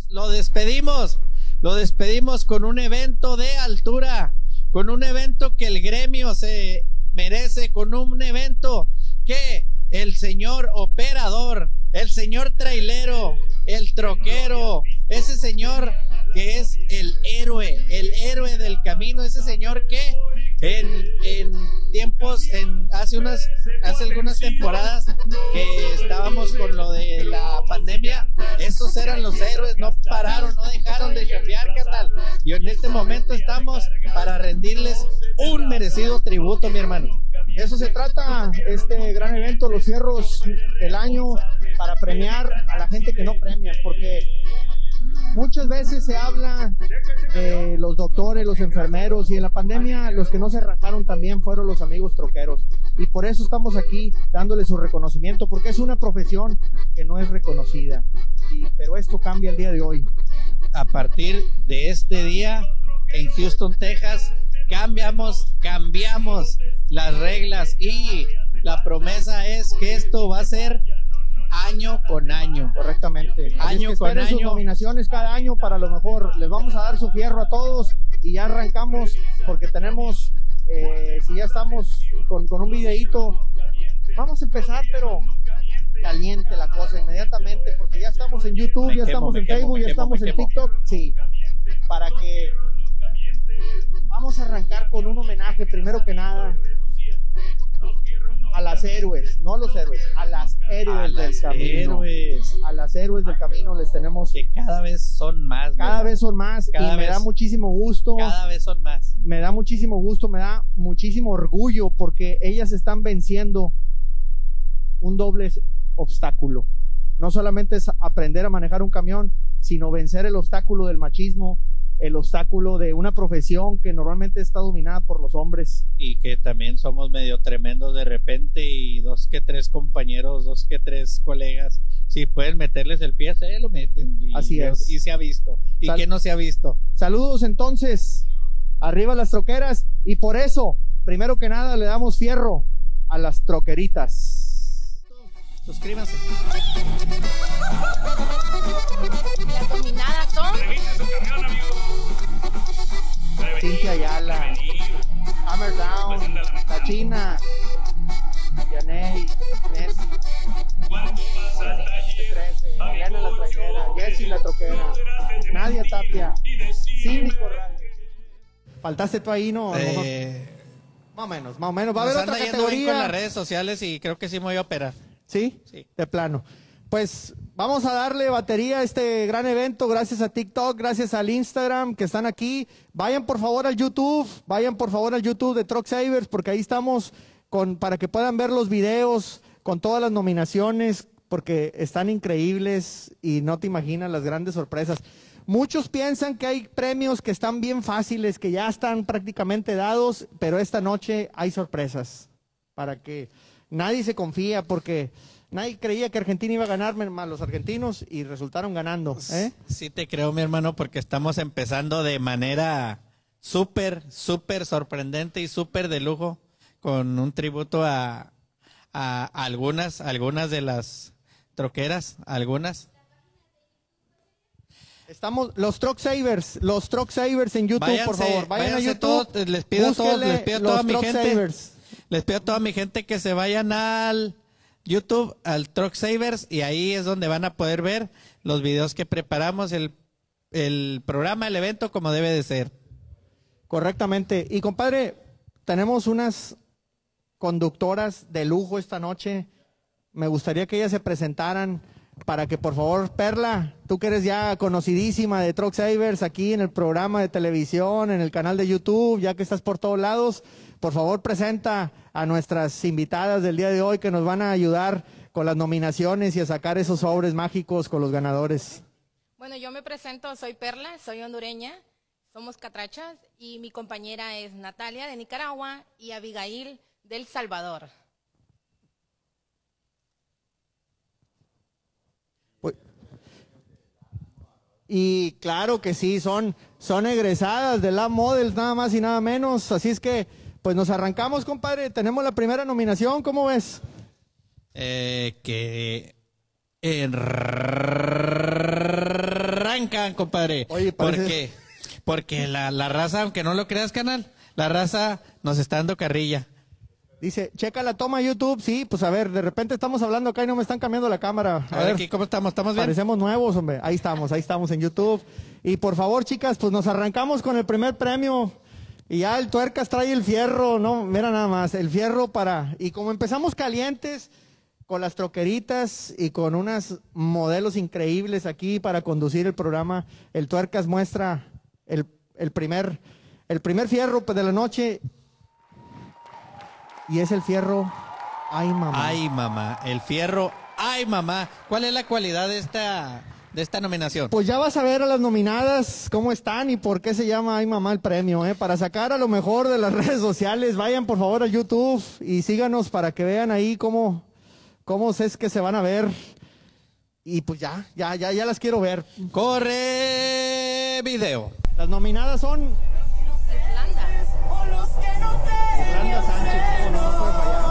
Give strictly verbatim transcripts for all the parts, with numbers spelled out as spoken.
lo despedimos, lo despedimos con un evento de altura, con un evento que el gremio se merece, con un evento que el señor operador, el señor trailero, el troquero, ese señor que es el héroe, el héroe del camino, ese señor que en, en tiempos, en hace unas, hace algunas temporadas que estábamos con lo de la pandemia, esos eran los héroes, no pararon, no dejaron de cambiar, carnal, y en este momento estamos para rendirles un merecido tributo, mi hermano. Eso se trata, este gran evento, los cierros del año, para premiar a la gente que no premia, porque muchas veces se habla de los doctores, los enfermeros, y en la pandemia los que no se rajaron también fueron los amigos troqueros, y por eso estamos aquí dándoles su reconocimiento, porque es una profesión que no es reconocida, y, pero esto cambia el día de hoy. A partir de este día en Houston, Texas, cambiamos, cambiamos las reglas, y la promesa es que esto va a ser año con año. Correctamente. Año es que con esperen año. sus nominaciones cada año, para lo mejor les vamos a dar su fierro a todos, y ya arrancamos, porque tenemos, eh, si ya estamos con, con un videíto, vamos a empezar, pero caliente la cosa inmediatamente, porque ya estamos en YouTube, Me ya quemo, estamos me en quemo, Facebook, me ya quemo, estamos me en quemo. TikTok, sí, para que vamos a arrancar con un homenaje, primero que nada, a las héroes, no a los héroes, a las héroes A del las camino. héroes. A las héroes del camino les tenemos, Que cada vez son más. cada ¿verdad? vez son más, Cada y me vez- da muchísimo gusto, Cada vez son más. me da muchísimo gusto, me da muchísimo orgullo, porque ellas están venciendo un doble obstáculo. No solamente es aprender a manejar un camión, sino vencer el obstáculo del machismo, el obstáculo de una profesión que normalmente está dominada por los hombres. Y que también somos medio tremendos de repente, y dos que tres compañeros, dos que tres colegas, si pueden meterles el pie, se lo meten. Y, Así es. Y se ha visto. ¿Y Sal- qué no se ha visto? Saludos entonces, arriba las troqueras, y por eso, primero que nada, le damos fierro a las troqueritas. Suscríbanse. Las dominadas son Cintia Ayala, Hammer Down, La China, Yaney, Nessie, trece, Elena la trailera, Jessie la troquera, Nadia Tapia, Cindy Corral. Faltaste tú ahí, ¿no? A lo mejor. Eh, Más o menos, más o menos. Va a nos haber otra anda yendo bien con las categoría. redes sociales, y creo que sí me voy a operar. ¿Sí? Sí. De plano. Pues vamos a darle batería a este gran evento, gracias a TikTok, gracias al Instagram que están aquí. Vayan por favor al YouTube, vayan por favor al YouTube de Truck Savers, porque ahí estamos con, para que puedan ver los videos con todas las nominaciones, porque están increíbles y no te imaginas las grandes sorpresas. Muchos piensan que hay premios que están bien fáciles, que ya están prácticamente dados, pero esta noche hay sorpresas, para que nadie se confía, porque nadie creía que Argentina iba a ganar, más los argentinos, y resultaron ganando, ¿eh? Sí te creo, mi hermano, porque estamos empezando de manera súper, súper sorprendente y súper de lujo, con un tributo a, a algunas, algunas de las troqueras, algunas. Estamos, los Truck Savers, los Truck Savers en YouTube, Váyanse, por favor, vayan a váyanse YouTube, todos, les pido a todos, búsquenle les pido a los toda mi Truck gente. Savers. Les pido a toda mi gente que se vayan al YouTube, al Truck Savers, y ahí es donde van a poder ver los videos que preparamos, el, el programa, el evento como debe de ser. Correctamente. Y compadre, tenemos unas conductoras de lujo esta noche. Me gustaría que ellas se presentaran, para que por favor, Perla, tú que eres ya conocidísima de Truck Savers aquí en el programa de televisión, en el canal de YouTube, ya que estás por todos lados, por favor presenta a nuestras invitadas del día de hoy, que nos van a ayudar con las nominaciones y a sacar esos sobres mágicos con los ganadores. Bueno, yo me presento, soy Perla, soy hondureña, somos catrachas, y mi compañera es Natalia de Nicaragua y Abigail del Salvador. Y claro que sí, son, son egresadas de Lab Models, nada más y nada menos. Así es que, pues nos arrancamos, compadre. Tenemos la primera nominación, ¿cómo ves? Eh, que arranque. arrancan, compadre. Oye, parece... ¿Por qué? Porque la, la raza, aunque no lo creas, canal, la raza nos está dando carrilla. Dice, checa la toma YouTube. Sí, pues a ver, de repente estamos hablando acá y no me están cambiando la cámara. A, a ver, ver aquí, ¿cómo estamos? ¿Estamos bien? Parecemos nuevos, hombre. Ahí estamos, ahí estamos en YouTube. Y por favor, chicas, pues nos arrancamos con el primer premio. Y ya el Tuercas trae el fierro, no, mira nada más, el fierro para... Y como empezamos calientes, con las troqueritas y con unos modelos increíbles aquí para conducir el programa, el Tuercas muestra el, el, primer, el primer fierro de la noche... Y es el fierro, ay mamá. Ay mamá, el fierro, ay mamá. ¿Cuál es la cualidad de esta, de esta nominación? Pues ya vas a ver a las nominadas cómo están y por qué se llama ay mamá el premio, ¿eh? Para sacar a lo mejor de las redes sociales, vayan por favor a YouTube y síganos para que vean ahí cómo, cómo es que se van a ver. Y pues ya, ya, ya, ya las quiero ver. Corre video. Las nominadas son... Irlanda Sánchez, como no, no puede fallar.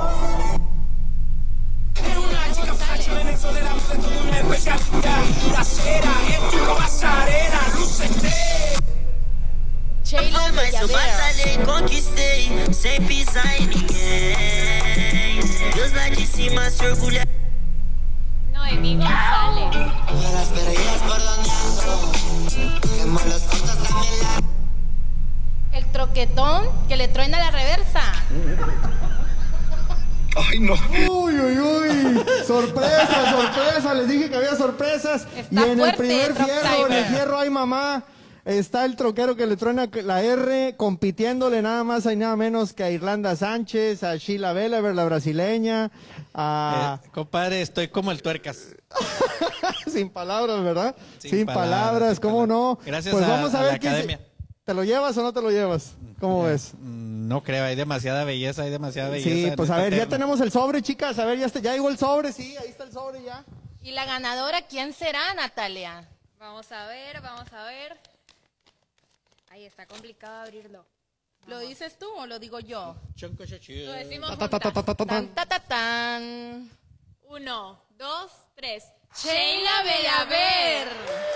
Sheila Bellavera. Conquistei sem pisar em ninguém. Deus lá de cima se orgulha. Noemí González. El troquetón que le truena la reversa. Ay, no. Uy, uy, uy. Sorpresa, sorpresa. Les dije que había sorpresas. Está y en fuerte, el primer Truck fierro, en el Cyber. fierro, ay mamá, está el troquero que le truena la R, compitiéndole nada más y nada menos que a Irlanda Sánchez, a Sheila Bellavera, la brasileña, a... Eh, compadre, estoy como el Tuercas. Sin palabras, ¿verdad? Sin Sin, palabras, palabras, sin ¿cómo palabras. no? Gracias pues a- vamos a, a ver la quién se- academia. ¿Te lo llevas o no te lo llevas? ¿Cómo ves? Mm, No creo, hay demasiada belleza, hay demasiada belleza. Sí, en pues a esta ver, ya terna. tenemos el sobre, chicas. A ver, ya, está, ya llegó el sobre, sí, ahí está el sobre ya. ¿Y la ganadora quién será, Natalia? Vamos a ver, vamos a ver. Ahí está complicado abrirlo. ¿Lo dices tú o lo digo yo? Lo decimos Ta, ta, ta, ta, ta, ta, ta. Tan, ta, ta, tan. Uno, dos, tres. Sheila Bellaver.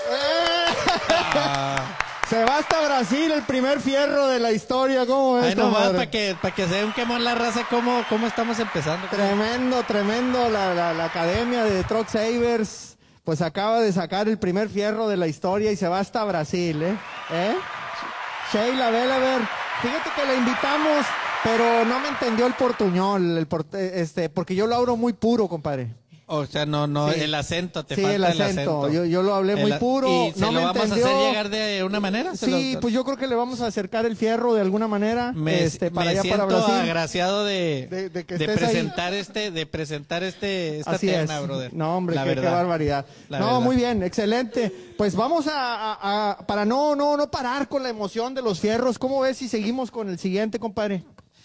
Ah, Se va hasta Brasil, el primer fierro de la historia. ¿Cómo ves, ahí nomás compadre? para que, para que se dé un quemón la raza, cómo, cómo estamos empezando. Tremendo, tremendo. La, la, la academia de Truck Savers, pues acaba de sacar el primer fierro de la historia y se va hasta Brasil, ¿eh? ¿Eh? Sheila Bellavera. Fíjate que la invitamos, pero no me entendió el portuñol, el por- este, porque yo lo hablo muy puro, compadre. O sea, no, no, Sí. el acento, te Sí, falta el el acento. acento. Yo, yo lo hablé muy El a- puro. ¿Y se no lo me vamos entendió. a hacer llegar de una manera? ¿Se Sí, lo- pues yo creo que le vamos a acercar el fierro de alguna manera, me, este, para me allá siento para Brasil. agraciado de, De- de que de estés ahí. presentar este, de presentar este, esta Así terna, es. brother. No, hombre, La qué, qué verdad. barbaridad. La no, verdad. muy bien, excelente. Pues vamos a, a- a- para no, no, no parar con la emoción de los fierros. ¿Cómo ves si seguimos con el siguiente, compadre?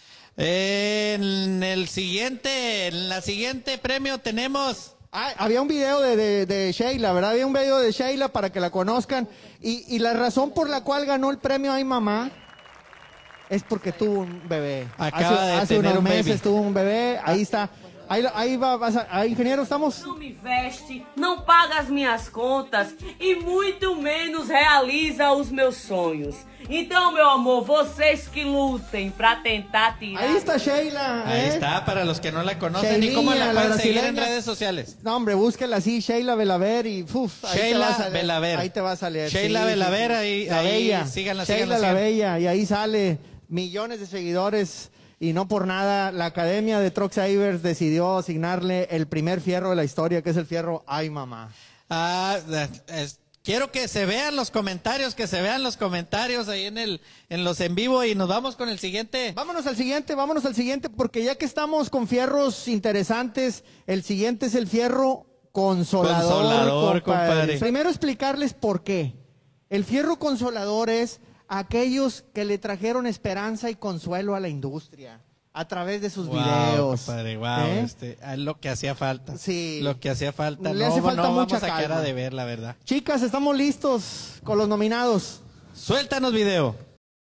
En el siguiente, en la siguiente premio tenemos. Ah, había un video de, de, de Sheila, ¿verdad? Había un video de Sheila para que la conozcan. Y, y la razón por la cual ganó el premio Ay Mamá es porque tuvo un bebé. Acaba hace de hace tener unos un baby. meses tuvo un bebé. Ahí está. Ahí, ahí va, vas a- ahí, ingeniero, ¿estamos? Não me veste, não paga as minhas contas e muito menos realiza os meus sonhos. Então, meu amor, vocês que lutem pra tentar tirar. Ahí está Sheila. Ahí ¿eh? está, para los que no la conocen. ¿Y Sheilinha, cómo la la pueden seguir en brasileña. redes sociales? No, hombre, búsquela así, Sheila Belaver y uf, ahí te Sheila va a salir. Belaver. Ahí te va a salir. Sheila Belaver, ahí- la ahí, bella. síganla, Sheila síganla, la síganla. bella, y ahí sale millones de seguidores y no por nada la Academia de Truck Savers decidió asignarle el primer fierro de la historia, que es el fierro Ay Mamá. Ah, es- quiero que se vean los comentarios, que se vean los comentarios ahí en el, en los en vivo y nos vamos con el siguiente. Vámonos al siguiente, vámonos al siguiente, porque ya que estamos con fierros interesantes, el siguiente es el fierro consolador, Consolador, compadre. compadre. Primero explicarles por qué. El fierro consolador es aquellos que le trajeron esperanza y consuelo a la industria a través de sus Wow, videos. compadre, wow, ¿Eh? este, es lo que hacía falta. Sí. Lo que hacía falta. Le no, hace falta no mucha vamos a calma. cara de ver, la verdad. Chicas, estamos listos con los nominados. Suéltanos video.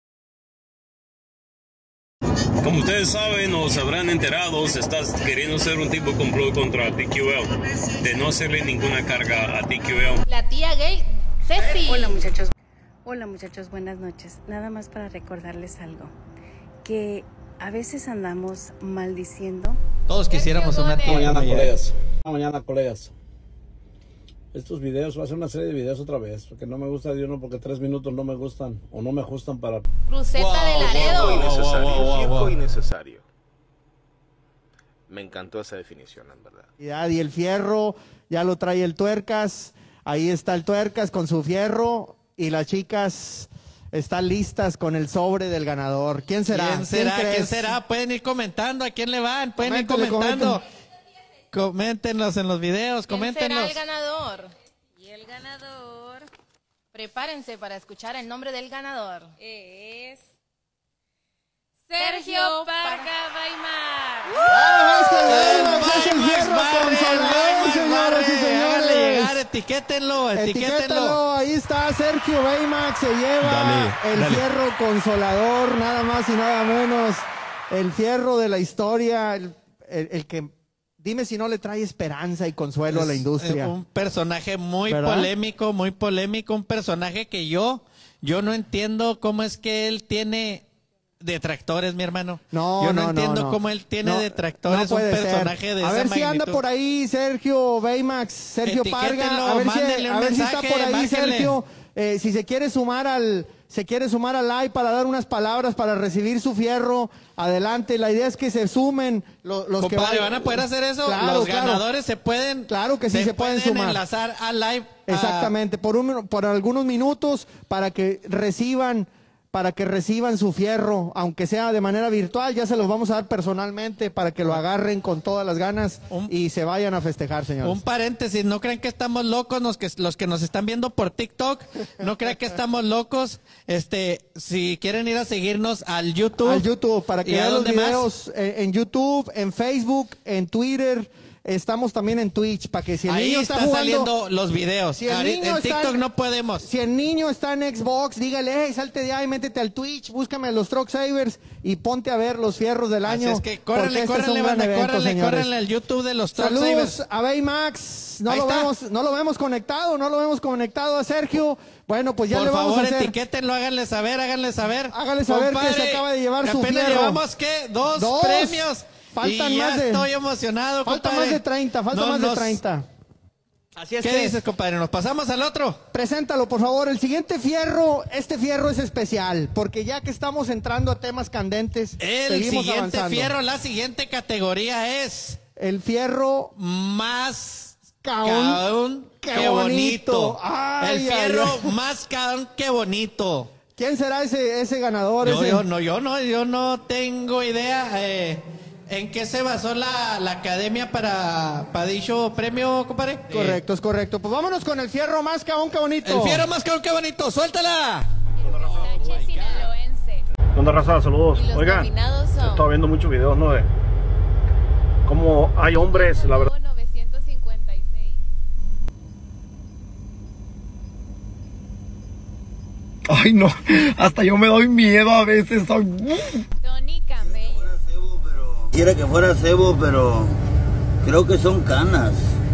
Como ustedes saben o se habrán enterado, se está queriendo hacer un tipo de complot contra T Q L, de no hacerle ninguna carga a T Q L. La tía gay se Hola muchachos. Hola muchachos, buenas noches. Nada más para recordarles algo. Que a veces andamos maldiciendo. Todos quisiéramos una tía. Mañana, colegas. Mañana, colegas. Estos videos, voy a hacer una serie de videos otra vez, porque no me gusta de uno, porque tres minutos no me gustan, o no me ajustan para... Cruceta wow, de Laredo. Wow, innecesario, wow, wow, wow, wow. innecesario. Me encantó esa definición, en verdad. Y el fierro, ya lo trae el Tuercas. Ahí está el Tuercas con su fierro. Y las chicas están listas con el sobre del ganador. ¿Quién será? ¿Quién será? ¿Quién, ¿Quién será? Pueden ir comentando a quién le van. Pueden Coméntele, ir comentando. comenten. Coméntenlos en los videos, ¿Quién coméntenlos. será el ganador? Y el ganador Prepárense para escuchar el nombre del ganador. es Sergio Parga Baimar. ¡Vamos, que El Baymax es el Baymax fierro Barre, consolador, el Baymax señoras y Barre. Háganle señores! llegar, etiquétenlo, etiquétenlo. Etiquétalo, ahí está Sergio Baymax, se lleva Dale, el dale. fierro consolador, nada más y nada menos, el fierro de la historia, el, el- el que, dime si no le trae esperanza y consuelo a la Es, industria. eh, un personaje muy ¿Verdad? polémico, muy polémico, un personaje que yo, yo no entiendo cómo es que él tiene detractores, mi hermano. No, yo no, no, no, entiendo no. cómo él tiene No, detractores, no un puede ser. personaje de A esa ver si anda magnitud. por ahí Sergio Baymax, Sergio Etiquétenlo, Parga, a ver, si, mándenle un a ver si mensaje, está por ahí márquenle. Sergio, eh, si se quiere sumar al, se quiere sumar al live para dar unas palabras para recibir su fierro, adelante, la idea es que se sumen lo- los que Compadre, vayan- ¿van a poder hacer eso? Claro, Los claro. ganadores se pueden, Claro que sí, se pueden sumar. enlazar al live. a- Exactamente, por, un, por algunos minutos para que reciban para que reciban su fierro, aunque sea de manera virtual, ya se los vamos a dar personalmente para que lo agarren con todas las ganas Un- y se vayan a festejar, señores. Un paréntesis, no crean que estamos locos los que, los que nos están viendo por TikTok, no crean que estamos locos. Este, si quieren ir a seguirnos al YouTube. Al YouTube, para que ¿Y a vean los dónde más? videos eh, en YouTube, en Facebook, en Twitter, estamos también en Twitch, para que si el Ahí niño está, está jugando, saliendo los videos. Si el Ahorita- niño en está TikTok en- no podemos. si el niño está en Xbox, dígale, hey, salte de ahí, métete al Twitch, búscame a los Truck Savers y ponte a ver los fierros del Así año. es que porque córrenle, este es un córrenle, gran banda, evento, córrenle, señores. córrenle al YouTube de los Truck Saludos Savers. a Baymax, no Ahí lo está. vemos, no lo vemos conectado, no lo vemos conectado a Sergio. Bueno, pues ya Por le vamos favor, a hacer. etiquétenlo, háganle saber, háganle saber. Háganle saber que se acaba de llevar su apenas fierro. llevamos, ¿qué? Dos, Dos. premios. Faltan y ya más de- estoy emocionado, Falta compadre. más de treinta, falta No más de nos- treinta. Así es ¿Qué que dices, compadre? ¿Nos pasamos al otro? preséntalo, por favor. El siguiente fierro, este fierro es especial, porque ya que estamos entrando a temas candentes, El seguimos siguiente avanzando. fierro, la siguiente categoría es El fierro más Caón. caón Qué que bonito. bonito. Ay, El ay, fierro ay. más caón que bonito. ¿Quién será ese, ese ganador? Yo, ese? yo no, yo no, yo no tengo idea eh, en qué se basó la, la academia para, para dicho premio, compadre. Correcto, es correcto. Pues vámonos con el fierro más caón que Eh, bonito. el fierro más caón que bonito, suéltala. Sánchez sinaloense. ¿Qué onda, raza? Saludos. Y los Oigan, nominados son estaba viendo muchos videos, ¿no? De cómo hay hombres, la verdad. novecientos cincuenta y seis. Ay, no, hasta yo me doy miedo a veces. Soy... Tony Camello. Quisiera que fuera cebo, pero creo que son canas.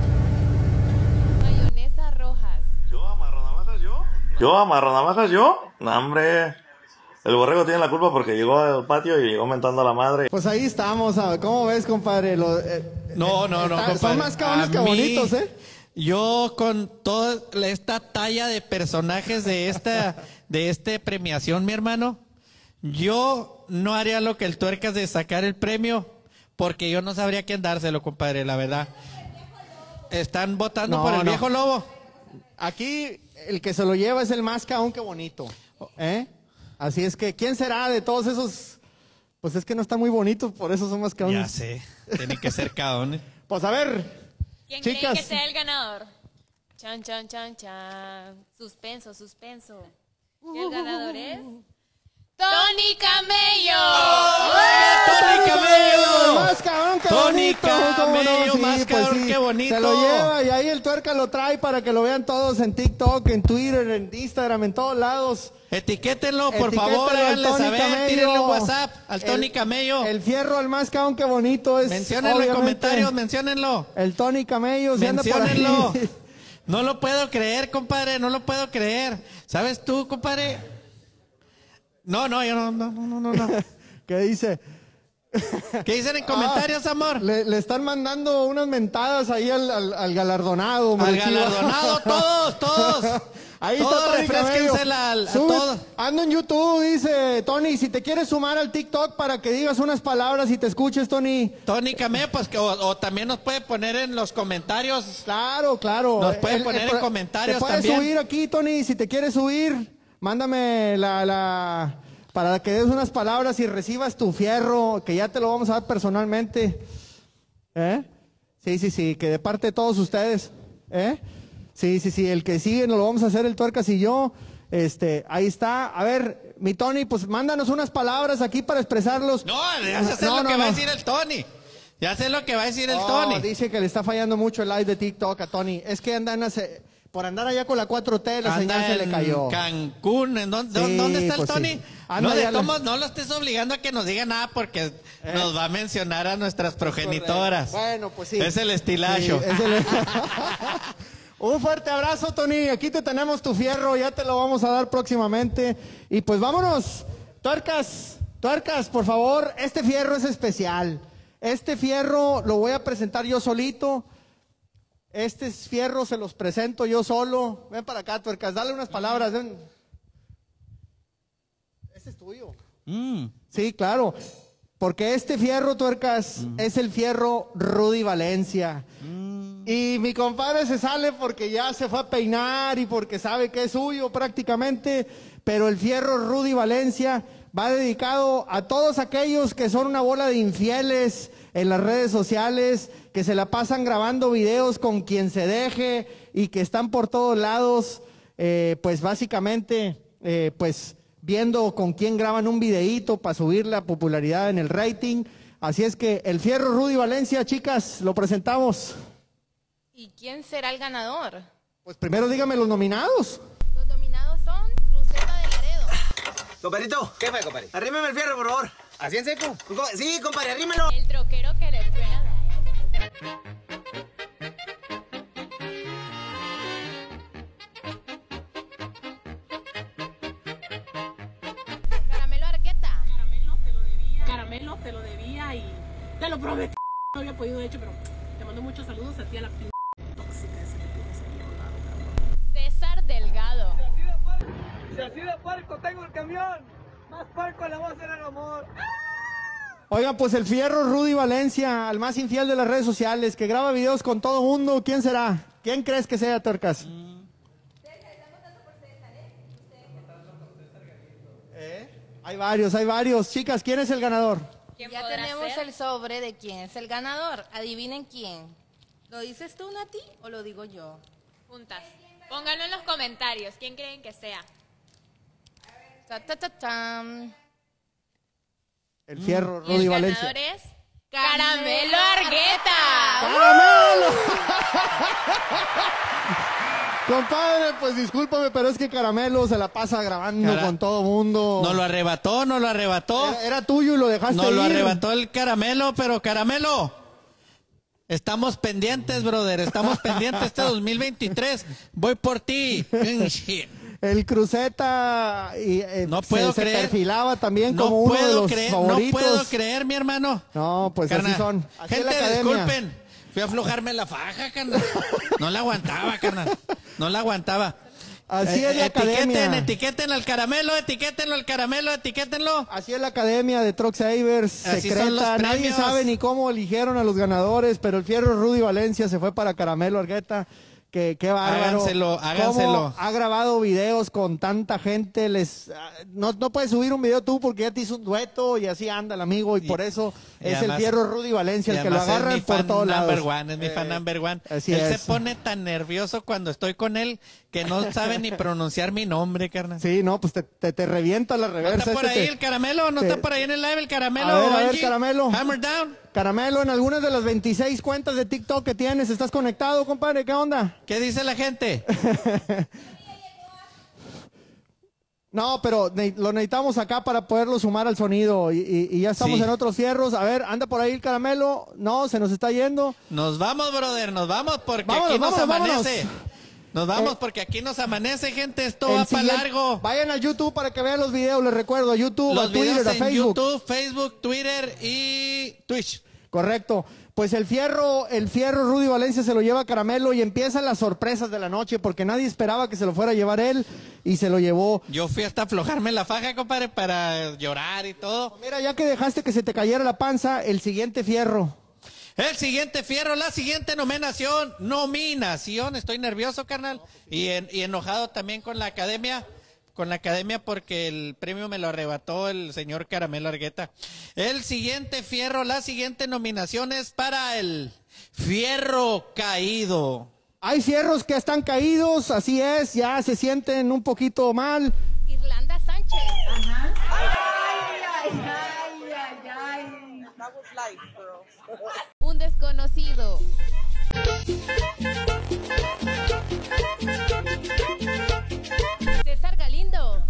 Mayonesa Rojas. ¿Yo amarro navajas yo? ¿Yo amarro navajas yo? No, hombre. El borrego tiene la culpa porque llegó al patio y llegó mentando a la madre. Pues ahí estamos. ¿sabes? ¿Cómo ves, compadre? Lo- eh, No, no, no, está- compadre. Son más caones A que mí, bonitos, ¿eh? Yo con toda esta talla de personajes de esta de este premiación, mi hermano, yo no haría lo que el Tuercas de sacar el premio, porque yo no sabría quién dárselo, compadre, la verdad. Están votando No, por el no. viejo lobo. Aquí el que se lo lleva es el más caón que bonito. ¿eh? Así es que, ¿quién será de todos esos? Pues es que no están muy bonitos, por eso son más caones. Ya sé, tienen que ser caones. Pues a ver, ¿Quién chicas. cree que sea el ganador? Chan, chan, chan, chan. Suspenso, suspenso. Y el ganador es Tony Camello. ¡Tony Camello! Más cabrón que Tony bonito. ¿cómo no? Camello, Sí, más pues cabrón sí. que bonito. Se lo lleva y ahí el Tuerca lo trae para que lo vean todos en TikTok, en Twitter, en Instagram, en todos lados. Etiquétenlo, por Etiquétenlo favor, al háganle Tony saber, Camello. tírenle un WhatsApp al El- Tony Camello. El fierro al más cabrón que bonito es. Menciónenlo en obviamente, comentarios, menciónenlo. El Tony Camello, si anda por ahí. Menciónenlo. No lo puedo creer, compadre, no lo puedo creer. ¿Sabes tú, compadre? No, no, yo no, no, no, no, no. ¿Qué dice? ¿Qué dicen en comentarios, Ah, amor? Le, le están mandando unas mentadas ahí al, al, al galardonado. Al hombre, chido. galardonado, todos, todos. Ahí Todos está Tony refrésquensela al- a Sube- todos. Ando en YouTube, dice Tony, si te quieres sumar al TikTok para que digas unas palabras y te escuches, Tony. Tony Camé, pues que o, o también nos puede poner en los comentarios. Claro, claro. Nos puede El- poner el- en comentarios Te puedes también. subir aquí, Tony, si te quieres subir, mándame la, la para que des unas palabras y recibas tu fierro, que ya te lo vamos a dar personalmente. ¿Eh? Sí, sí, sí, que de parte de todos ustedes. ¿Eh? Sí, sí, sí, el que sigue nos lo vamos a hacer el Tuercas y yo. Este, ahí está. A ver, mi Tony, pues mándanos unas palabras aquí para expresarlos. No, ya sé No, lo no, que va a no. decir el Tony. Ya sé lo que va a decir el Oh, Tony. dice que le está fallando mucho el live de TikTok a Tony. Es que andan hace- por andar allá con la cuatro T, la Anda señal se le en cayó. Cancún, ¿en dónde, Sí, ¿dónde está el pues sí. Tony? Anda No, de ya la- todos, no lo estés obligando a que nos diga nada porque nos va a mencionar a nuestras progenitoras. Bueno, pues sí. Es el estilacho. Sí, es el- Un fuerte abrazo, Tony. Aquí te tenemos tu fierro, ya te lo vamos a dar próximamente. Y pues vámonos. Tuercas, tuercas, por favor, este fierro es especial. Este fierro lo voy a presentar yo solito. Este fierro se los presento yo solo. Ven para acá, Tuercas, dale unas palabras. Ven. Este es tuyo. Mm. Sí, claro. Porque este fierro, Tuercas, es el fierro Rudy Valencia. Y mi compadre se sale porque ya se fue a peinar y porque sabe que es suyo prácticamente. Pero el fierro Rudy Valencia va dedicado a todos aquellos que son una bola de infieles en las redes sociales, que se la pasan grabando videos con quien se deje y que están por todos lados, eh, pues básicamente, eh, pues viendo con quién graban un videíto para subir la popularidad en el rating. Así es que el fierro Rudy Valencia, chicas, lo presentamos. ¿Y quién será el ganador? Pues primero dígame los nominados. Los nominados son Cruceta de Laredo. Compadrito, ¿qué fue, compadre? Arrímeme el fierro, por favor. ¿Así en seco? Sí, compadre, arrímelo. El troquero que le truena. Caramelo Argueta. Caramelo, te lo debía. Caramelo, te lo debía y te lo prometí. No había podido, de hecho, pero te mando muchos saludos a ti, a la p tóxica esa que tienes ahí a un lado, cabrón. César Delgado. Si así de parco tengo el camión, más parco le voy a hacer el amor. Oigan, pues el fierro Rudy Valencia, al más infiel de las redes sociales, que graba videos con todo mundo. ¿Quién será? ¿Quién crees que sea, Tuercas? ¿Eh? Hay varios, hay varios. Chicas, ¿quién es el ganador? Ya tenemos el sobre de quién es el ganador. Adivinen quién. ¿Lo dices tú, Nati, o lo digo yo? Juntas. Pónganlo en los comentarios. ¿Quién creen que sea? Ta, ta, ta, tam. El fierro Y Rudy el Valencia. ganador es Caramelo Argueta. ¡Caramelo! Compadre, pues discúlpame, pero es que Caramelo se la pasa grabando Cara- con todo mundo. Nos lo arrebató, nos lo arrebató. Era, era tuyo y lo dejaste Nos lo ir. arrebató el Caramelo, pero Caramelo, estamos pendientes, brother, estamos pendientes este dos mil veintitrés. Voy por ti. El Cruceta y, eh, No puedo se, se creer. perfilaba también No como uno de puedo los creer, no favoritos. puedo creer, mi hermano. No, pues Carnal, así son. Así es gente, la academia. disculpen. Fui a aflojarme la faja, carnal. No la aguantaba, carnal. No la aguantaba. Así es la etiqueten, academia. etiqueten al Caramelo, etiquétenlo al Caramelo, etiquétenlo. Así es la academia de Truck Savers, Así secreta. son los Nadie premios. sabe ni cómo eligieron a los ganadores, pero el fierro Rudy Valencia se fue para Caramelo Argueta. Que, qué bárbaro. Háganselo, Cómo háganselo. ha grabado videos con tanta gente. Les, ah, no, no puedes subir un video tú porque ya te hizo un dueto y así anda el amigo. Y, por eso y es además- el fierro Rudy Valencia Y el que lo además es agarran mi por fan todos number lados. one, es mi fan Eh, number one. así Él es. se pone tan nervioso cuando estoy con él que no sabe ni pronunciar mi nombre, carnal. Sí, no, pues te, te, te revienta la ¿No reversa. está por este ahí te- el Caramelo? ¿No te- está por ahí en el live el Caramelo? A ver, a ver, Angie? Caramelo. Hammer down. Caramelo, en algunas de las veintiséis cuentas de TikTok que tienes, ¿estás conectado, compadre? ¿Qué onda? ¿Qué dice la gente? No, pero ne- lo necesitamos acá para poderlo sumar al sonido y, y- y ya estamos Sí. en otros fierros. A ver, anda por ahí el Caramelo. No, se nos está yendo. Nos vamos, brother, nos vamos porque Vámonos, aquí nos vámonos, amanece. Nos vamos Eh, porque aquí nos amanece, gente. Esto el va para siguiente- largo. Vayan a YouTube para que vean los videos, les recuerdo, a YouTube, Los a Twitter, videos a en Facebook. YouTube, Facebook, Twitter y Twitch. Correcto. Pues el fierro, el fierro Rudy Valencia se lo lleva a Caramelo y empiezan las sorpresas de la noche porque nadie esperaba que se lo fuera a llevar él y se lo llevó. Yo fui hasta aflojarme la faja, compadre, para llorar y todo. Mira, ya que dejaste que se te cayera la panza, el siguiente fierro. El siguiente fierro, la siguiente nominación, nominación, estoy nervioso, carnal, y, en- y enojado también con la academia, con la academia porque el premio me lo arrebató el señor Caramelo Argueta. El siguiente fierro, la siguiente nominación es para el fierro caído. Hay fierros que están caídos, así es, ya se sienten un poquito mal. Irlanda Sánchez. Ajá. Un desconocido. César Galindo.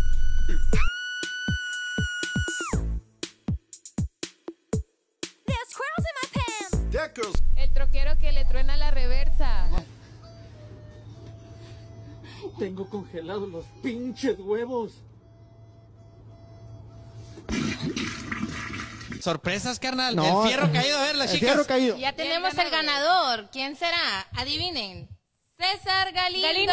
El troquero que le truena la reversa. Tengo congelados los pinches huevos. Sorpresas, carnal. No, el fierro caído, a ver, las el chicas. fierro caído. Ya tenemos el ganador. ¿Quién será? Adivinen. César Galindo. Galindo.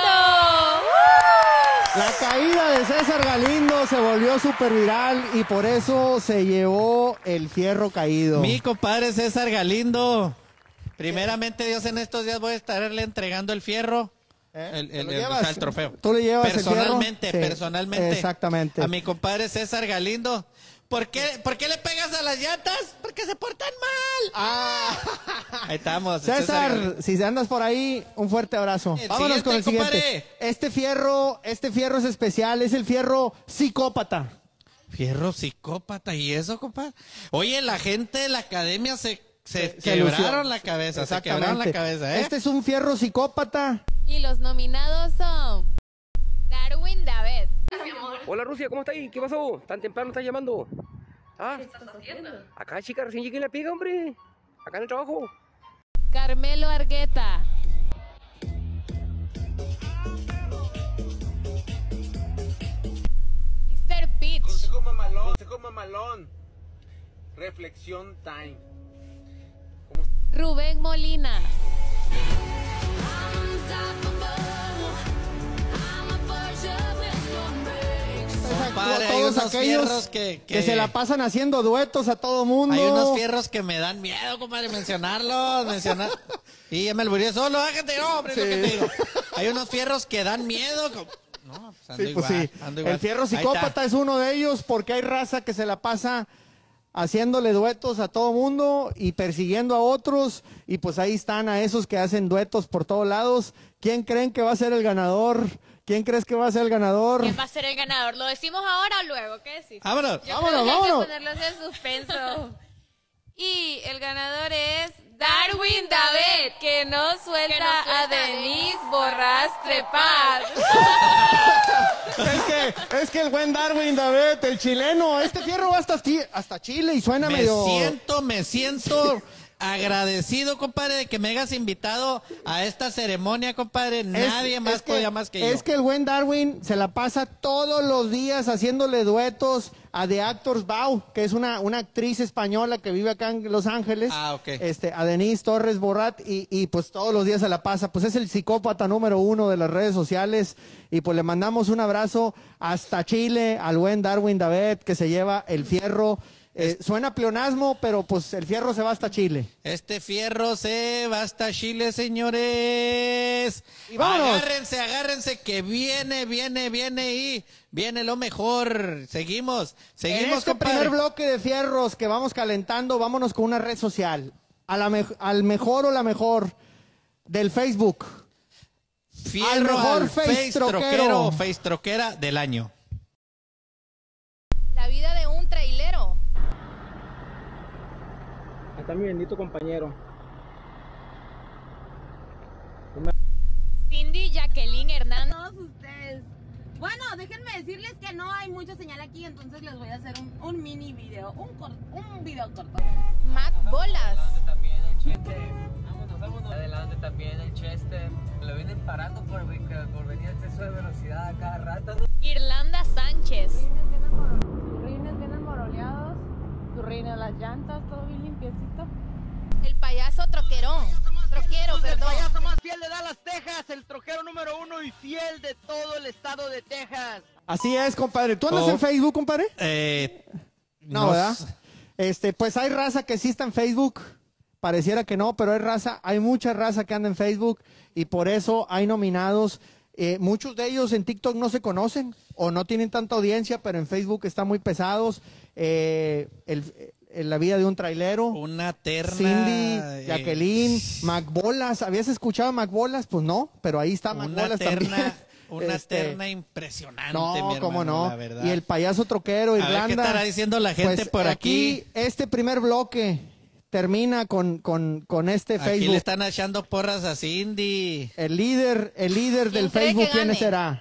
La caída de César Galindo se volvió súper viral y por eso se llevó el fierro caído. Mi compadre César Galindo. Primeramente, Dios, en estos días voy a estarle entregando el fierro. ¿Eh? El, ¿Te el- lo el- llevas? o sea, el trofeo. ¿Tú le llevas el fierro? Personalmente, Sí, personalmente. exactamente. A mi compadre César Galindo. ¿Por qué, ¿Por qué le pegas a las llantas? Porque se portan mal. Ah. Ahí estamos. César, Galindo. si andas por ahí, un fuerte abrazo. El Vámonos con el siguiente, siguiente. compadre. Este fierro, este fierro es especial, es el fierro psicópata. Fierro psicópata. ¿Y eso, compadre? Oye, la gente de la academia se, se, Se quebraron lució. la cabeza. Se Exactamente. quebraron la cabeza, ¿eh? Este es un fierro psicópata. Y los nominados son Darwin David. Hola Rusia, ¿cómo está ahí? ¿Qué pasó? ¿Tan temprano estás llamando? ¿Ah? ¿Qué estás haciendo? Acá, chica, recién llegué en la pega, hombre. Acá en el trabajo. Carmelo Argueta. mister Pitch. Consejo mamalón, consejo mamalón. Reflexión time. Rubén Molina. Compadre, hay Todos unos aquellos fierros que, que se la pasan haciendo duetos a todo mundo. Hay unos fierros que me dan miedo, compadre, mencionarlos, mencionar. Y ya me albureé solo, bájate, no, hombre, es lo Sí. que te digo. Hay unos fierros que dan miedo. co- No, pues ando Sí, pues igual, sí. ando igual. El fierro Ahí está. psicópata es uno de ellos porque hay raza que se la pasa haciéndole duetos a todo mundo y persiguiendo a otros y pues ahí están a esos que hacen duetos por todos lados. ¿Quién creen que va a ser el ganador? ¿Quién crees que va a ser el ganador? ¿Quién va a ser el ganador? ¿Lo decimos ahora o luego? ¿Qué decís? Vámonos. Yo Vámonos, creo que vámonos. Hay que ponerlos en suspenso. Y el ganador es Darwin David, que no suelta, a Denise Borrastre Paz. Es que, es que el buen Darwin David, el chileno, este fierro va hasta, Chi- hasta Chile y suena Me medio... siento, me siento agradecido, compadre, de que me hayas invitado a esta ceremonia, compadre. Nadie Es- más es que- podía más que yo. Es que el buen Darwin se la pasa todos los días haciéndole duetos a The Actors Bow, que es una, una actriz española que vive acá en Los Ángeles. Ah, ok. Este, a Denise Torres Borrat y, y pues todos los días se la pasa. Pues es el psicópata número uno de las redes sociales y pues le mandamos un abrazo hasta Chile al buen Darwin David que se lleva el fierro. Eh, suena pleonasmo, pero pues el fierro se va hasta Chile. Este fierro se va hasta Chile, señores. Y vámonos. Agárrense, agárrense, que viene, viene, viene y viene lo mejor. Seguimos, seguimos, En este compadre. primer bloque de fierros que vamos calentando, vámonos con una red social. A la me- al mejor o la mejor del Facebook. Fierro al mejor al face face troquero. troquero o face troquera del año. La vida de un trailero. Acá mi bendito compañero. Cindy Jacqueline Hernández. Todos ustedes. Bueno, déjenme decirles que no hay mucha señal aquí, entonces les voy a hacer un, un mini video, un, cor- un video corto. Matt Bolas. Vámonos, vámonos. Adelante también el Chester. Lo vienen parando por, por venir a exceso de velocidad a cada rato, ¿no? Irlanda Sánchez. Tus rines bien almoroleados, tus rines, las llantas, todo bien limpiecito. El payaso troquerón. Troquero, perdón. El payaso más fiel de Dallas, Texas, el troquero número uno y fiel de todo el estado de Texas. Así es, compadre. ¿Tú andas Oh. en Facebook, compadre? Eh, No, no ¿verdad? s- Este, pues hay raza que sí está en Facebook. Pareciera que no, pero hay raza, hay mucha raza que anda en Facebook y por eso hay nominados. Eh, muchos de ellos en TikTok no se conocen o no tienen tanta audiencia, pero en Facebook están muy pesados. Eh, el, el- la vida de un trailero. Una terna. Cindy, eh, Jacqueline, Macbolas. ¿Habías escuchado a Macbolas? Pues no, pero ahí está Una Macbolas también. terna, una Este, terna impresionante, no, mi hermano, cómo no. la verdad. Y el payaso troquero, A ver, Irlanda. ¿qué estará diciendo la gente Pues, por aquí? Este primer bloque termina con, con, con este Aquí Facebook. le están echando porras a Cindy. El líder, el líder del cree que Facebook, ¿quién gane? será?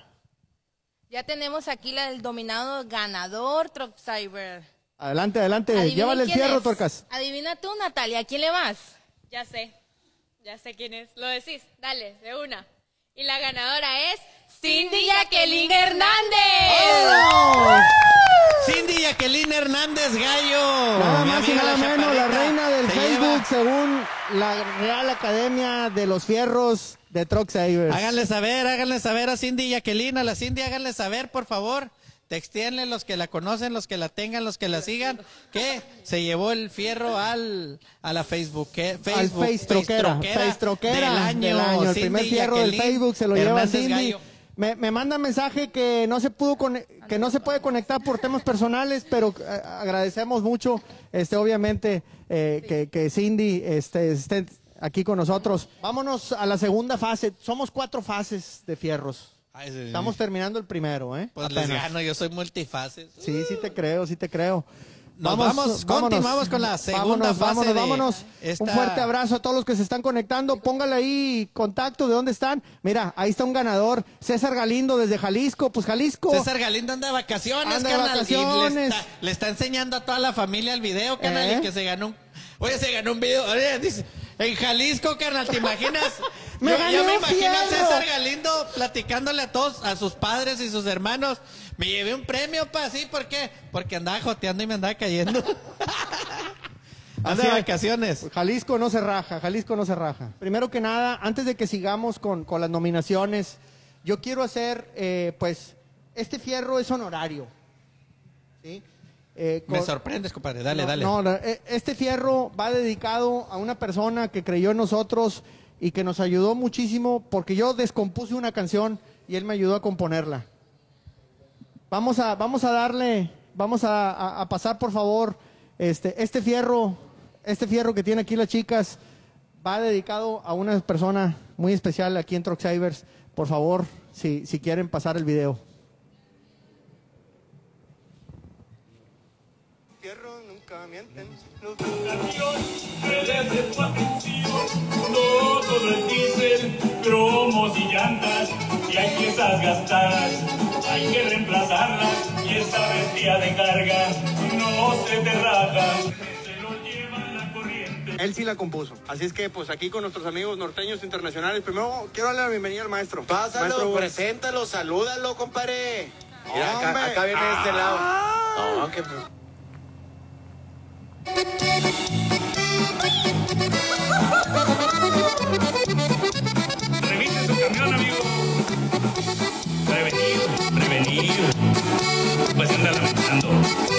Ya tenemos aquí la, el dominado ganador, Truck Cyber. Adelante, adelante. Adivinen Llévale el quién fierro, es. Torcas. Adivina tú, Natalia, ¿a quién le vas? Ya sé. Ya sé quién es. Lo decís. Dale, de una. Y la ganadora es Cindy Jacqueline Hernández. ¡Oh! Cindy Jacqueline Hernández Gallo. Nada Mi más y amiga nada la menos, la chaparrita, reina del te Facebook, lleva. según la Real Academia de los Fierros de Truck Savers. Háganle saber, háganle saber a Cindy Jacqueline, a la Cindy háganle saber, por favor. Textéenle los que la conocen, los que la tengan, los que la sigan, que se llevó el fierro al a la Facebook, que Facebook Al Face Troquera, Face Troquera del año, del año. El Cindy primer fierro del Jacqueline Facebook se lo lleva Hernández Cindy. Gallo. Me, me manda mensaje que no se pudo cone- que no se puede conectar por temas personales, pero eh, agradecemos mucho, este, obviamente, eh, que, que Cindy este, esté aquí con nosotros. Vámonos a la segunda fase. Somos cuatro fases de fierros. Ay, sí, sí. Estamos terminando el primero, ¿eh? Pues les Apenas. gano, yo soy multifaces. Sí, sí te creo, sí te creo. Nos vamos, continuamos con la segunda vámonos, fase vámonos, de vámonos. esta- Un fuerte abrazo a todos los que se están conectando. Póngale ahí contacto de dónde están. Mira, ahí está un ganador, César Galindo desde Jalisco. Pues Jalisco. César Galindo anda de vacaciones, Anda de carnal, y vacaciones. le está, le está enseñando a toda la familia el video, carnal, ¿Eh? y que se ganó un... Oye, se ganó un video, oye, dice, en Jalisco, carnal, ¿te imaginas? Me yo, gané yo me un imagino a fierro. César Galindo platicándole a todos, a sus padres y sus hermanos, me llevé un premio, pa, ¿sí? ¿Por qué? Porque andaba joteando y me andaba cayendo. Anda Así de es. vacaciones. Jalisco no se raja, Jalisco no se raja. Primero que nada, antes de que sigamos con, con las nominaciones, yo quiero hacer, eh, pues, este fierro es honorario. ¿Sí? Eh, Me con- sorprendes, compadre, dale, No, dale. No, no, eh, este fierro va dedicado a una persona que creyó en nosotros y que nos ayudó muchísimo porque yo descompuse una canción y él me ayudó a componerla. Vamos a, vamos a darle, vamos a, a- a pasar por favor, este, este fierro, este fierro que tiene aquí las chicas va dedicado a una persona muy especial aquí en Truck Savers. Por favor, si, si quieren pasar el video. Nunca mienten. No todo es diésel, cromos y llantas, y hay piezas gastadas, hay que reemplazarlas, y esa bestia de carga no se te raja. Él sí la compuso. Así es que, pues aquí con nuestros amigos norteños internacionales. Primero, quiero darle la bienvenida al maestro. Pásalo, Maestro, preséntalo, salúdalo, compadre. Mira, Hombre. acá, acá viene de este lado. Ah. No, que... Revise su camión, amigo. Prevenir, prevenir. Pues anda lamentando.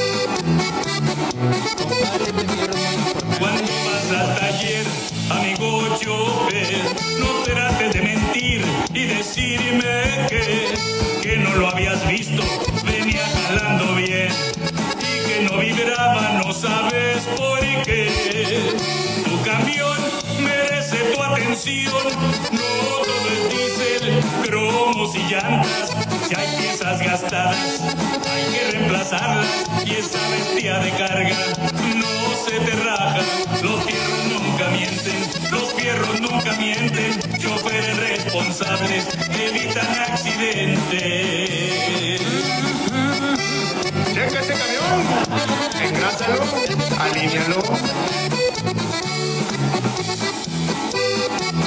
Cuando vas al taller, amigo chofer, no trates de mentir y decirme que, que no lo habías visto, venía jalando bien y que no vibraba, no sabes por qué. Tu camión merece tu atención, no todo es diésel, cromos y llantas. Si hay piezas gastadas, hay que reemplazarlas, y esa bestia de carga no se te raja. Los fierros nunca mienten, los fierros nunca mienten. Choferes responsables evitan accidentes. Checa ese camión, engrásalo, alíñalo.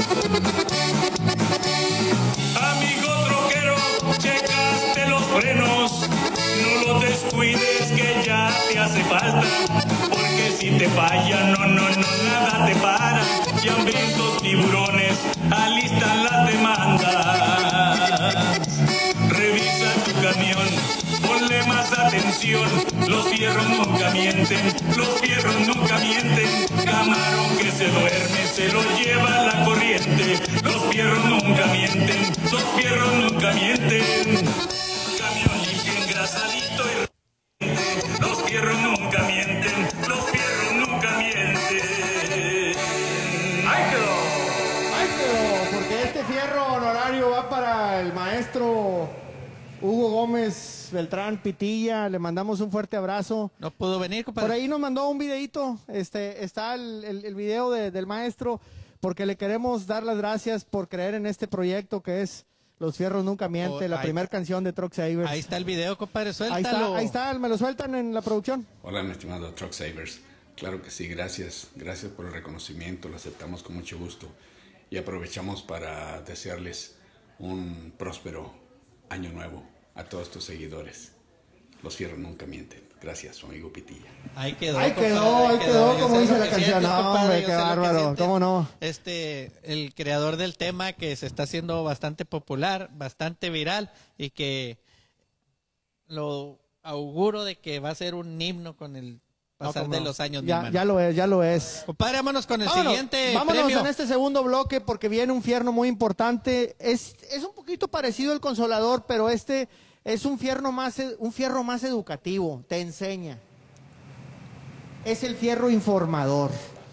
Amigo troquero, checaste los frenos, no los descuides que ya te hace falta, porque si te falla, no, no, no, nada te para, y hambrientos tiburones alistan las demandas. Revisa tu camión, ponle más atención, los fierros nunca mienten, los fierros nunca mienten, camarón que se duerme se lo lleva la corriente, los fierros nunca mienten, los fierros nunca mienten, camión limpio engrasadito y reciente, los fierros nunca mienten, los fierros nunca mienten. ¡Ahí quedó! ¡Ahí quedó! Porque este fierro honorario va para el maestro Hugo Gómez Beltrán Pitilla, le mandamos un fuerte abrazo. No pudo venir, compadre. Por ahí nos mandó un videito, este, está el, el, el video de, del maestro, porque le queremos dar las gracias por creer en este proyecto que es Los Fierros Nunca Mienten, Oh, la ahí- primera canción de Truck Savers. Ahí está el video, compadre, Ahí suéltalo. está, ahí está, me lo sueltan en la producción. Hola, mi estimado Truck Savers. Claro que sí, gracias. Gracias por el reconocimiento, lo aceptamos con mucho gusto. Y aprovechamos para desearles un próspero año nuevo a todos tus seguidores. Los fierros nunca mienten. Gracias, su amigo Pitilla. Ahí quedó. Ahí quedó, compadre, ahí quedó, Yo como sé dice lo la que canción. sientes, No, compadre, hombre, yo qué sé lo que bárbaro. sientes. ¿Cómo no? Este, el creador del tema que se está haciendo bastante popular, bastante viral y que lo auguro de que va a ser un himno con el pasar No, de cómo no. los años. mi Ya, hermano. ya lo es, ya lo es. Compadre, vámonos con el Vámonos, siguiente vámonos premio. en este segundo bloque porque viene un fierno muy importante. Es, es un poquito parecido al Consolador, pero este es un fierno más, ed- un fierro más educativo, te enseña. Es el fierro informador.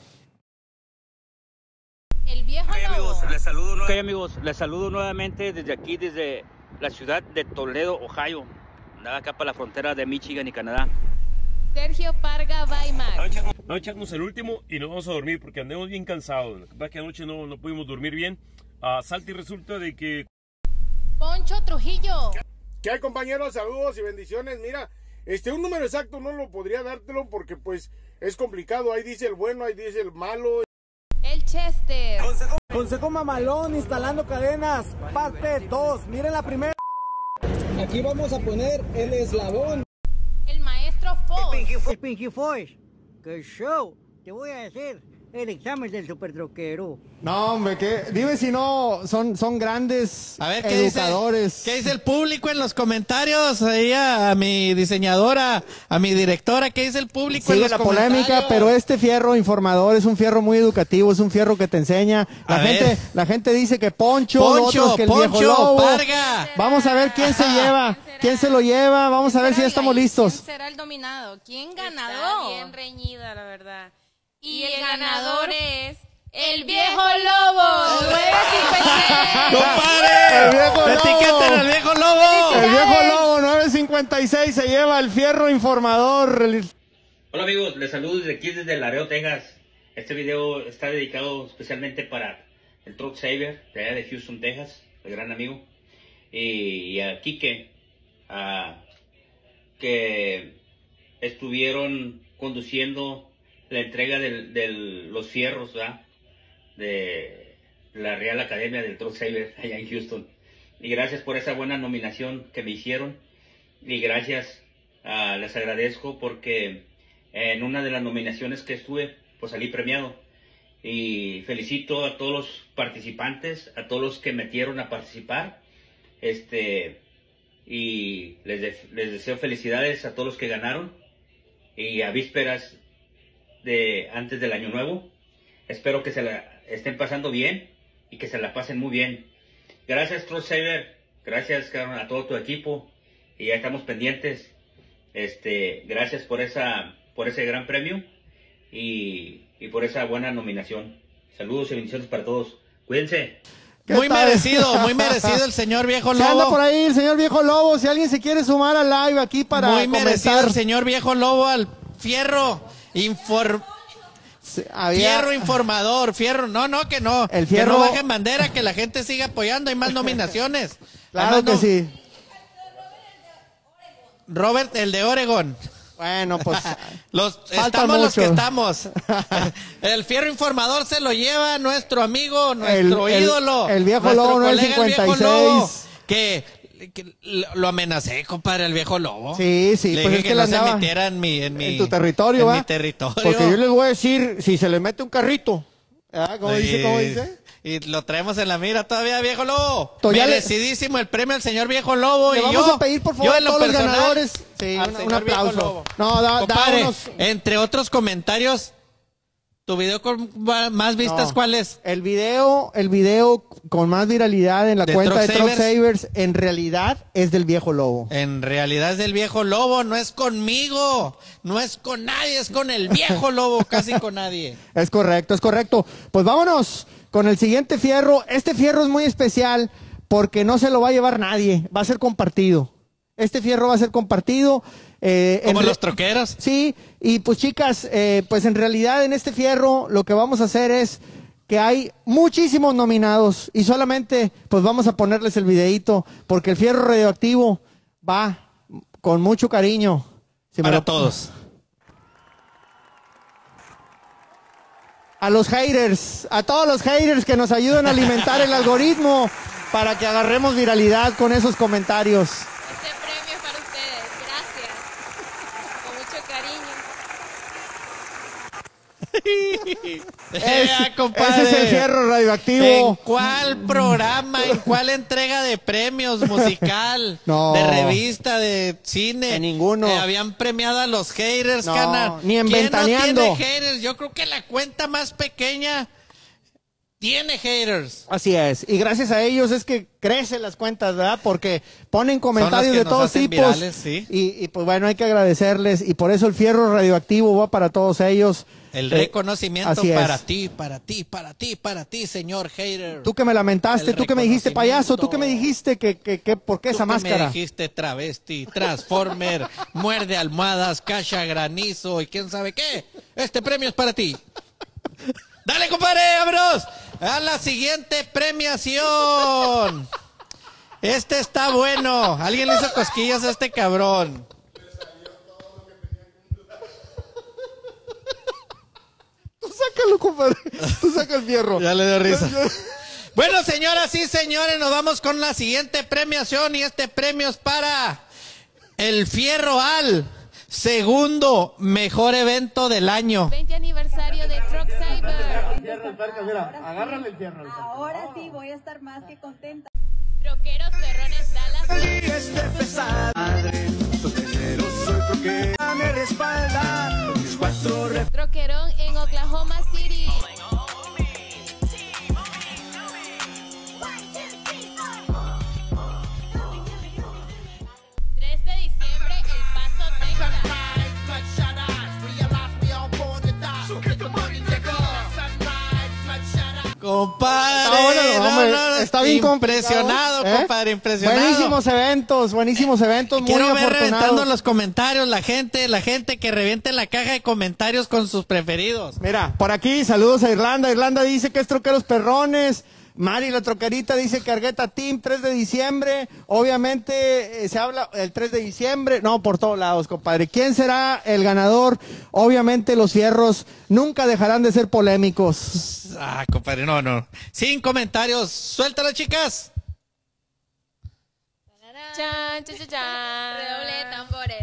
El viejo Ok, lobo. amigos, les saludo, nue- ok, amigos, les saludo nuevamente desde aquí, desde la ciudad de Toledo, Ohio. Andaba acá para la frontera de Michigan y Canadá. Sergio Parga Baymax. Vamos a echarnos el último y nos vamos a dormir porque andamos bien cansados. La verdad que anoche no, no pudimos dormir bien. Ah, salta y resulta de que... Poncho Trujillo. ¿Qué hay, compañeros? Saludos y bendiciones. Mira, este un número exacto no lo podría dártelo porque pues es complicado. Ahí dice el bueno, ahí dice el malo. El Chester. Consejo mamalón instalando cadenas, parte dos. Miren la primera. Aquí vamos a poner el eslabón. El maestro Foz. El Pinky Fox, que show, te voy a decir, el examen del supertroquero. No, hombre, que dime si no son, son grandes A ver, ¿qué educadores. dice, ¿qué dice el público en los comentarios? Ahí a, a mi diseñadora, a mi directora, ¿qué dice el público en Sigue los la polémica, comentarios? pero este fierro informador es un fierro muy educativo, es un fierro que te enseña. La A gente, ver. la gente dice que Poncho, Poncho, otros que el Poncho, viejo lobo. Parga. Vamos a ver quién se lleva, quién se lo lleva, vamos a ver si ya estamos listos. ¿Quién será el dominado? ¿Quién Está ganador? bien reñida, la verdad. Y Y el el ganador ganador es el viejo lobo. nueve cincuenta y seis. ¡Compadre! El viejo lobo. ¡Etiqueten al viejo lobo! El viejo lobo nueve cincuenta y seis se lleva el fierro informador. El- Hola amigos, les saludo desde aquí, desde Laredo, Texas. Este video está dedicado especialmente para el Truck Saver de allá de Houston, Texas, el gran amigo. Y, y a Quique, a, que estuvieron conduciendo la entrega de los fierros, ¿verdad? De la Real Academia del Truck Saver allá en Houston. Y gracias por esa buena nominación que me hicieron. Y gracias, ah, les agradezco porque en una de las nominaciones que estuve, pues salí premiado. Y felicito a todos los participantes, a todos los que metieron a participar. Este, y les, de- les deseo felicidades a todos los que ganaron. Y a vísperas de antes del año nuevo, espero que se la estén pasando bien y que se la pasen muy bien. Gracias, Truck Saver, gracias cabrón, a todo tu equipo, y ya estamos pendientes. Este, gracias por esa, por ese gran premio y, y por esa buena nominación. Saludos y bendiciones para todos. Cuídense. Muy tal? merecido, muy merecido el señor viejo Se anda lobo. por ahí el señor viejo lobo. Si alguien se quiere sumar al live aquí para Muy merecido comentar. el señor viejo lobo al fierro. Infor... había- Fierro informador, fierro, no, no, que no, El que fierro- no bajen bandera, que la gente siga apoyando, hay más nominaciones. Claro Además, que no- sí. Robert, el de Oregon. Bueno, pues los faltan estamos los que muchos. estamos. El fierro informador se lo lleva nuestro amigo, nuestro El- el- ídolo. el viejo nuestro lobo, ¿no? El colega, cincuenta y viejo lobo, seis. que, que lo amenacé, compadre, el viejo lobo. Sí, sí, Le pues dije es que, que no le se andaba metiera en mi, en mi en tu territorio, en ¿va? mi territorio. Porque yo les voy a decir, si se le mete un carrito, ¿ah? ¿Cómo Sí. dice? ¿Cómo dice? Y lo traemos en la mira todavía, viejo lobo. To- ya le- Merecidísimo el premio al señor viejo lobo. Le y vamos yo, a pedir, por yo favor, a en lo todos los personal, ganadores, sí, al un- un señor viejo aplauso. lobo. No, da- da Compadre, unos- entre otros comentarios, ¿tu video con va- más vistas No. cuál es? El video, el video con más viralidad en la ¿De cuenta Truck de Truck Savers? Savers, en realidad es del viejo lobo. En realidad es del viejo lobo, no es conmigo, no es con nadie, es con el viejo lobo, casi con nadie. Es correcto, es correcto. Pues vámonos con el siguiente fierro. Este fierro es muy especial porque no se lo va a llevar nadie, va a ser compartido. Este fierro va a ser compartido. Eh, Como en re- los troqueros. Sí, y pues chicas, eh, pues en realidad en este fierro lo que vamos a hacer es que hay muchísimos nominados y solamente pues vamos a ponerles el videíto porque el fierro radioactivo va con mucho cariño. Si me Para lo- todos. A los haters, a todos los haters que nos ayudan a alimentar el algoritmo para que agarremos viralidad con esos comentarios. Este premio es para ustedes. Gracias. Con mucho cariño. Es- Eh, compadre. ese es el fierro radioactivo. ¿En cuál programa, en cuál entrega de premios musical, No. de revista, de cine? En ninguno. Eh, habían premiado a los haters, No, canal. ni en ¿Quién Ventaneando. no tiene haters? Yo creo que la cuenta más pequeña tiene haters. Así es, y gracias a ellos es que crecen las cuentas, ¿verdad? Porque ponen comentarios Son los que de nos todos hacen tipos. virales, sí. y, y pues bueno, hay que agradecerles y por eso el fierro radioactivo va para todos ellos. El Eh, reconocimiento así es. para ti, para ti, para ti, para ti, señor hater. Tú que me lamentaste, El tú que me dijiste payaso, tú reconocimiento. que me dijiste que, que, que ¿por qué Tú esa que me máscara? dijiste travesti, transformer, muerde almohadas, cacha granizo y quién sabe qué. Este premio es para ti. Dale, compadre, vámonos a la siguiente premiación. Este está bueno. Alguien le hizo cosquillas a este cabrón. Tú sácalo, compadre. Tú saca el fierro. Ya le dio risa. Bueno, señoras y señores, nos vamos con la siguiente premiación y este premio es para el Fierro al segundo mejor evento del año. veinte aniversario de Truck Cyber. Mira, agárrale el fierro. Ahora sí voy a estar más que contenta. Troqueros Perrones Dallas. Este pesado, madre, soy troquero, soy troquero, me respalda con mis cuatro re- Troquerón en Oklahoma City. tres de diciembre, El Paso, Texas. Compadre, Está bueno, no, hombre, no, no, está bien impresionado, complicado, ¿eh? compadre, impresionado. Buenísimos eventos, buenísimos eventos, muy Quiero ver reventando afortunados. los comentarios, la gente, la gente que reviente la caja de comentarios con sus preferidos. Mira, por aquí, saludos a Irlanda. Irlanda dice que es Troqueros Perrones. Mari, la troquerita, dice que Argueta Team, tres de diciembre. Obviamente, eh, se habla el tres de diciembre. No, por todos lados, compadre. ¿Quién será el ganador? Obviamente, los fierros nunca dejarán de ser polémicos. Ah, compadre, no, no. Sin comentarios, suéltalo, chicas. Chan, chan, chan, chan. Redoble de tambores.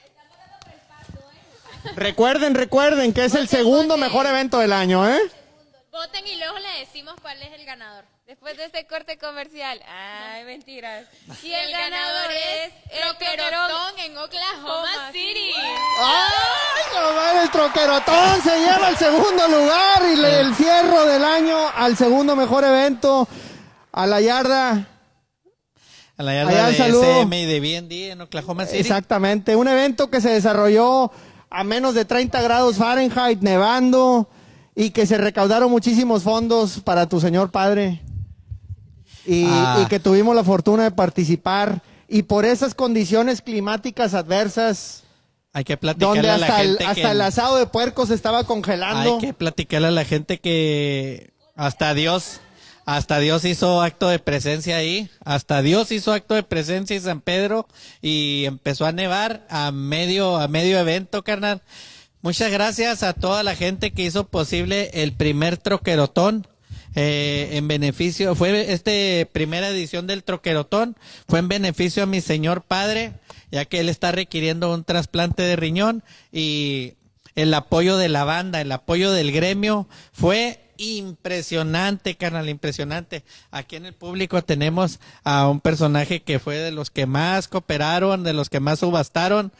Recuerden, recuerden que es el segundo mejor evento del año, ¿eh? Voten y luego le decimos cuál es el ganador. Después de este corte comercial. Ay, mentiras. Y el, ganador es el Troquerotón en Oklahoma City. ¡Ay, compadre, el troquerotón se lleva el segundo lugar y le- el fierro del año al segundo mejor evento, a la yarda. A la yarda Allá de el saludo. S M y de B and D en Oklahoma City. Exactamente, un evento que se desarrolló a menos de treinta grados Fahrenheit, nevando, y que se recaudaron muchísimos fondos para tu señor padre. Y, Ah. y que tuvimos la fortuna de participar. Y por esas condiciones climáticas adversas, Hay que platicarle donde a la hasta, el, gente hasta que... el asado de puerco se estaba congelando. Hay que platicarle a la gente que hasta Dios, hasta Dios hizo acto de presencia ahí, hasta Dios hizo acto de presencia en San Pedro y empezó a nevar a medio, a medio evento, carnal. Muchas gracias a toda la gente que hizo posible el primer troquerotón. Eh, en beneficio, fue este primera edición del troquerotón, fue en beneficio a mi señor padre, ya que él está requiriendo un trasplante de riñón, y el apoyo de la banda, el apoyo del gremio fue impresionante, carnal, impresionante. Aquí en el público tenemos a un personaje que fue de los que más cooperaron, de los que más subastaron,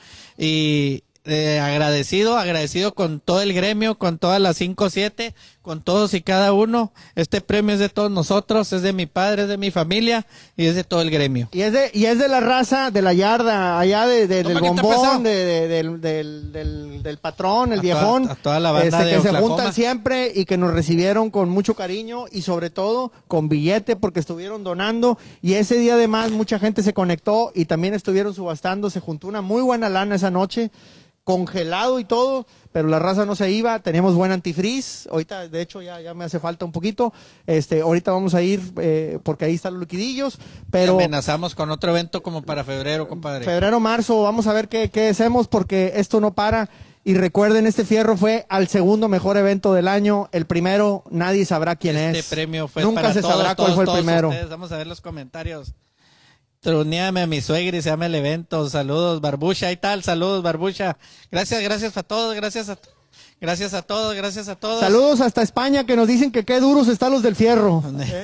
y Eh, agradecido, agradecido con todo el gremio, con todas las cinco siete, con todos y cada uno. Este premio es de todos nosotros, es de mi padre, es de mi familia y es de todo el gremio. Y es de, y es de la raza de la yarda, allá de, de, del bombón, de, de, del, del, del, del patrón, el a viejón. Toda, a toda la banda este, de que Oklahoma. se juntan siempre y que nos recibieron con mucho cariño y sobre todo con billete porque estuvieron donando. Y ese día además mucha gente se conectó y también estuvieron subastando. Se juntó una muy buena lana esa noche, congelado y todo, pero la raza no se iba. Teníamos buen antifreeze, ahorita de hecho ya, ya me hace falta un poquito, este, ahorita vamos a ir eh, porque ahí están los liquidillos, pero amenazamos con otro evento como para febrero, compadre. Febrero, marzo, vamos a ver qué, qué hacemos porque esto no para. Y recuerden, este fierro fue al segundo mejor evento del año. El primero nadie sabrá quién este es. Este premio fue nunca para se todos, sabrá todos, cuál fue el todos primero. Ustedes. Vamos a ver los comentarios. Trunéame a mi suegra y se llama el evento. Saludos, Barbucha y tal. Saludos, Barbucha. Gracias, gracias a todos. Gracias a, gracias a todos. Gracias a todos. Saludos hasta España, que nos dicen que qué duros están los del fierro.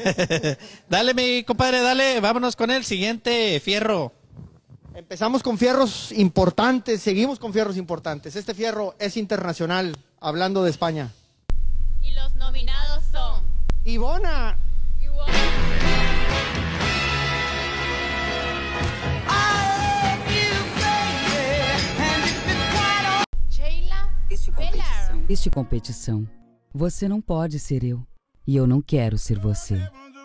Dale, mi compadre, dale. Vámonos con el siguiente fierro. Empezamos con fierros importantes. Seguimos con fierros importantes. Este fierro es internacional, hablando de España. Y los nominados son Ivona. Ivona. Existe competição. Você não pode ser eu. E eu não quero ser você.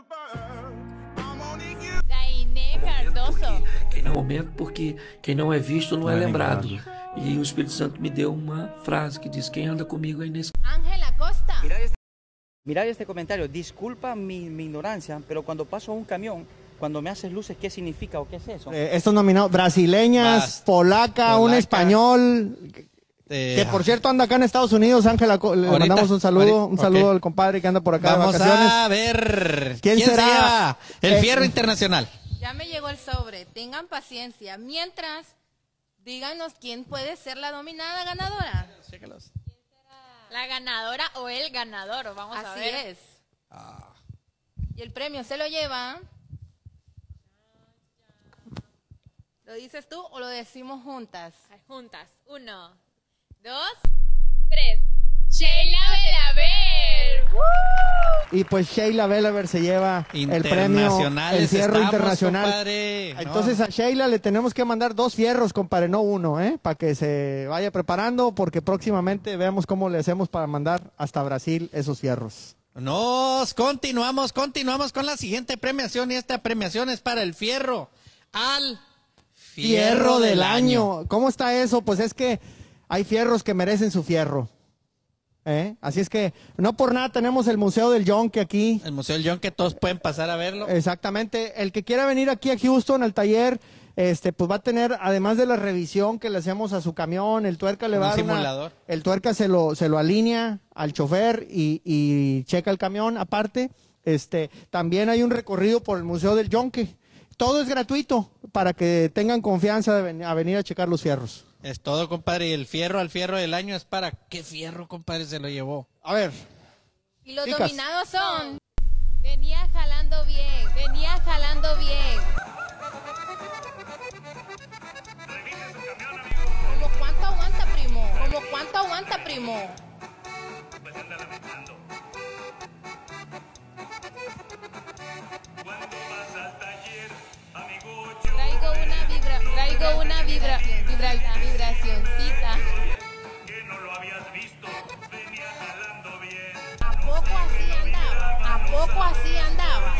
Dainé Cardoso. Quem não momento, porque quem não é visto não é lembrado. E o Espírito Santo me deu uma frase que diz: quem anda comigo aí nesse... Ángela Costa. Mirad este comentario. Disculpa mi, mi ignorancia, pero cuando paso a un camión, cuando me haces luces, ¿qué significa o qué es eso? Eh, estos nominados, brasileñas, Bas, polaca, polaca, un español... Eh, que por cierto anda acá en Estados Unidos, Ángela, le ahorita, mandamos un saludo, ahorita, un saludo okay. al compadre que anda por acá Vamos de vacaciones. a ver quién, quién será se lleva el eh, fierro internacional. Ya me llegó el sobre, tengan paciencia. Mientras, díganos quién puede ser la dominada ganadora. Chécalos. La ganadora o el ganador, vamos Así a ver. es. Ah. Y el premio se lo lleva. ¿Lo dices tú o lo decimos juntas? Juntas. Uno, dos, tres. Sheila Belaver. ¡Uh! Y pues Sheila Belaver se lleva el premio, el fierro estamos, internacional. Compadre. Entonces no. a Sheila le tenemos que mandar dos fierros, compadre, no uno, ¿eh? Para que se vaya preparando, porque próximamente veamos cómo le hacemos para mandar hasta Brasil esos fierros. Nos continuamos, continuamos con la siguiente premiación, y esta premiación es para el fierro al Fierro, fierro del, del año. año. ¿Cómo está eso? Pues es que hay fierros que merecen su fierro. ¿Eh? Así es que no por nada tenemos el Museo del Yonke aquí. El Museo del Yonke, todos pueden pasar a verlo. Exactamente. El que quiera venir aquí a Houston al taller, este, pues va a tener, además de la revisión que le hacemos a su camión, el tuerca le va a dar una, simulador. El tuerca se lo, se lo alinea al chofer y, y checa el camión aparte. Este, también hay un recorrido por el Museo del Yonke. Todo es gratuito para que tengan confianza de ven a venir a checar los fierros. Es todo, compadre. Y el fierro al fierro del año es para... ¿Qué fierro, compadre, se lo llevó? A ver. Y los chicas. dominados son... Venía jalando bien, venía jalando bien. ¿Cómo cuánto aguanta, primo? ¿Cómo cuánto aguanta, primo? Pues anda lamentando. Cuando vas al taller, amigo, yo Traigo una vibra, traigo una vibra, vibra, vibracioncita. que no lo habías visto, venía jalando bien. ¿A poco así andaba? ¿A poco así andaba?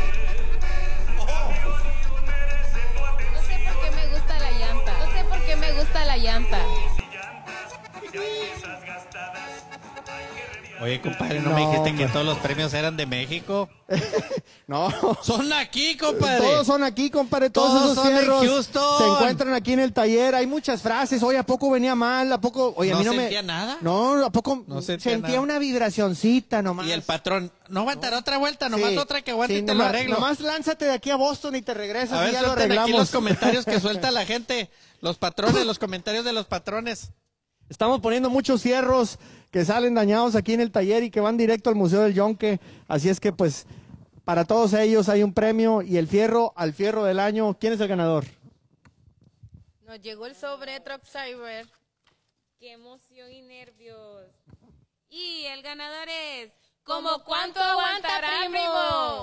No sé por qué me gusta la llanta. No sé por qué me gusta la llanta. Oye, qué, compadre? ¿No, No, me dijiste hombre. que todos los premios eran de México? No. Son aquí, compadre. Todos son aquí, compadre. Todos, Todos esos son en fierros Houston. se encuentran aquí en el taller. Hay muchas frases. Oye, ¿a poco venía mal? ¿A poco? Oye, a ¿No mí no sentía me... nada? No, ¿a poco No sentía sentía nada. una vibracioncita nomás? Y el patrón, no aguantará otra vuelta, nomás Sí, otra que aguante sí, y te nomás, lo arreglo. Nomás lánzate de aquí a Boston y te regresas A ver, y ya lo suelten arreglamos. aquí los comentarios que suelta la gente. Los patrones, los comentarios de los patrones. Estamos poniendo muchos fierros que salen dañados aquí en el taller y que van directo al Museo del Yonke. Así es que, pues, para todos ellos hay un premio y el fierro al fierro del año. ¿Quién es el ganador? Nos llegó el sobre Truck Cyber. Qué emoción y nervios. Y el ganador es... ¿Cómo cuánto aguantará, primo?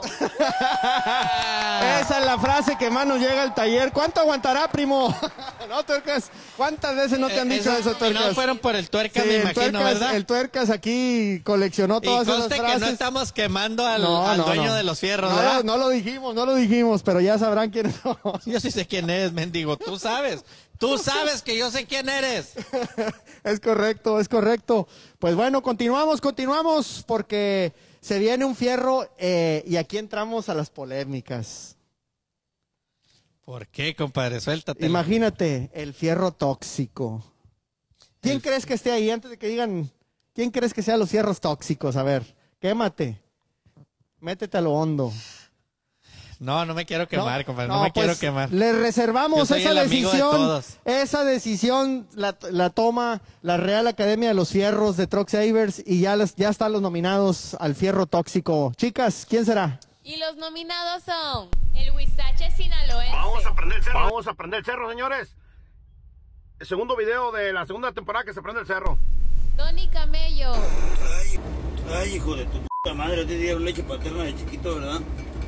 Esa es la frase que más nos llega al taller. ¿Cuánto aguantará, primo? ¿No, Tuercas? ¿Cuántas veces no te han Eh, dicho eso- eso, Tuercas? no fueron por el Tuercas, Sí, me el imagino, Tuercas- ¿verdad? El Tuercas aquí coleccionó Y todas esas conste frases. que no estamos quemando al, No, al no, dueño no. de los fierros, No, ¿verdad? lo- no lo dijimos, no lo dijimos, pero ya sabrán quiénes son. Yo sí sé quién eres, mendigo. Tú sabes. Tú sabes que yo sé quién eres. Es correcto, es correcto. Pues bueno, continuamos, continuamos, porque se viene un fierro eh, y aquí entramos a las polémicas. ¿Por qué, compadre? Suéltate. Imagínate, el fierro tóxico. ¿Quién El- crees que esté ahí? Antes de que digan, ¿quién crees que sean los fierros tóxicos? A ver, quémate. Métete a lo hondo. No, no me quiero quemar, No, compadre. No, no, me quiero pues, quemar. Le reservamos Yo soy esa el amigo de decisión. todos. Esa decisión la, la toma la Real Academia de los Fierros de Truck Savers y ya, les, ya están los nominados al fierro tóxico. Chicas, ¿quién será? Y los nominados son el Huizache Sinaloense. Vamos a prender el cerro. Vamos a prender el cerro, señores. El segundo video de la segunda temporada que se prende el cerro. Tony Camello. Ay, ay, hijo de tu puta madre, te dieron leche paterna de chiquito, ¿verdad?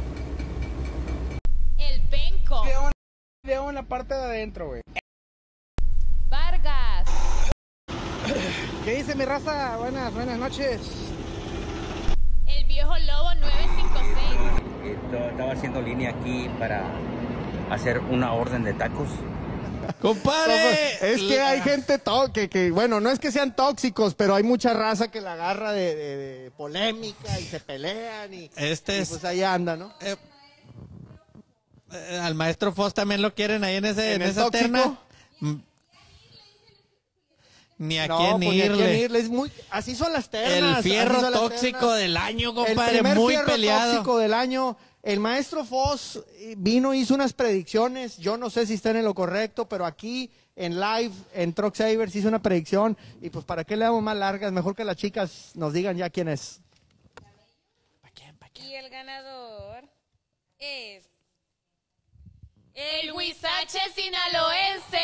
El Penco. Video en la parte de adentro, güey. Vargas. ¿Qué dice mi raza? Buenas, buenas noches. El Viejo Lobo nueve cinco seis. Estaba haciendo línea aquí para hacer una orden de tacos. ¡Compadre! Es que hay gente to- que, que, bueno, no es que sean tóxicos, pero hay mucha raza que la agarra de, de- de polémica y se pelean y, Este y es... pues ahí anda, ¿no? eh, eh, al maestro Foss también lo quieren ahí en, ese, ¿En en el esa tóxico? terna. Mm. Ni a No, quién pues, ni a irle. quién irle, es muy, así son las ternas. El fierro así son las tóxico ternas. del año, El compadre, primer muy fierro peleado. tóxico del año. El maestro Foss vino, hizo unas predicciones. Yo no sé si estén en lo correcto, pero aquí en live, en Truck Savers, hizo una predicción. Y pues, ¿para qué le damos más largas? Mejor que las chicas nos digan ya quién es. Y el ganador es el Huizache Sinaloense.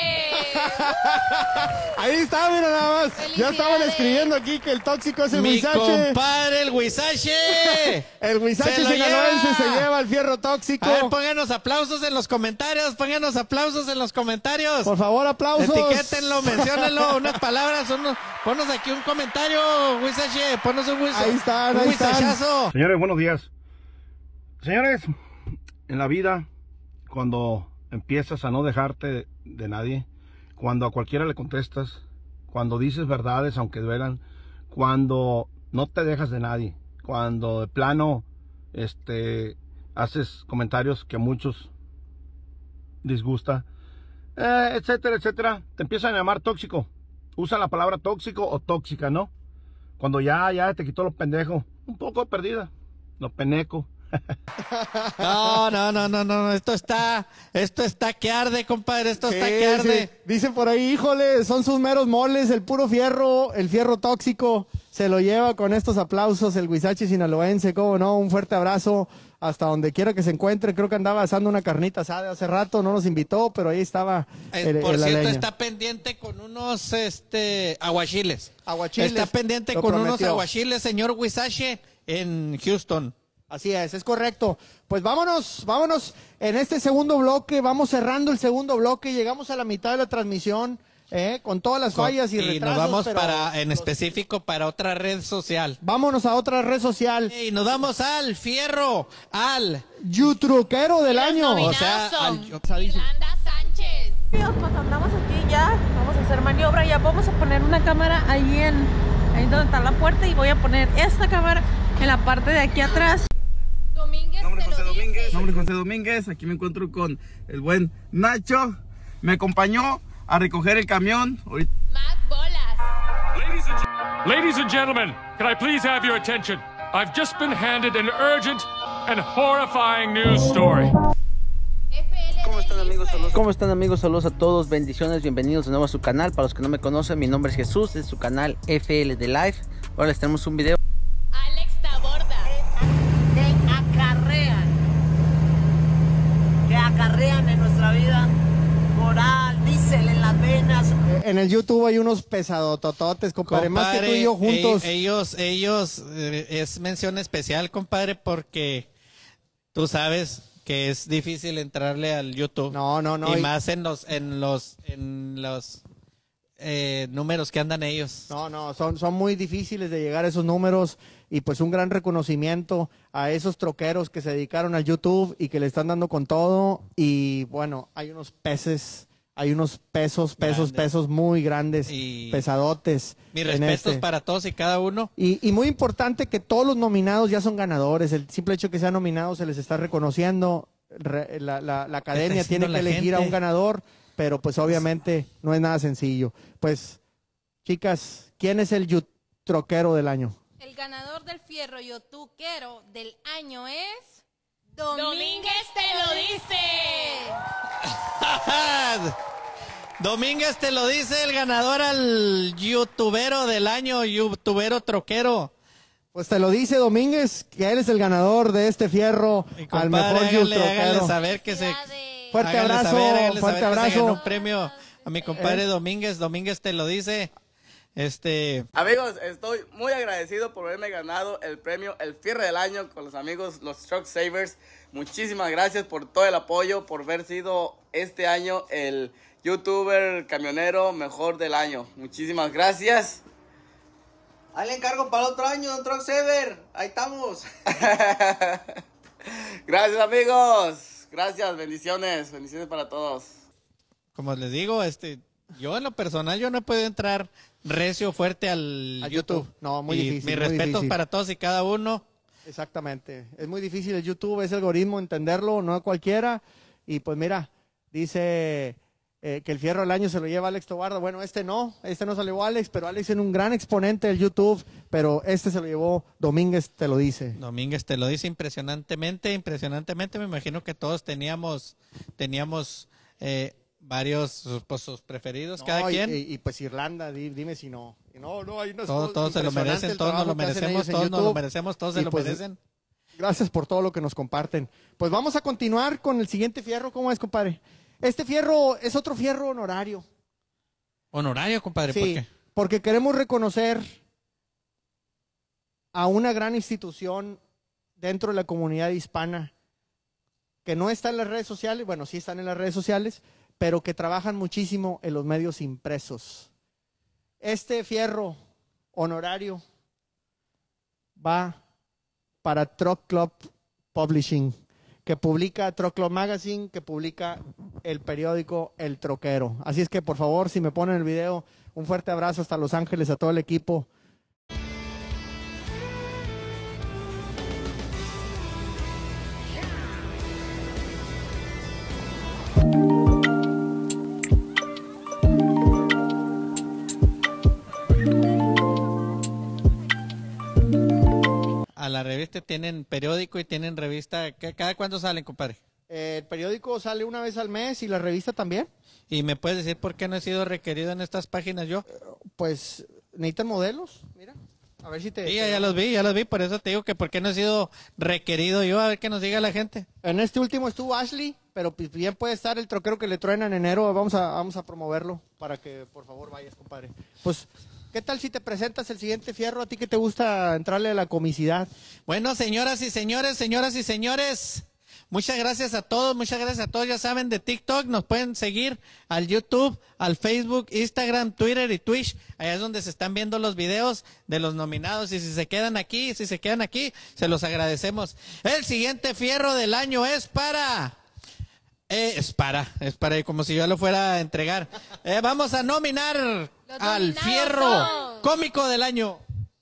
Ahí está, mira nada más. Ya Felicidades. estaban escribiendo aquí que el tóxico es el Mi Huizache. compadre, el Huizache. El Huizache Se lo sinaloense lleva. se lleva el fierro tóxico. A ver, pónganos aplausos en los comentarios, pónganos aplausos en los comentarios. Por favor, aplausos. Etiquétenlo, menciónenlo, unas palabras, unos, ponnos aquí un comentario, Huizache, ponnos un Huizache. Ahí están, un ahí están. Huizachazo. Señores, buenos días. Señores, en la vida, cuando empiezas a no dejarte de, de nadie, cuando a cualquiera le contestas, cuando dices verdades aunque duelan, cuando no te dejas de nadie, cuando de plano este, haces comentarios que a muchos disgusta, eh, etcétera, etcétera, te empiezan a llamar tóxico. Usa la palabra tóxico o tóxica, ¿no? Cuando ya, ya te quitó los pendejos, un poco perdida, los penecos. No, no, no, no, no, esto está, esto está que arde, compadre, esto está Sí, que arde. sí. Dicen por ahí, híjole, son sus meros moles, el puro fierro, el fierro tóxico, se lo lleva con estos aplausos el Huizache sinaloense, cómo no, un fuerte abrazo hasta donde quiera que se encuentre. Creo que andaba asando una carnita asada hace rato, no nos invitó, pero ahí estaba Eh, el, Por el cierto, aleño. está pendiente con unos este aguachiles. Aguachiles, Está pendiente lo con unos prometió. aguachiles, señor Huizache, en Houston. Así es, es correcto. Pues vámonos, vámonos en este segundo bloque, vamos cerrando el segundo bloque, llegamos a la mitad de la transmisión, eh, con todas las fallas y, y retrasos. nos vamos pero para, en específico, para otra red social. Vámonos a otra red social. Y nos vamos al fierro, al YouTruquero del año. O sea, al, Yolanda Sánchez. Pues andamos aquí ya, vamos a hacer maniobra, ya vamos a poner una cámara ahí en ahí donde está la puerta, y voy a poner esta cámara en la parte de aquí atrás. Domínguez, nombre te José lo Domínguez. dice. Nombre José Domínguez. Aquí me encuentro con el buen Nacho. Me acompañó a recoger el camión. Ahorita... Matt Bolas. Ladies and, ladies and gentlemen, can I please have your attention? I've just been handed an urgent and horrifying news story. ¿Cómo están amigos? Saludos. ¿Cómo están amigos? Saludos a todos, bendiciones, bienvenidos de nuevo a su canal. Para los que no me conocen, mi nombre es Jesús, es su canal F L de Life. Ahora les tenemos un video. Alex Taborda. Que acarrean, que acarrean en nuestra vida moral, diésel en las venas. En el YouTube hay unos pesadotototes, compadre, más que tú y yo juntos. E- ellos, ellos, eh, es mención especial, compadre, porque tú sabes que es difícil entrarle al YouTube. No, no, no. Y, y más en los, en los, en los eh, números que andan ellos. No, no, son, son muy difíciles de llegar a esos números, y pues un gran reconocimiento a esos troqueros que se dedicaron al YouTube y que le están dando con todo. Y bueno, hay unos peces, hay unos pesos, pesos, Grandes. pesos muy grandes, Y pesadotes. mis en respetos este. para todos y cada uno. Y, y muy importante que todos los nominados ya son ganadores. El simple hecho que sean nominados se les está reconociendo. Re- la, la, la academia está tiene haciendo que la elegir a gente? un ganador, pero pues obviamente no es nada sencillo. Pues, chicas, ¿quién es el yu- troquero del año? El ganador del fierro yotuquero del año es Domínguez, te lo dice. Domínguez te lo dice, el ganador al youtubero del año, youtubero troquero. Pues te lo dice Domínguez, que eres el ganador de este fierro Y al compadre, mejor háganle, youtuber. háganle saber que se... Fuerte háganle abrazo, saber, háganle fuerte saber que se abrazo. ganó un premio a mi compadre Eh. Domínguez. Domínguez te lo dice. Este... Amigos, estoy muy agradecido por haberme ganado el premio El Fierro del Año con los amigos los Truck Savers. Muchísimas gracias por todo el apoyo, por haber sido este año el youtuber camionero mejor del año. Muchísimas gracias. Ahí le encargo para el otro año, don Truck Saver. Ahí estamos. Gracias amigos. Gracias, bendiciones. Bendiciones para todos. Como les digo, este, yo en lo personal yo no he podido entrar recio fuerte al, Al YouTube. YouTube. No, muy Y difícil, Mis muy respetos difícil. para todos y cada uno. Exactamente. Es muy difícil el YouTube, ese algoritmo, entenderlo, no a cualquiera. Y pues mira, dice eh, que el fierro del año se lo lleva Alex Tobarda. Bueno, este no, este no se lo llevó Alex, pero Alex es un gran exponente del YouTube, pero este se lo llevó Domínguez, te lo dice. Domínguez te lo dice impresionantemente, impresionantemente. Me imagino que todos teníamos, teníamos eh, varios, pues, sus preferidos, No, cada y, quien. y- y, pues Irlanda, di- dime si no. Y no, no, hay unas Todos, cosas todos se lo impresionantes, merecen, el todos nos lo trabajo que hacen merecemos, ellos en todos nos lo YouTube. merecemos, todos se Y lo pues, merecen. Gracias por todo lo que nos comparten. Pues vamos a continuar con el siguiente fierro. ¿Cómo es, compadre? Este fierro es otro fierro honorario. Honorario, compadre, Sí, ¿por qué? porque queremos reconocer a una gran institución dentro de la comunidad hispana que no está en las redes sociales, bueno, sí están en las redes sociales, pero que trabajan muchísimo en los medios impresos. Este fierro honorario va para Truck Club Publishing, que publica Truck Club Magazine, que publica el periódico El Troquero. Así es que, por favor, si me ponen el video, un fuerte abrazo hasta Los Ángeles a todo el equipo. A la revista tienen periódico y tienen revista. ¿Qué- ¿Cada cuándo salen, compadre? Eh, el periódico sale una vez al mes y la revista también. ¿Y me puedes decir por qué no he sido requerido en estas páginas yo? Pues necesitan modelos, mira. A ver si te... Sí, ya, ya los vi, ya los vi, por eso te digo que por qué no he sido requerido yo, a ver qué nos diga la gente. En este último estuvo Ashley, pero pues bien puede estar el troquero que le truena en enero. Vamos a, vamos a promoverlo para que por favor vayas, compadre. Pues, ¿qué tal si te presentas el siguiente fierro? ¿A ti que te gusta entrarle a la comicidad? Bueno, señoras y señores, señoras y señores, muchas gracias a todos, muchas gracias a todos. Ya saben, de TikTok nos pueden seguir al YouTube, al Facebook, Instagram, Twitter y Twitch. Allá es donde se están viendo los videos de los nominados. Y si se quedan aquí, si se quedan aquí, se los agradecemos. El siguiente fierro del año es para... Eh, es para, es para, como si yo lo fuera a entregar. Eh, vamos a nominar al fierro. Son cómico del año.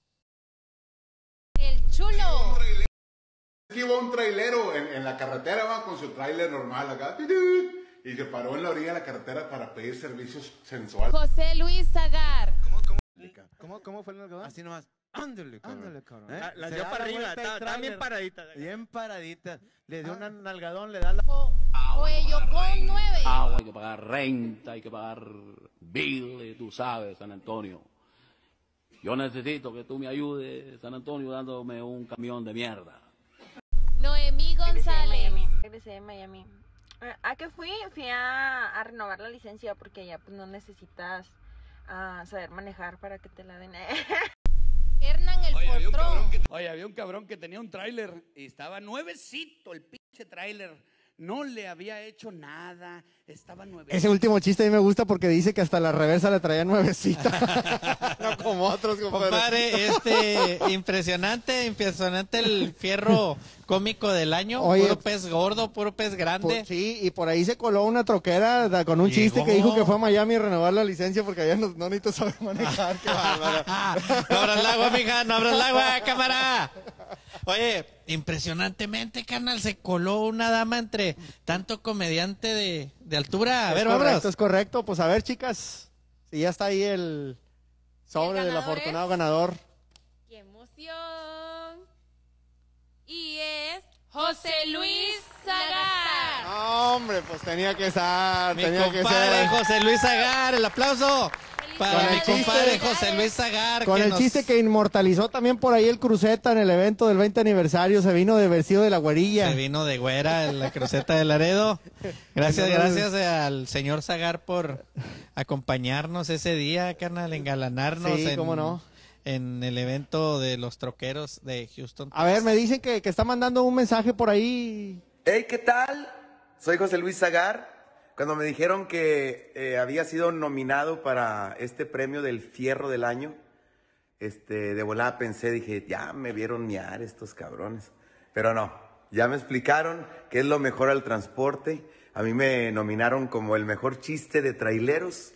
El chulo. Es que iba un trailero en, en la carretera, va con su trailer normal acá. Y se paró en la orilla de la carretera para pedir servicios sensuales. José Luis Zagar. ¿Cómo, cómo? ¿Cómo, cómo fue el nalgadón? Así nomás. Ándale, cabrón. Ándale, cabrón. ¿Eh? La, la Se dio da para la arriba, vuelta está, el está tráiler. bien paradita. Bien paradita. Le dio Ah. un nalgadón, le da la... Cuello con nueve. Agua, hay que pagar renta, hay que pagar bill, tú sabes, San Antonio. Yo necesito que tú me ayudes, San Antonio, dándome un camión de mierda. Noemí González. Regresé de Miami. ¿A qué fui? Fui a, a renovar la licencia porque ya pues no necesitas uh, saber manejar para que te la den. Hernán el Oye, había un Potrón. cabrón que, oye, había un cabrón que tenía un tráiler y estaba nuevecito el pinche tráiler. No le había hecho nada, estaba nuevecito. Ese último chiste a mí me gusta porque dice que hasta la reversa le traía nuevecita. No como otros, compadre. Compadre, este, impresionante, impresionante el fierro cómico del año. Oye, puro pez gordo, puro pez grande. Por- sí, y por ahí se coló una troquera da- con un chiste Llegó. que dijo que fue a Miami a renovar la licencia porque allá no, no necesito saber manejar. Qué bárbara. No abras el agua, mija, no abras el agua, cámara. Oye, impresionantemente, carnal, se coló una dama entre tanto comediante de, de altura. A Es ver, correcto, vámonos. es correcto. Pues a ver, chicas, si ya está ahí el sobre ¿El del ganador afortunado es? ganador. ¡Qué emoción! Y es José Luis Zagar. No, hombre, pues tenía que estar, Mi tenía que compadre ser. José Luis Zagar, el aplauso para Con mi el chiste- compadre José Luis Zagar. Con que el nos- chiste que inmortalizó también por ahí el Cruceta en el evento del veinte aniversario, se vino de vestido de la güerilla. Se vino de güera en la cruceta de Laredo. Gracias, gracias al señor Zagar por acompañarnos ese día, carnal, engalanarnos Sí, en, cómo no. en el evento de los troqueros de Houston. A ver, me dicen que, que está mandando un mensaje por ahí. Hey, ¿qué tal? Soy José Luis Zagar. Cuando me dijeron que eh, había sido nominado para este premio del Fierro del Año, este, de volada pensé, dije, ya me vieron miar estos cabrones. Pero no, ya me explicaron que es lo mejor al transporte. A mí me nominaron como el mejor chiste de traileros.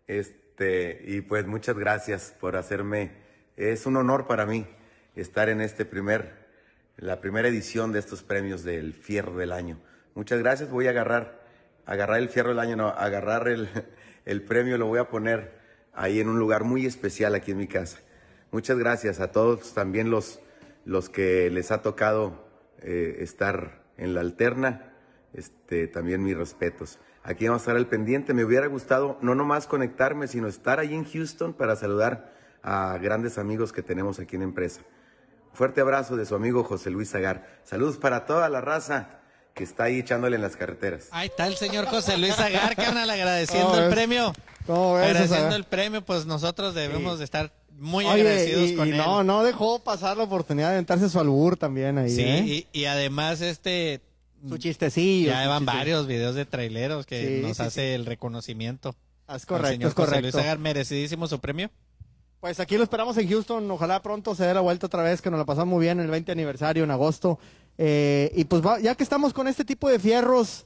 Este, y pues muchas gracias por hacerme, es un honor para mí estar en este primer, la primera edición de estos premios del Fierro del Año. Muchas gracias, voy a agarrar, agarrar el Fierro del Año, no, agarrar el, el premio, lo voy a poner ahí en un lugar muy especial aquí en mi casa. Muchas gracias a todos, también los, los que les ha tocado eh, estar en la alterna, este, también mis respetos. Aquí vamos a estar al pendiente, me hubiera gustado no nomás conectarme, sino estar ahí en Houston para saludar a grandes amigos que tenemos aquí en la empresa. Fuerte abrazo de su amigo José Luis Zagar. Saludos para toda la raza que está ahí echándole en las carreteras. Ahí está el señor José Luis Zagar, carnal, agradeciendo ¿Cómo el ves? premio. ¿Cómo ves, Agradeciendo Zagar? el premio, pues nosotros debemos Sí. de estar muy Oye, agradecidos y, con y él. no, no dejó pasar la oportunidad de aventarse su albur también ahí, Sí, ¿eh? y, y además este... Su chistecillo. Ya su van chiste- varios videos de traileros que Sí, nos sí, hace sí. el reconocimiento. Es al correcto, señor es José Luis correcto. Zagar, merecidísimo su premio. Pues aquí lo esperamos en Houston, ojalá pronto se dé la vuelta otra vez, que nos la pasamos muy bien en el veinte aniversario en agosto. Eh, y pues va- ya que estamos con este tipo de fierros,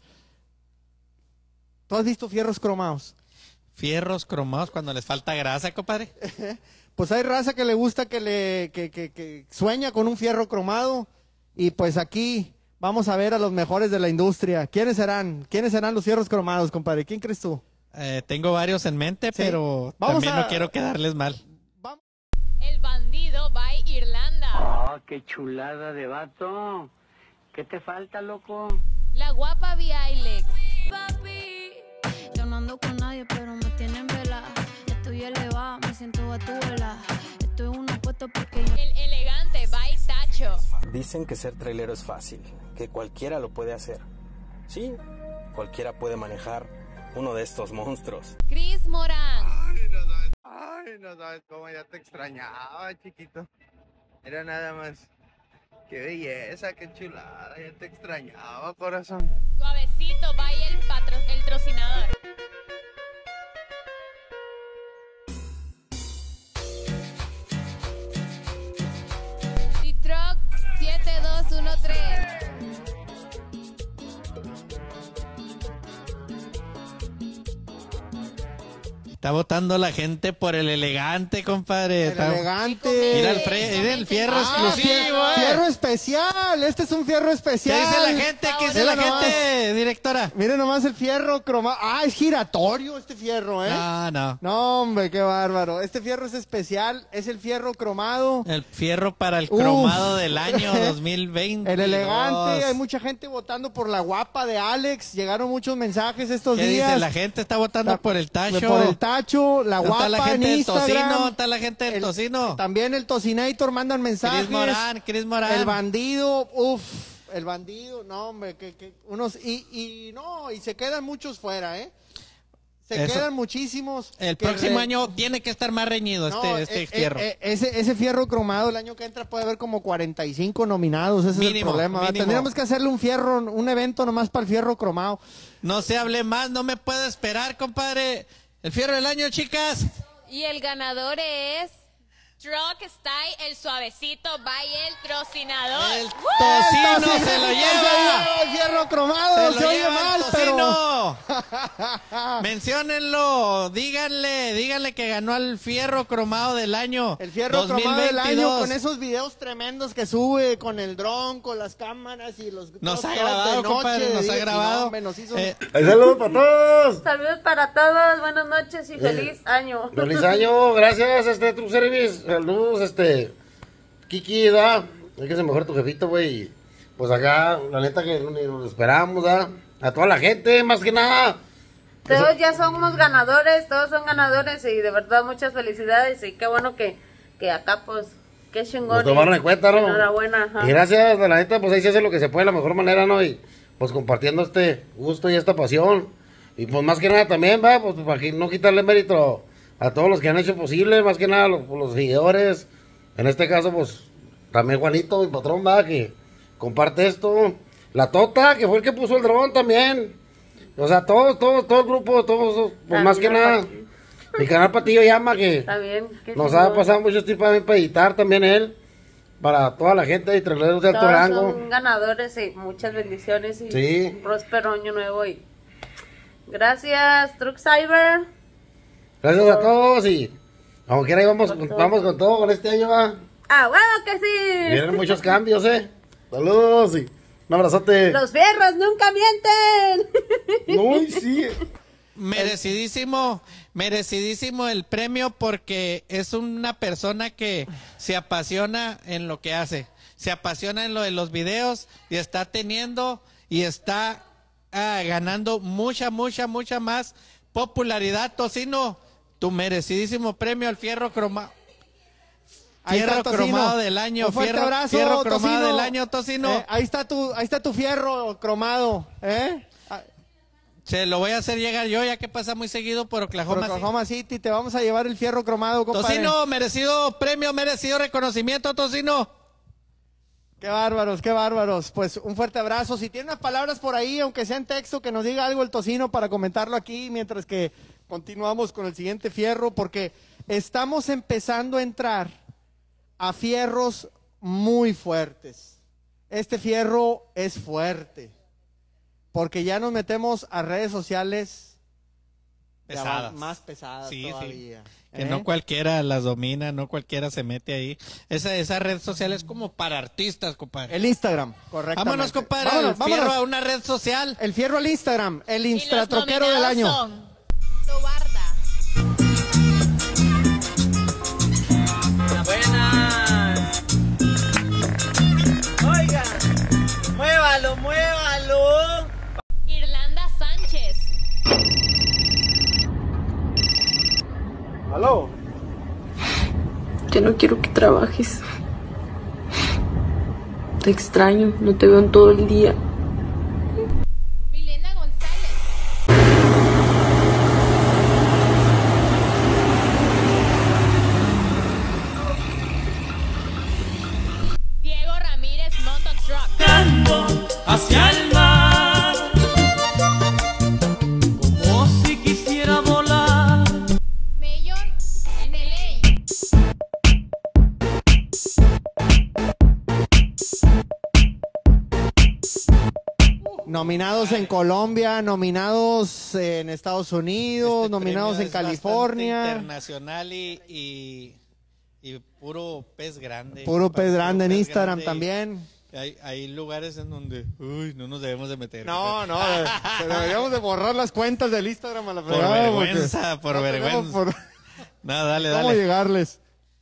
¿tú has visto fierros cromados? Fierros cromados cuando les falta grasa, compadre. Pues hay raza que le gusta que le que, que, que sueña con un fierro cromado y pues aquí vamos a ver a los mejores de la industria. ¿Quiénes serán? ¿Quiénes serán los fierros cromados, compadre? ¿Quién crees tú? Eh, tengo varios en mente, pero Vamos también a- no quiero quedarles mal. El bandido by Irlanda. Oh, qué chulada de vato. ¿Qué te falta, loco? La guapa Viailex. Yo no ando con nadie, pero me tienen vela. Estoy elevada, me siento gatuela. Estoy en una puesto porque yo... El elegante by Tacho. Dicen que ser trailero es fácil, que cualquiera lo puede hacer. Sí, cualquiera puede manejar uno de estos monstruos. Chris Morán. Ay, no sabes cómo ya te extrañaba, chiquito. Era nada más. Qué belleza, qué chulada. Ya te extrañaba, corazón. Suavecito by el, patro, el trocinador. D-Truck siete dos uno tres. Está votando la gente por el elegante, compadre. El Está... elegante. Mira el, fre... Mira el fierro Ah, exclusivo. fierro, eh. fierro especial. Este es un fierro especial. ¿Qué dice la gente? ¿Qué dice Mira la nomás. gente, directora? Miren nomás el fierro cromado. Ah, es giratorio este fierro, ¿eh? No, no. No, hombre, qué bárbaro. Este fierro es especial. Es el fierro cromado. El fierro para el Uf. cromado del año dos mil veinte. El elegante. Hay mucha gente votando por la guapa de Alex. Llegaron muchos mensajes estos ¿Qué días. dice? La gente está votando por el tacho. Por el tacho, la ¿Dónde guapa está la gente en del Instagram. tocino? ¿Está la gente del El- tocino? También el Tocinator mandan mensajes. Cris Morán, Cris Morán. El bandido, uff, el bandido, no hombre, que, que unos, y, y no, y se quedan muchos fuera, ¿eh? Se Eso. quedan muchísimos. El que próximo re- año tiene que estar más reñido No, este, este eh, fierro. eh, eh, ese, ese fierro cromado el año que entra puede haber como cuarenta y cinco nominados, ese es Mínimo, el problema. ¿verdad? mínimo. Tendríamos que hacerle un fierro, un evento nomás para el fierro cromado. No se hable más, no me puedo esperar, compadre. El fierro del año, chicas. Y el ganador es Truck Style, el suavecito by el trocinador. El tocino se lo lleva. El fierro cromado, Se se, lo oye lleva el mal, pero... tocino. Menciónenlo, díganle, díganle que ganó al fierro cromado del año. El fierro cromado del año dos mil veintidós. con esos videos tremendos que sube con el dron, con las cámaras y los... Nos ha todos grabado, de noche, compadre, de nos ha día. grabado. No, hombre, nos hizo- Eh, Saludos para todos. Saludos para todos, buenas noches y feliz año. Feliz año, gracias, este, Truck Service. Saludos, este, Kiki, da. Es que se mejor tu jefito, güey. Pues acá, la neta que ni nos esperamos, da. A toda la gente, más que nada. Todos ya somos ganadores, todos son ganadores y de verdad muchas felicidades y qué bueno que, que acá pues, qué chingón. Nos tomaron y en cuenta, ¿no? Enhorabuena. Ajá. Y gracias, la neta, pues ahí se hace lo que se puede de la mejor manera, ¿no? Y pues compartiendo este gusto y esta pasión. Y pues más que nada también, va, pues para que no quitarle mérito a todos los que han hecho posible, más que nada los, los seguidores. En este caso, pues también Juanito, mi patrón, va, que comparte esto. La Tota, que fue el que puso el dron también. O sea, todos, todos, todo el grupo, todos, pues más que nada. Mi canal Patillo Llama, que Está bien. qué nos chingón. ha pasado muchos tiempos también para editar también él. Para toda la gente de traileros de alto Todos rango. son ganadores y muchas bendiciones y Sí. un próspero año nuevo y gracias Truck Cyber. Gracias a todos y como quiera ahí vamos, con- vamos con todo con este año, va. Ah, bueno que sí. Vienen muchos cambios, eh. Saludos y un abrazote. Los fierros nunca mienten. No, sí. Merecidísimo, merecidísimo el premio porque es una persona que se apasiona en lo que hace, se apasiona en lo de los videos y está teniendo y está ah, ganando mucha, mucha, mucha más popularidad. Tocino, tu merecidísimo premio al fierro cromado. Ahí está Fierro el Tocino. cromado del año, Un fuerte fierro, abrazo, fierro cromado Tocino. del año, Tocino. Eh, ahí está tu, ahí está tu fierro cromado, ¿eh? Ah, Se lo voy a hacer llegar yo, ya que pasa muy seguido por por Oklahoma. Oklahoma City, te vamos a llevar el fierro cromado, compadre. Tocino, merecido premio, merecido reconocimiento, Tocino. Qué bárbaros, qué bárbaros. Pues un fuerte abrazo. Si tiene unas palabras por ahí, aunque sea en texto, que nos diga algo el Tocino para comentarlo aquí mientras que continuamos con el siguiente fierro, porque estamos empezando a entrar a fierros muy fuertes. Este fierro es fuerte, porque ya nos metemos a redes sociales ya Pesadas. más pesadas Sí, sí. todavía. Que ¿eh? no cualquiera las domina, no cualquiera se mete ahí. Esa, esa red social es como para artistas, compadre. El Instagram, correcto. Vámonos, compadre, el fierro a una red social. El fierro al Instagram, el Y los Instatroquero del año. nominados son Tobarda. Buenas. Oiga, muévalo, muévalo. Irlanda Sánchez. ¿Aló? Ya no quiero que trabajes. Te extraño, no te veo en todo el día. Milena González. Diego Ramírez Moto Truck. Hacia el mar, como si quisiera volar. Mayor en L A. Nominados en Colombia, nominados en Estados Unidos, Este nominados premio en es bastante California. Internacional y, y, y puro pez grande. Puro compadre, pez grande en pez Instagram grande. también. Hay, hay lugares en donde, uy, no nos debemos de meter. No, no, eh, deberíamos de borrar las cuentas del Instagram a la Por fregada, porque vergüenza, por no vergüenza. tenemos por- No, dale, ¿Cómo dale. llegarles?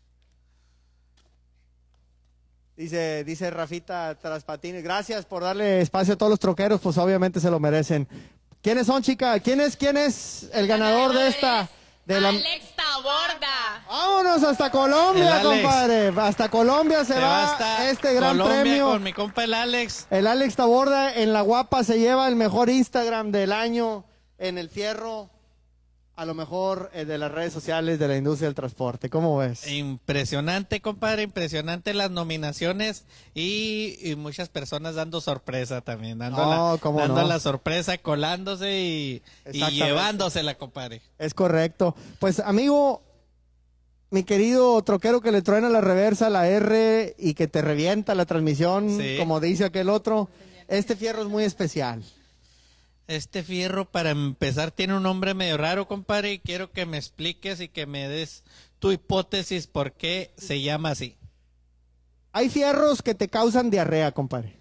Dice, dice Rafita Traspatines, gracias por darle espacio a todos los troqueros, pues obviamente se lo merecen. ¿Quiénes son, chica? ¿Quién es, quién es el ganador de esta? De la... Alex Taborda. Vámonos hasta Colombia, El Alex. compadre. Hasta Colombia se, Se va, va hasta este gran Colombia premio. con mi compa el Alex. El Alex Taborda en La Guapa se lleva el mejor Instagram del año en el fierro. A lo mejor eh, de las redes sociales de la industria del transporte. ¿Cómo ves? Impresionante, compadre, impresionante las nominaciones y, y muchas personas dando sorpresa también, dando, No, la, cómo dando no. la sorpresa, colándose y, y Exactamente. llevándosela, compadre. Es correcto. Pues, amigo, mi querido troquero que le truena la reversa, la R y que te revienta la transmisión, Sí. como dice aquel otro, este fierro es muy especial. Este fierro, para empezar, tiene un nombre medio raro, compadre, y quiero que me expliques y que me des tu hipótesis por qué se llama así. Hay fierros que te causan diarrea, compadre.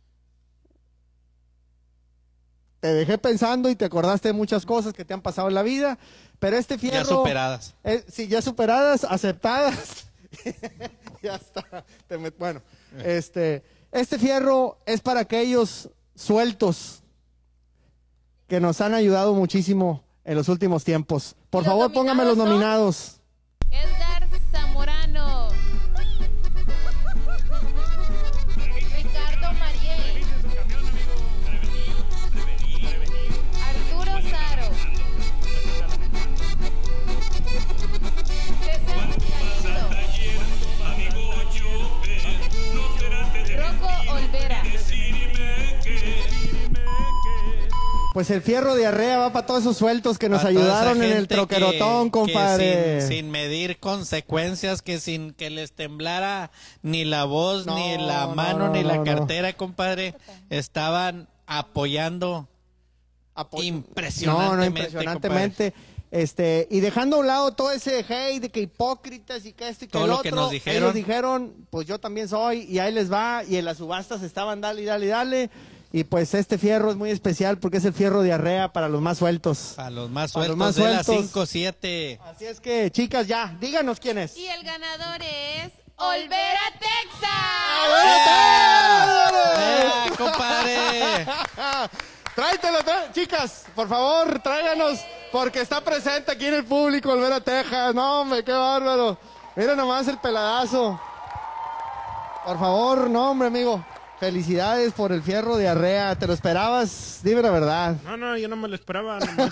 Te dejé pensando y te acordaste de muchas cosas que te han pasado en la vida, pero este fierro... Ya superadas. Eh, sí, ya superadas, aceptadas. Ya está. Te met- bueno, este, este fierro es para aquellos sueltos que nos han ayudado muchísimo en los últimos tiempos. Por Los favor, póngame los nominados nominados. Edgar Zamorano. Ricardo Mariel. Arturo Saro. César Galindo. Rocco Olvera. Pues el fierro diarrea va para todos esos sueltos que nos Pa' toda esa ayudaron en el gente troquerotón, que- compadre. que sin, sin medir consecuencias, que sin que les temblara ni la voz, No, ni la no, mano, no, ni no, la no. cartera, compadre, estaban apoyando No, impresionantemente. no, impresionantemente. Este, y dejando a un lado todo ese hate de que hipócritas y que esto y que Todo el lo otro, que nos dijeron. ellos dijeron, pues yo también soy, y ahí les va, y en las subastas estaban dale y dale y dale, y pues este fierro es muy especial porque es el fierro diarrea para los más sueltos. Para los más Para sueltos los más de las sueltos. cinco siete. Así es que, chicas, ya, díganos quién es. Y el ganador es Olvera Texas. ¡Eh, compadre! Tráetelo, trá- chicas, por favor, tráiganos, porque está presente aquí en el público, Olvera Texas. No, hombre, qué bárbaro. Mira nomás el peladazo. Por favor, no, hombre, amigo. Felicidades por el fierro diarrea. ¿Te lo esperabas? Dime la verdad. No, no, yo no me lo esperaba. Nomás.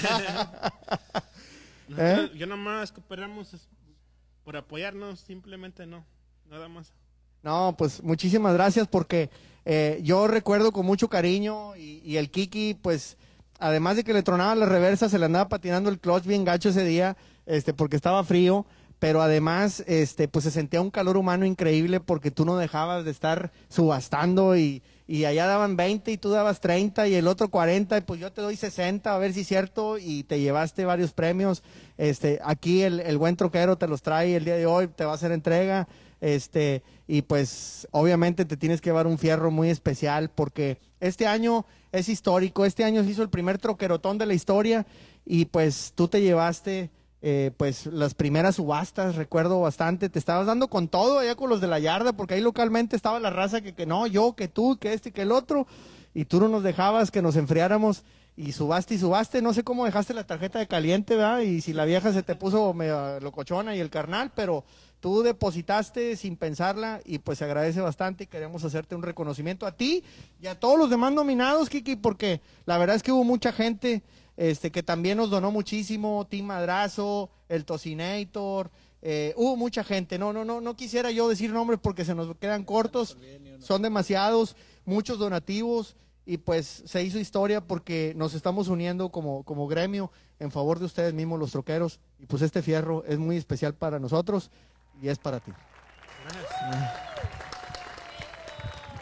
¿Eh? Yo nomás cooperamos por apoyarnos, simplemente no, nada más. No, pues muchísimas gracias porque eh, yo recuerdo con mucho cariño y, y el Kiki, pues, además de que le tronaba la reversa, se le andaba patinando el clutch bien gacho ese día, este, porque estaba frío, pero además, este, pues se sentía un calor humano increíble porque tú no dejabas de estar subastando y, y allá daban veinte y tú dabas treinta y el otro cuarenta y pues yo te doy sesenta, a ver si es cierto, y te llevaste varios premios. Este, aquí el, el buen troquero te los trae el día de hoy, te va a hacer entrega. Este, y pues obviamente te tienes que llevar un fierro muy especial porque este año es histórico, este año se hizo el primer troquerotón de la historia y pues tú te llevaste eh, pues las primeras subastas, recuerdo bastante, te estabas dando con todo allá con los de la yarda porque ahí localmente estaba la raza que, que no, yo, que tú, que este, que el otro y tú no nos dejabas que nos enfriáramos y subaste y subaste, no sé cómo dejaste la tarjeta de caliente, ¿verdad? Y si la vieja se te puso medio locochona y el carnal, pero tú depositaste sin pensarla y pues se agradece bastante y queremos hacerte un reconocimiento a ti y a todos los demás nominados, Kiki, porque la verdad es que hubo mucha gente este, que también nos donó muchísimo, Team Madrazo, el Tocinator, eh, hubo mucha gente, no, no, no, no quisiera yo decir nombres porque se nos quedan cortos, son demasiados, muchos donativos y pues se hizo historia porque nos estamos uniendo como, como gremio en favor de ustedes mismos, los troqueros, y pues este fierro es muy especial para nosotros y es para ti.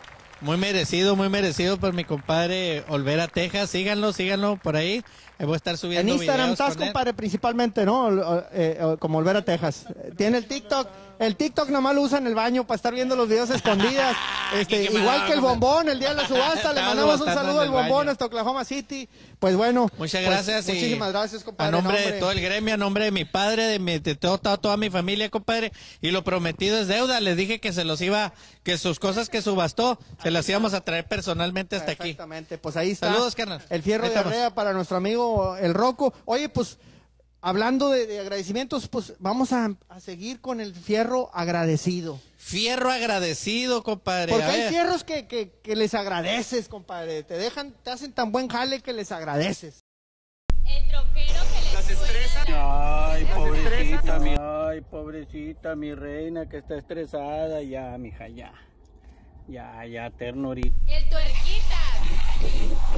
Muy merecido, muy merecido por mi compadre Olvera Texas. Síganlo, síganlo por ahí. Ahí voy a estar subiendo En Instagram videos estás, con él. compadre, principalmente, ¿no? Eh, eh, como Olvera Texas. Tiene el TikTok. El TikTok nomás lo usa en el baño para estar viendo los videos escondidas. Este, Qué igual mala que el onda. bombón, el día de la subasta. Le Estaba mandamos un subastando saludo en al el bombón baño. hasta Oklahoma City. Pues bueno. Muchas pues, gracias. y muchísimas gracias, compadre. A nombre No, de todo el gremio, a nombre de mi padre, de, mi, de todo, toda, toda mi familia, compadre. Y lo prometido es deuda. Les dije que se los iba, que sus cosas que subastó, se las íbamos a traer personalmente hasta aquí. Exactamente. Pues ahí está. Saludos, carnal. El fierro Ahí de estamos. arrea para nuestro amigo el Rocco. Oye, pues, hablando de, de agradecimientos, pues vamos a, a seguir con el fierro agradecido. Fierro agradecido, compadre. Porque A hay ver. fierros que, que, que les agradeces, compadre. Te dejan, te hacen tan buen jale que les agradeces. El troquero que Las estresa. Ay, pobrecita, mi, ay, pobrecita, mi reina que está estresada. Ya, mija, ya. Ya, ya, ternurita. El tuerquitas.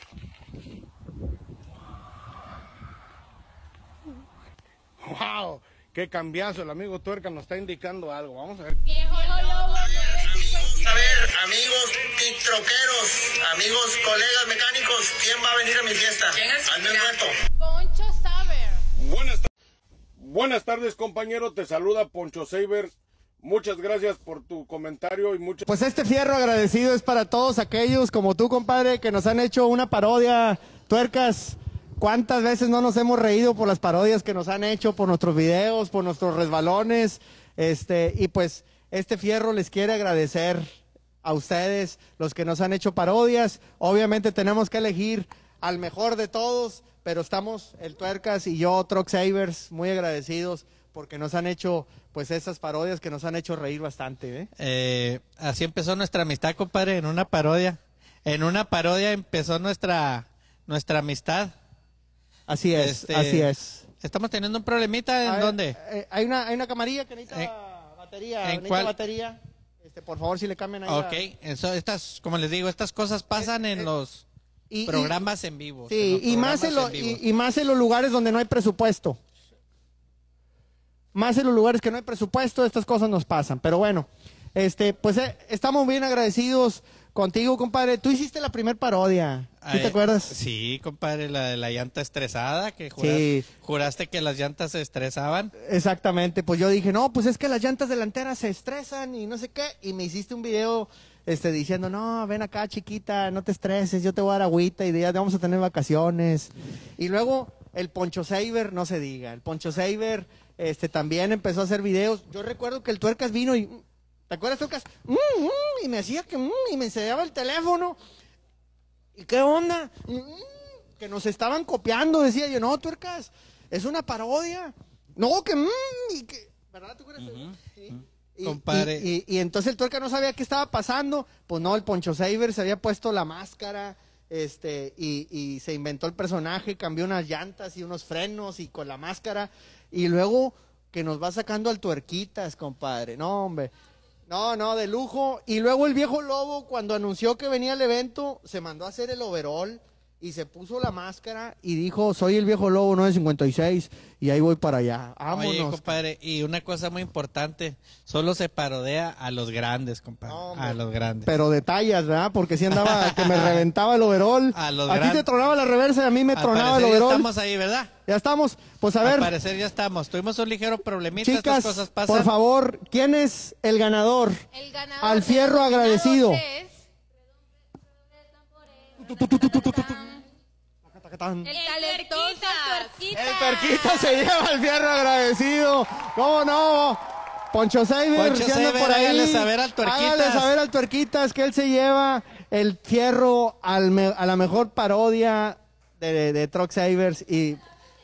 ¡Wow! ¡Qué cambiazo! El amigo Tuerca nos está indicando algo. Vamos a ver. Viejo lobo nueve cincuenta. A ver, amigos tiktokeros, amigos, colegas mecánicos, ¿quién va a venir a mi fiesta? Hazme un reto. Poncho Saber. Buenas, ta- Buenas tardes, compañero. Te saluda Poncho Saber. Muchas gracias por tu comentario y muchas... Pues este fierro agradecido es para todos aquellos como tú, compadre, que nos han hecho una parodia. Tuercas, ¿cuántas veces no nos hemos reído por las parodias que nos han hecho, por nuestros videos, por nuestros resbalones? Este, y pues este fierro les quiere agradecer a ustedes, los que nos han hecho parodias. Obviamente tenemos que elegir al mejor de todos, pero estamos el Tuercas y yo, Truck Savers, muy agradecidos porque nos han hecho pues esas parodias que nos han hecho reír bastante, ¿eh? Eh, así empezó nuestra amistad, compadre, en una parodia. En una parodia empezó nuestra, nuestra amistad. Así es, Este, así es. Estamos teniendo un problemita, ¿en A ver, dónde? eh, hay una hay una camarilla que necesita ¿En- batería, en necesita cuál? batería. Este, por favor, si le cambian ahí. la- Ok, eso, estas, como les digo, estas cosas pasan en los y- programas en vivo. Sí, y más, en lo- en vivo. y, y más en los lugares donde no hay presupuesto. Más en los lugares que no hay presupuesto, estas cosas nos pasan. Pero bueno, este, pues eh, estamos bien agradecidos contigo, compadre. Tú hiciste la primer parodia. ¿Sí te Eh, acuerdas? Sí, compadre, la de la llanta estresada, que juras- Sí. juraste que las llantas se estresaban. Exactamente, pues yo dije, no, pues es que las llantas delanteras se estresan y no sé qué, y me hiciste un video este, diciendo, no, ven acá chiquita, no te estreses, yo te voy a dar agüita y ya vamos a tener vacaciones. Y luego el Poncho Saber, no se diga, el Poncho Saber este, también empezó a hacer videos. Yo recuerdo que el Tuercas vino y, ¿te acuerdas, Tuercas? Mm, mm, y me hacía que, mm, y me enseñaba el teléfono. ¿Y qué onda? Mm, que nos estaban copiando, decía yo, no, Tuercas, es una parodia. No, que... mm, y que ¿verdad? ¿Te acuerdas? Sí. Y, Compadre. y, y, y entonces el Tuerca no sabía qué estaba pasando. Pues no, el Poncho Saber se había puesto la máscara este y, y se inventó el personaje, cambió unas llantas y unos frenos y con la máscara. Y luego que nos va sacando al Tuerquitas, compadre. No, hombre. No, no, de lujo. Y luego el viejo lobo, cuando anunció que venía el evento, se mandó a hacer el overall y se puso la máscara y dijo, soy el viejo lobo nueve cincuenta y seis y ahí voy para allá. Vámonos. Oye, compadre, y una cosa muy importante, solo se parodea a los grandes, compadre, a los grandes. Pero detalles, ¿verdad? Porque si andaba, que me reventaba el overall. A los ti gran- te tronaba la reversa y a mí me Al tronaba el parecer ya overall. estamos ahí, ¿verdad? Ya estamos. Pues a ver, Al parecer ya estamos. Tuvimos un ligero problemita, chicas, estas cosas pasan. por favor, ¿quién es el ganador? El ganador Al fierro de los agradecido. nominados es El El talentoso Tuerquitas. Tuerquita se lleva el fierro agradecido. ¿Cómo no? Poncho Saber, Poncho si anda Saber, por ahí, hágale saber al Tuerquitas. hágale saber al Tuerquitas que él se lleva el fierro al me- a la mejor parodia de, de, de Truck Savers. Y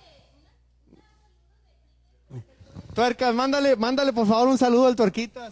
Tuercas, mándale, mándale por favor un saludo al Tuerquitas.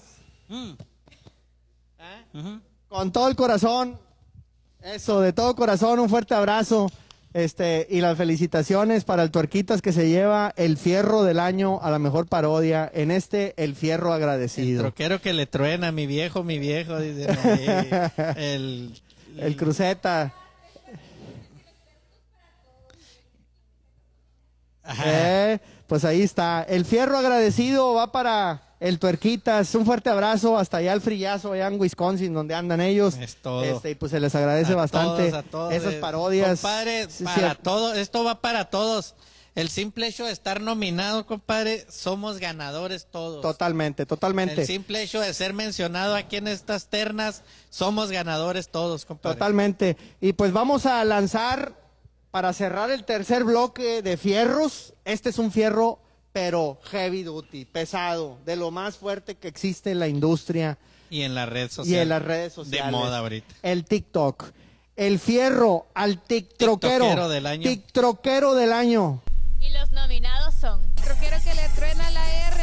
¿Eh? Con todo el corazón. Eso, de todo corazón, un fuerte abrazo. Este, y las felicitaciones para el Tuerquitas que se lleva el fierro del año a la mejor parodia en este El Fierro Agradecido. Troquero que le truena, mi viejo, mi viejo, dice ahí. el, El Cruceta. Eh, pues ahí está. El fierro agradecido va para el Tuerquitas. Un fuerte abrazo hasta allá al frillazo, allá en Wisconsin, donde andan ellos. Es todo. Este, y pues se les agradece A bastante todos, a todos, esas eh, parodias. Compadre, Sí, para sí. todo, esto va para todos. El simple hecho de estar nominado, compadre, somos ganadores todos. Totalmente, totalmente. El simple hecho de ser mencionado aquí en estas ternas, somos ganadores todos, compadre. Totalmente. Y pues vamos a lanzar, para cerrar el tercer bloque de fierros, este es un fierro, pero heavy duty, pesado, de lo más fuerte que existe en la industria Y en la red social. y en las redes sociales. De moda ahorita. El TikTok. El fierro al tiktroquero. Tiktokero del año. Tiktroquero del año. Y los nominados son Troquero que le truena la R,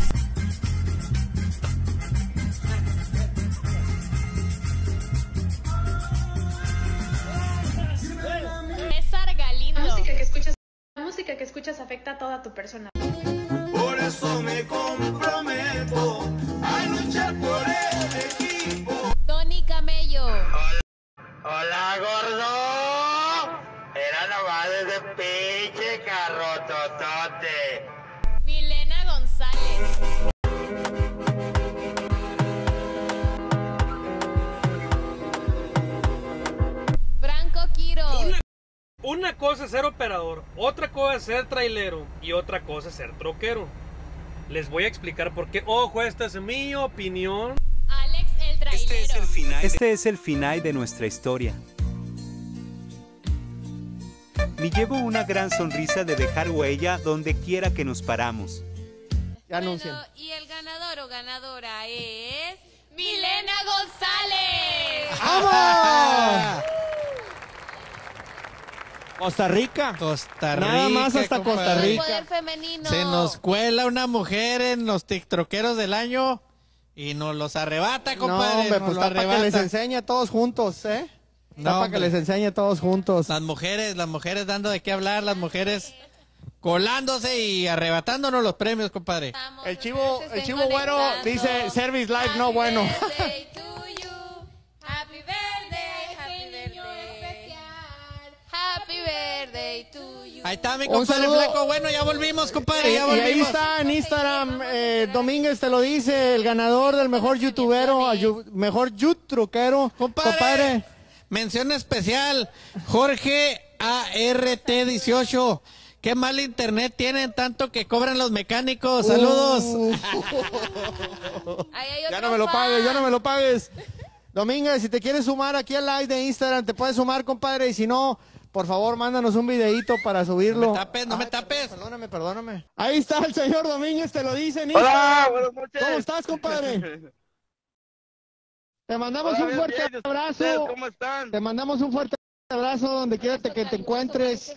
César Galindo. La música que escuchas, la música que escuchas afecta a toda tu persona. Por eso me comprometo a luchar por el equipo. Tony Camello. Hola, gordo. Era nomás ese pinche carrototote. Milena González. Franco Quiro. Una, una cosa es ser operador, otra cosa es ser trailero y otra cosa es ser troquero. Les voy a explicar por qué. Ojo, esta es mi opinión. Alex el trailero. Este es el final. Este es el final de nuestra historia. Me llevo una gran sonrisa de dejar huella donde quiera que nos paramos. Ya anuncien. Bueno, y el ganador o ganadora es Milena González. ¡Vamos! Costa Rica. Costa Rica. Nada más hasta compadre. Costa Rica. Poder femenino. Se nos cuela una mujer en los tiktroqueros del año y nos los arrebata, compadre. No, hombre, nos pues lo está para que les arrebata. enseñe a todos juntos, ¿eh? Está No, para que hombre. les enseñe a todos juntos. Las mujeres, las mujeres dando de qué hablar, las mujeres colándose y arrebatándonos los premios, compadre. El chivo, el chivo güero dice Service Life no bueno. Birthday to you. Happy birthday, happy birthday. Happy birthday to you. Ahí está mi Un compadre saludo. Flaco. Bueno, ya volvimos, compadre, Y, ya y ahí volvimos. está en Instagram, eh, Domínguez te lo dice, el ganador del mejor youtubero, ayu- mejor youtruquero, Compadre. compadre. Mención especial, Jorge A R T dieciocho. Qué mal internet tienen, tanto que cobran los mecánicos. Saludos. Uh. Ahí hay Ya otro no me lo fan. pagues, ya no me lo pagues. Domínguez, si te quieres sumar aquí al live de Instagram, te puedes sumar, compadre, y si no, por favor, mándanos un videíto para subirlo. No me tapes, no me Ay, tapes. Perdóname, perdóname. Ahí está el señor Domínguez, te lo dice en Hola, Instagram. buenas noches. ¿Cómo estás, compadre? Te mandamos Hola, un bien, fuerte bien, ¿y abrazo. ustedes cómo están? Te mandamos un fuerte abrazo donde quiera te- que te encuentres.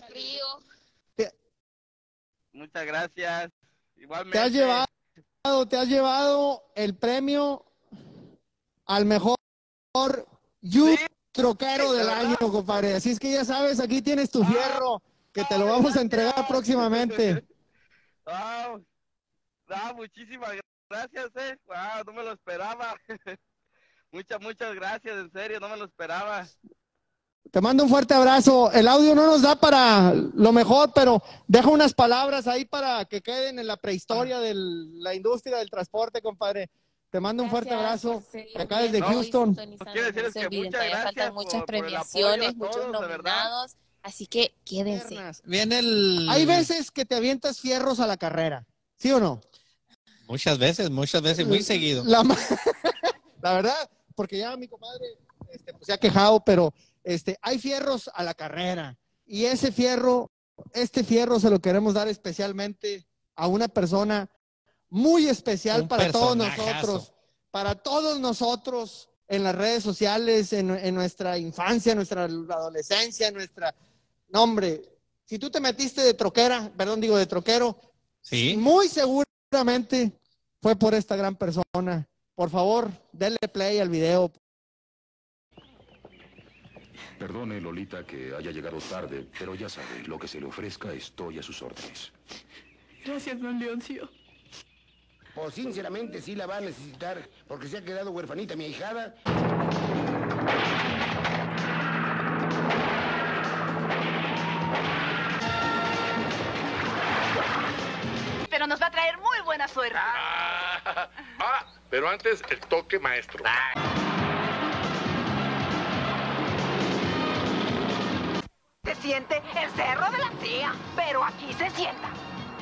Muchas gracias. Igualmente. Te has llevado, te has llevado el premio al mejor youth troquero del año, compadre. Así es que ya sabes, aquí tienes tu fierro, que te lo vamos a entregar próximamente. Wow. Ah, muchísimas gracias, eh. Wow, no me lo esperaba. Muchas, muchas gracias, en serio, no me lo esperaba. Te mando un fuerte abrazo. El audio no nos da para lo mejor, pero deja unas palabras ahí para que queden en la prehistoria de la industria del transporte, compadre. Te mando un fuerte abrazo acá desde Houston. Quiero decirles que muchas gracias faltan muchas por- por el premiaciones, apoyo a muchos todos, de verdad. nominados, así que quédense. Viene el... Hay veces que te avientas fierros a la carrera, ¿sí o no? Muchas veces, muchas veces, muy seguido. La, ma- la verdad, porque ya mi compadre este, pues, se ha quejado, pero este, hay fierros a la carrera. Y ese fierro, este fierro se lo queremos dar especialmente a una persona muy especial Un para todos personajazo. nosotros, para todos nosotros en las redes sociales, en, en nuestra infancia, en nuestra adolescencia, en nuestra... No, hombre, si tú te metiste de troquera, perdón, digo de troquero, Sí. muy seguramente fue por esta gran persona. Por favor, denle play al video. Perdone, Lolita, que haya llegado tarde, pero ya sabe, lo que se le ofrezca, estoy a sus órdenes. Gracias, don Leoncio. Pues sinceramente sí la va a necesitar, porque se ha quedado huerfanita mi ahijada. suerte. Ah, ah, pero antes el toque maestro. Se siente el cerro de la silla, pero aquí se sienta.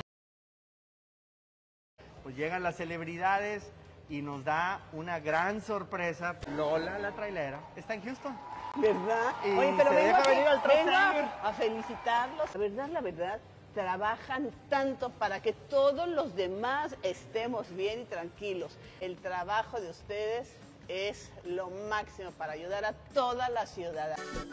Pues llegan las celebridades y nos da una gran sorpresa. Lola, la trailera, está en Houston. ¿Verdad? Y Oye, pero se vengo, deja a, venir al Truck vengo Saver. a felicitarlos. La verdad, la verdad, trabajan tanto para que todos los demás estemos bien y tranquilos. El trabajo de ustedes es lo máximo para ayudar a toda la ciudad.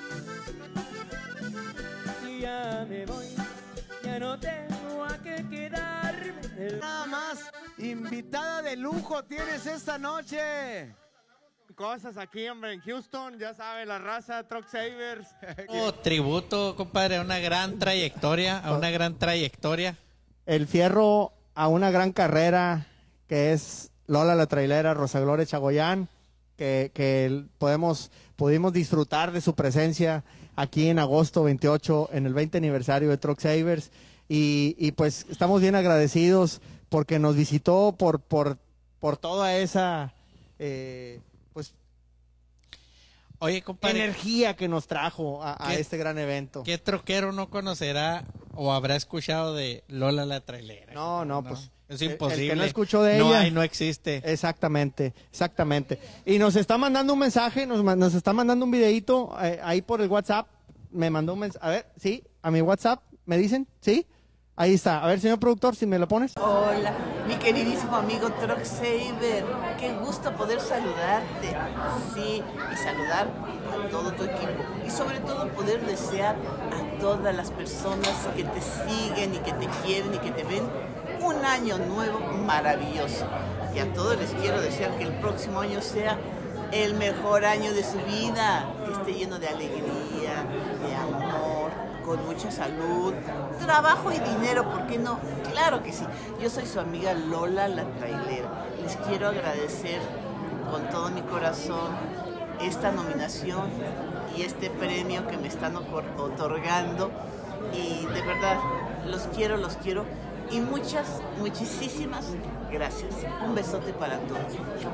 Ya me voy, ya no tengo a qué quedarme. Nada más, invitada de lujo tienes esta noche. Cosas aquí, hombre, en Houston, ya sabe, la raza, Truck Savers. Oh, tributo, compadre, a una gran trayectoria, a una gran trayectoria. El fierro a una gran carrera que es Lola la trailera, Rosa Gloria Chagoyán, que, que podemos, pudimos disfrutar de su presencia aquí en agosto veintiocho, en el veinte aniversario de Truck Savers. Y, y pues estamos bien agradecidos porque nos visitó por, por, por toda esa... Eh, pues Oye, compadre, energía que nos trajo a, a ¿qué, este gran evento. ¿Qué troquero no conocerá o habrá escuchado de Lola la trailera? No, no, no pues es el, imposible. El que no escuchó de no ella. hay, no existe. Exactamente, exactamente. Y nos está mandando un mensaje, nos, nos está mandando un videito eh, ahí por el WhatsApp. Me mandó un mensaje. A ver, sí, a mi WhatsApp, ¿me dicen? ¿Sí? Ahí está. A ver, señor productor, si me lo pones. Hola, mi queridísimo amigo Truck Saver. Qué gusto poder saludarte. Sí, y saludar a todo tu equipo. Y sobre todo poder desear a todas las personas que te siguen y que te quieren y que te ven un año nuevo maravilloso. Y a todos les quiero desear que el próximo año sea el mejor año de su vida. Que esté lleno de alegría, de amor, con mucha salud, trabajo y dinero, ¿por qué no? Claro que sí. Yo soy su amiga Lola la trailera. Les quiero agradecer con todo mi corazón esta nominación y este premio que me están otorgando. Y de verdad, los quiero, los quiero. Y muchas, muchísimas gracias. Un besote para todos.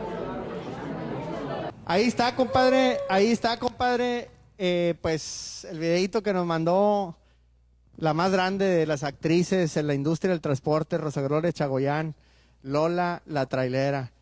Ahí está, compadre, ahí está, compadre. Eh, pues el videito que nos mandó la más grande de las actrices en la industria del transporte, Rosa Gloria Chagoyán, Lola la trailera.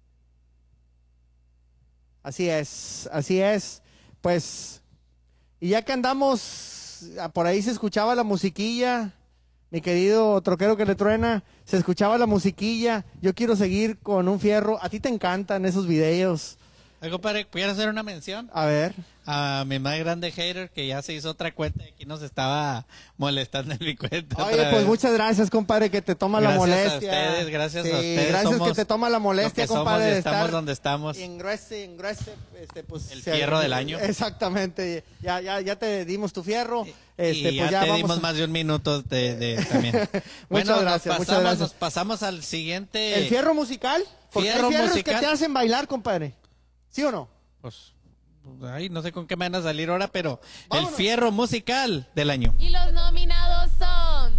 Así es, así es. Pues, y ya que andamos, por ahí se escuchaba la musiquilla, mi querido troquero que le truena, se escuchaba la musiquilla. Yo quiero seguir con un fierro. A ti te encantan esos videos. Ay, compadre, ¿quiero hacer una mención? A ver. A mi más grande hater que ya se hizo otra cuenta y aquí nos estaba molestando en mi cuenta. Oye, pues muchas gracias, compadre, que te toma gracias la molestia. Gracias a ustedes, gracias sí, a ustedes. Gracias somos que te toma la molestia, lo que compadre. Somos y de estamos estar donde estamos. Y engruese, engruese, este, pues, el se, fierro del año. Exactamente. Ya, ya, ya te dimos tu fierro. Este, y pues ya, ya te vamos dimos a... más de un minuto de, de también. muchas bueno, gracias, nos pasamos, muchas gracias. Nos pasamos al siguiente. ¿El fierro musical? Porque Fierro hay fierros musical. que te hacen bailar, compadre. ¿Sí o no? Pues, ay, no sé con qué me van a salir ahora, pero Vámonos. el fierro musical del año. Y los nominados son...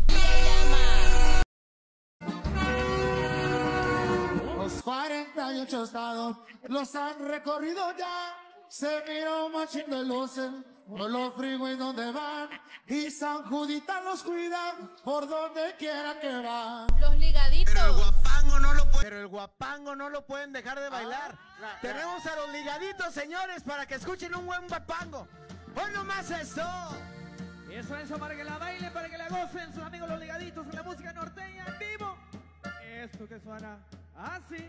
Los cuarenta y ocho estados los han recorrido ya. Se miró un machín de luces por los freeways donde van. Y San Judita los cuida por donde quiera que van. Los ligaditos. Pero el guapango no lo puede, pero el guapango no lo pueden dejar de bailar. Ah, Tenemos a los ligaditos, señores, para que escuchen un buen guapango. ¡Hoy nomás eso! Eso, eso, para que la bailen, para que la gocen sus amigos los ligaditos en la música norteña en vivo. Esto que suena así.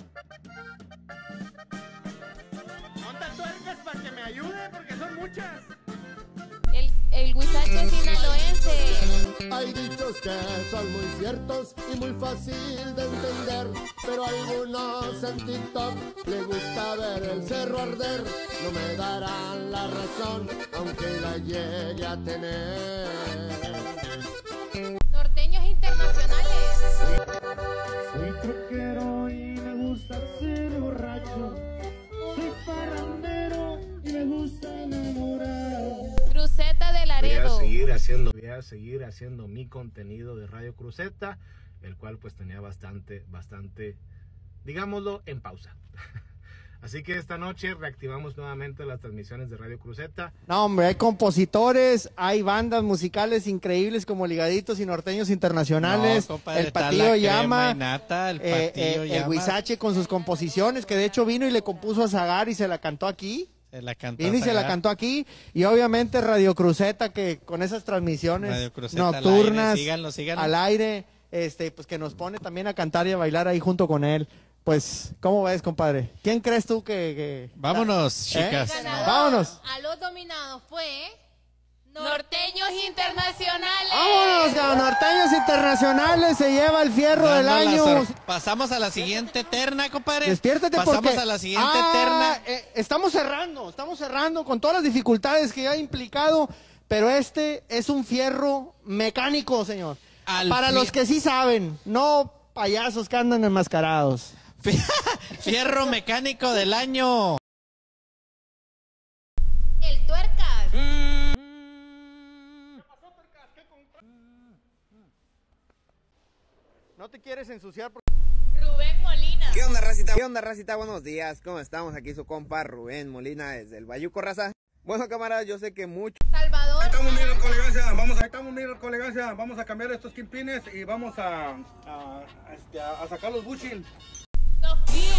Monta tuercas para que me ayude, porque son muchas. El, el huizache sinaloense. Hay dichos que son muy ciertos y muy fácil de entender, pero a algunos en TikTok les gusta ver el cerro arder. No me darán la razón, aunque la llegue a tener. Norteños internacionales. Soy troquero y me gusta ser borracho. Soy parrandero y me gusta enamorar. Cruceta de Voy a Laredo. seguir haciendo, voy a seguir haciendo mi contenido de Radio Cruceta. el cual pues tenía bastante, bastante, digámoslo, en pausa. Así que esta noche reactivamos nuevamente las transmisiones de Radio Cruceta. No, hombre, hay compositores, hay bandas musicales increíbles como Ligaditos y Norteños Internacionales, No, compadre, el está Patillo la Llama, crema y nata, el eh, Patillo eh, Llama. el Huizache con sus composiciones, que de hecho vino y le compuso a Zagar y se la cantó aquí. Se la cantó Vino y se la Zagar. cantó aquí. Y obviamente Radio Cruceta, que con esas transmisiones Radio Cruceta al nocturnas, aire, síganlo, síganlo. al aire, este, pues que nos pone también a cantar y a bailar ahí junto con él. Pues, ¿cómo ves, compadre? ¿Quién crees tú que...? que... Vámonos, ¿Eh? chicas. Vámonos. A los dominados fue Norteños Internacionales. Vámonos, cabrón. Norteños Internacionales se lleva el fierro del Dando la año. sor- Pasamos a la siguiente terna, compadre. Despiértate Pasamos porque... a la siguiente Ah, terna. eh, estamos cerrando, estamos cerrando con todas las dificultades que ha implicado, pero este es un fierro mecánico, señor. Al Para fi- los que sí saben, no payasos que andan enmascarados. Fierro mecánico del año. El Tuercas. No te quieres ensuciar. Por... Rubén Molina. ¿Qué onda, racita? ¿Qué onda, racita? Buenos días. ¿Cómo estamos? Aquí su compa Rubén Molina desde el Bayuco, raza. Bueno, camaradas, yo sé que mucho... Salvador. Ahí estamos, mira, con elegancia. Vamos, ahí estamos, mira, con elegancia. Vamos a cambiar estos kingpines y vamos a, a, a, este, a, a sacar los bushing. Sofía.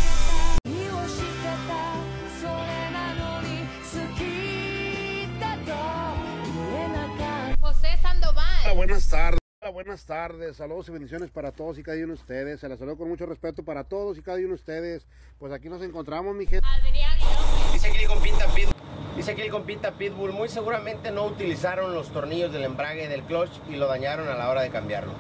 José Sandoval. Hola, buenas tardes. Hola, buenas tardes. Saludos y bendiciones para todos y cada uno de ustedes. Se les saludo con mucho respeto para todos y cada uno de ustedes. Pues aquí nos encontramos, mi gente. Adrián López. Dice aquí el compita Pitbull. Dice aquí el compita Pitbull. Muy seguramente no utilizaron los tornillos del embrague del clutch y lo dañaron a la hora de cambiarlo.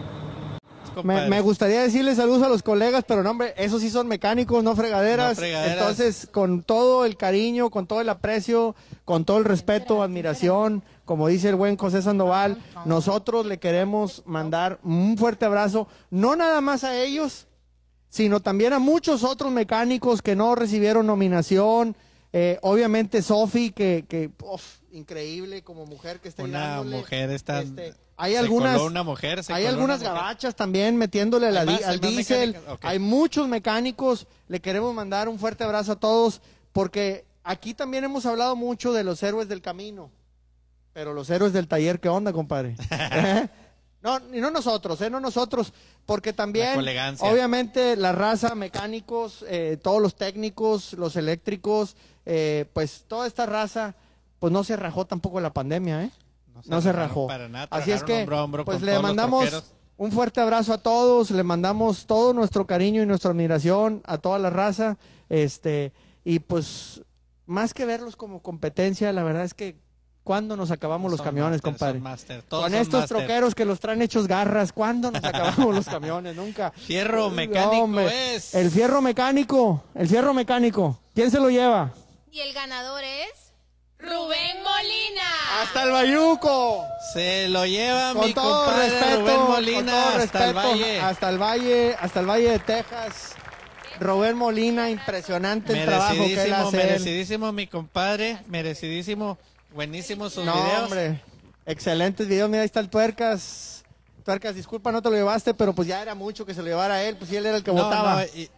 Me, me gustaría decirle saludos a los colegas, pero no, hombre, esos sí son mecánicos, no fregaderas. No fregaderas. Entonces, con todo el cariño, con todo el aprecio, con todo el respeto, admiración, como dice el buen José Sandoval, nosotros le queremos mandar un fuerte abrazo, no nada más a ellos, sino también a muchos otros mecánicos que no recibieron nominación. Eh, obviamente Sofi, que, que uf, increíble como mujer que está Una dándole, mujer está... este, hay se algunas, coló una mujer, se hay coló algunas una mujer. gabachas también metiéndole a la ¿Hay di- más? ¿Hay al más diésel. mecánicas? Ok. Hay muchos mecánicos. Le queremos mandar un fuerte abrazo a todos porque aquí también hemos hablado mucho de los héroes del camino. Pero los héroes del taller, ¿qué onda, compadre? ¿Eh? No, y no nosotros, ¿eh? No nosotros, porque La también, colegancia. obviamente, la raza, mecánicos, eh, todos los técnicos, los eléctricos, eh, pues toda esta raza, pues no se rajó tampoco la pandemia, ¿eh? No se, rajaron rajó. para nada, Así es trabajaron que, hombro a hombro pues con le todos los mandamos troqueros. un fuerte abrazo a todos, le mandamos todo nuestro cariño y nuestra admiración a toda la raza, este, y pues, más que verlos como competencia, la verdad es que ¿cuándo nos acabamos los Son camiones, máster, compadre? son máster, todos Con son estos máster. troqueros que los traen hechos garras, ¿cuándo nos acabamos los camiones? Nunca. Fierro mecánico hombre, es. El fierro mecánico, el fierro mecánico. ¿Quién se lo lleva? Y el ganador es Rubén Molina. Hasta el Bayuco. Se lo lleva Con mi todo compadre respeto, Rubén con Molina todo hasta el respeto, Valle. hasta el Valle, hasta el Valle de Texas. Rubén Molina, impresionante el trabajo que él Merecidísimo, hace. él. merecidísimo mi compadre, merecidísimo, buenísimos sus No, videos. hombre, excelentes videos. Mira, ahí está el Tuercas. Tuercas, disculpa, no te lo llevaste, pero pues ya era mucho que se lo llevara a él, pues sí, él era el que No, votaba. no, y-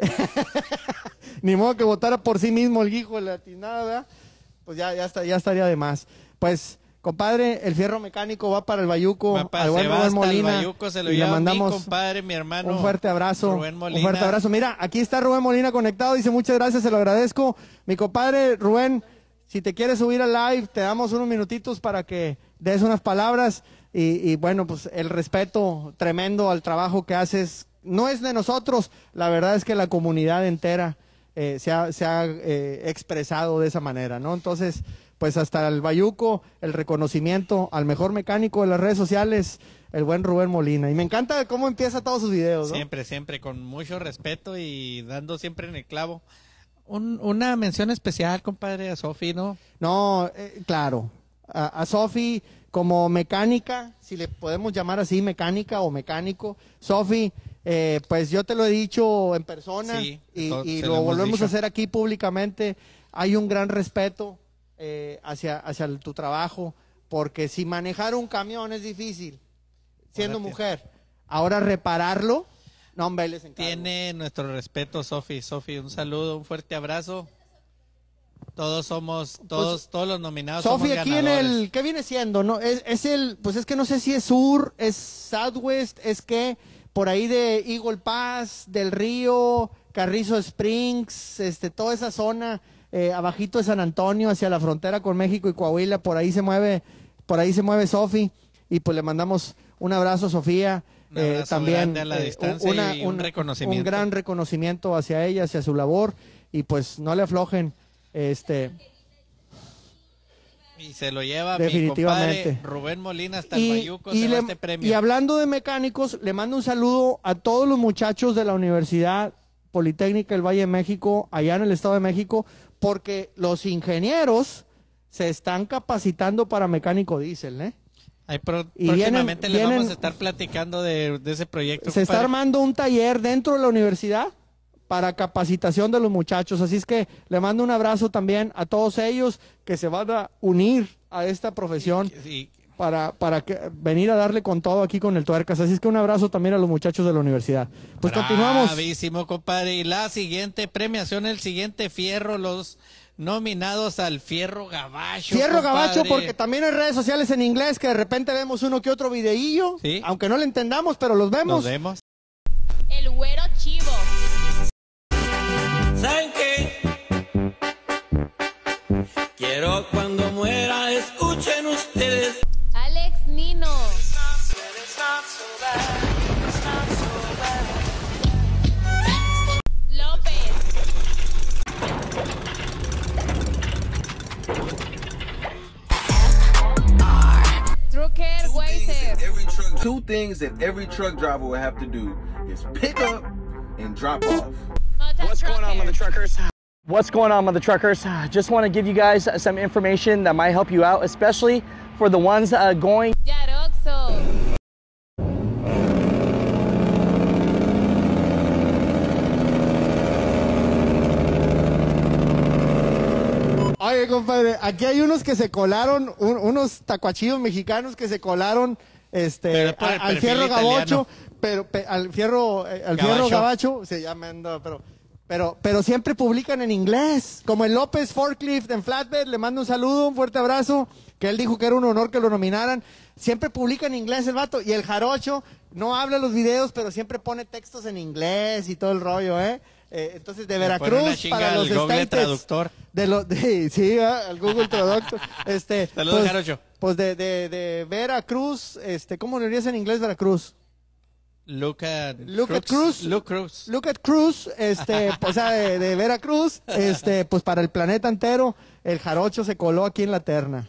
Ni modo que votara por sí mismo el hijo de la tinada, ¿verdad? Pues ya, ya, está, ya estaría de más. Pues, compadre, el fierro mecánico va para el Bayuco, Va pa- al buen se va Rubén hasta el Molina. Bayuco, se lo y le lleva mandamos mi compadre, mi hermano. un fuerte abrazo. Rubén Molina. Un fuerte abrazo. Mira, aquí está Rubén Molina conectado. Dice, muchas gracias, se lo agradezco. Mi compadre Rubén, si te quieres subir al live, te damos unos minutitos para que des unas palabras. Y, y bueno, pues el respeto tremendo al trabajo que haces. No es de nosotros, la verdad es que la comunidad entera eh, se ha, se ha eh, expresado de esa manera, ¿no? Entonces, pues hasta el Bayuco, el reconocimiento al mejor mecánico de las redes sociales, el buen Rubén Molina. Y me encanta cómo empieza todos sus videos, ¿no? Siempre, siempre, con mucho respeto y dando siempre en el clavo. Un- una mención especial, compadre, a Sofi, ¿no? No, eh, claro. A, a Sofi como mecánica, si le podemos llamar así, mecánica o mecánico. Sofi, eh, pues yo te lo he dicho en persona Sí, y, to- y se lo lo hemos volvemos dicho. a hacer aquí públicamente. Hay un gran respeto eh, hacia, hacia el- tu trabajo, porque si manejar un camión es difícil, siendo Para ti. mujer. ahora repararlo. No, hombre, les encargo. Tiene nuestro respeto, Sofi. Sofi, un saludo, un fuerte abrazo. Todos somos, todos, pues, todos los nominados Sofi, somos aquí ganadores. en el, ¿qué viene siendo? No, es, es el, pues es que no sé si es sur, es southwest, es que por ahí de Eagle Pass, del Río, Carrizo Springs, este, toda esa zona, eh, abajito de San Antonio, hacia la frontera con México y Coahuila, por ahí se mueve, por ahí se mueve Sofi, y pues le mandamos un abrazo a Sofía. Un abrazo eh, también grande a la eh, distancia una, y un reconocimiento. un gran reconocimiento hacia ella, hacia su labor, y pues no le aflojen. Este, y se lo lleva definitivamente mi compadre Rubén Molina hasta el y, Bayuco, y se le- va este premio. y hablando de mecánicos, le mando un saludo a todos los muchachos de la Universidad Politécnica del Valle de México, allá en el Estado de México, porque los ingenieros se están capacitando para mecánico diésel, ¿eh? Ahí pro- y próximamente vienen- les vamos vienen- a estar platicando de, de ese proyecto. Se está compadre. armando un taller dentro de la universidad para capacitación de los muchachos, así es que le mando un abrazo también a todos ellos que se van a unir a esta profesión Y- para, para que, venir a darle con todo aquí con el Tuercas, así es que un abrazo también a los muchachos de la universidad. Pues continuamos. Bravísimo, compadre. Y la siguiente premiación, el siguiente fierro, los nominados al Fierro Gabacho. Fierro compadre. Gabacho, porque también en redes sociales en inglés que de repente vemos uno que otro videillo, Sí. aunque no le entendamos, pero los vemos. Nos vemos. El güero chivo. ¿Saben qué? Quiero cuando muera, escuchen ustedes. Alex Nino. López. Trucker Weiser. Two things that every truck driver will have to do is pick up and drop off. What's going on with the truckers? What's going on, mother truckers? Just want to give you guys some information that might help you out, especially for the ones uh, going. Yaroxo. Oye, compadre, aquí hay unos que se colaron, un- unos tacuachillos mexicanos que se colaron este, Pero por el a- al perfil fierro italiano. gabacho, pero pe- al fierro, eh, al fierro Gabacho. gabacho, se llama, ando, pero, pero, pero siempre publican en inglés, como el López Forklift en Flatbed, le mando un saludo, un fuerte abrazo, que él dijo que era un honor que lo nominaran, siempre publica en inglés el vato, y el Jarocho no habla los videos, pero siempre pone textos en inglés y todo el rollo, ¿eh? Eh, entonces, de Le pone una Veracruz chinga para al los Google States. Traductor. De lo, de, sí, ¿ah? al Google Traductor. Este, Saludos, pues, Jarocho. Pues de, de, de Veracruz, este, ¿cómo le dirías en inglés Veracruz? Look at, Look at Cruz. Look Cruz. Look at Cruz, este, pues, o sea, de, de Veracruz, este, pues para el planeta entero, el Jarocho se coló aquí en la terna.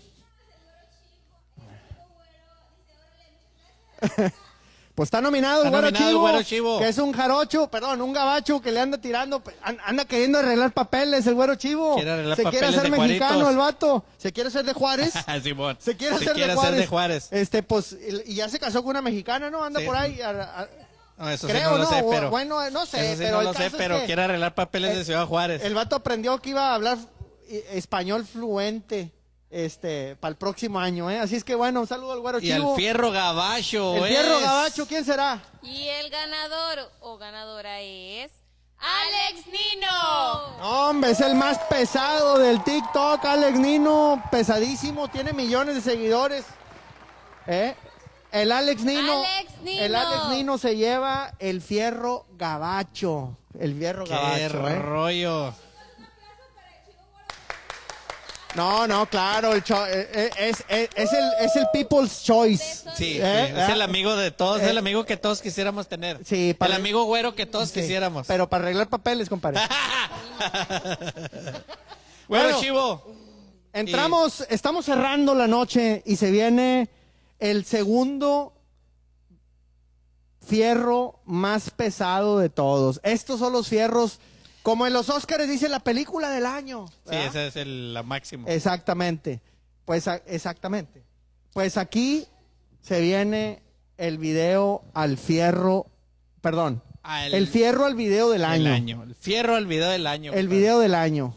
Pues está nominado el Está Güero nominado el Chivo, Güero Chivo. que es un jarocho, perdón, un gabacho que le anda tirando, an- anda queriendo arreglar papeles el Güero Chivo. Quiere arreglar se quiere papeles hacer de mexicano Juaritos. el vato, se quiere hacer de Juárez. Simón. Se quiere, hacer, quiere de Juárez. hacer de Juárez. Este, pues, y y ya se casó con una mexicana, ¿no? Anda Sí. por ahí. a- a- No, eso sí creo, no lo ¿no? sé, O- pero. bueno, no sé, eso sí pero no el lo sé, caso es pero que quiere arreglar papeles el- de Ciudad Juárez. El vato aprendió que iba a hablar eh, español fluente, este, para el próximo año, ¿eh? Así es que bueno, un saludo al Güero Y Chivo. al Fierro Gabacho. El es. Fierro Gabacho, ¿quién será? Y el ganador o ganadora es Alex Nino. Hombre, es el más pesado del TikTok, Alex Nino, pesadísimo, tiene millones de seguidores. ¿Eh? El Alex Nino, Alex Nino. el Alex Nino se lleva el Fierro Gabacho, el Fierro Qué Gabacho, ¿eh? rollo. No, no, claro, el cho- eh, eh, es, es, es el, es el People's Choice. Sí, ¿Eh? sí, es el ¿Ah? amigo de todos, es Eh, el amigo que todos quisiéramos tener. Sí, el para- amigo güero que todos Sí, quisiéramos. Pero para arreglar papeles, compadre. Güero Bueno, Chivo. Entramos, estamos cerrando la noche y se viene el segundo fierro más pesado de todos. Estos son los fierros, como en los Óscares dice, la película del año. Sí, ¿verdad? ese es el la máximo. Exactamente. Pues a- exactamente. Pues aquí se viene el video al fierro, perdón, Ah, el, fierro al video del del año. año. El fierro al video del año. El compadre. video del año.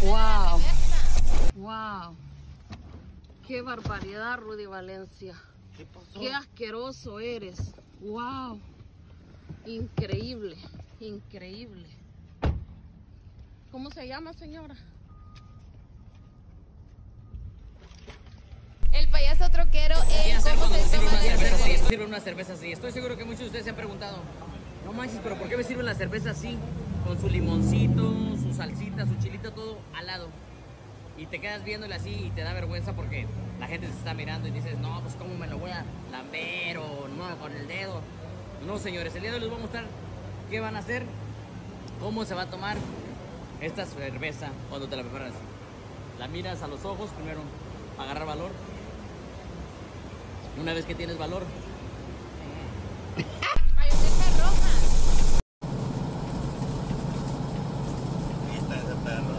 Wow. Wow. Qué barbaridad, Rudy Valencia. ¿Qué pasó? Qué asqueroso eres. Wow. Increíble, increíble. ¿Cómo se llama, señora? El payaso troquero es cómo se toma la cerveza. ¿Qué sirve una cerveza así? Estoy seguro que muchos de ustedes se han preguntado, no manches, pero ¿por qué me sirven la cerveza así? Con su limoncito, su salsita, su chilito, todo al lado. Y te quedas viéndole así y te da vergüenza porque la gente se está mirando y dices, no, pues cómo me lo voy a lamber o no, con el dedo. No, señores, el día de hoy les voy a mostrar qué van a hacer, cómo se va a tomar esta cerveza cuando te la preparas. La miras a los ojos primero para agarrar valor. Una vez que tienes valor, mayonesa roja. Mira ese perro.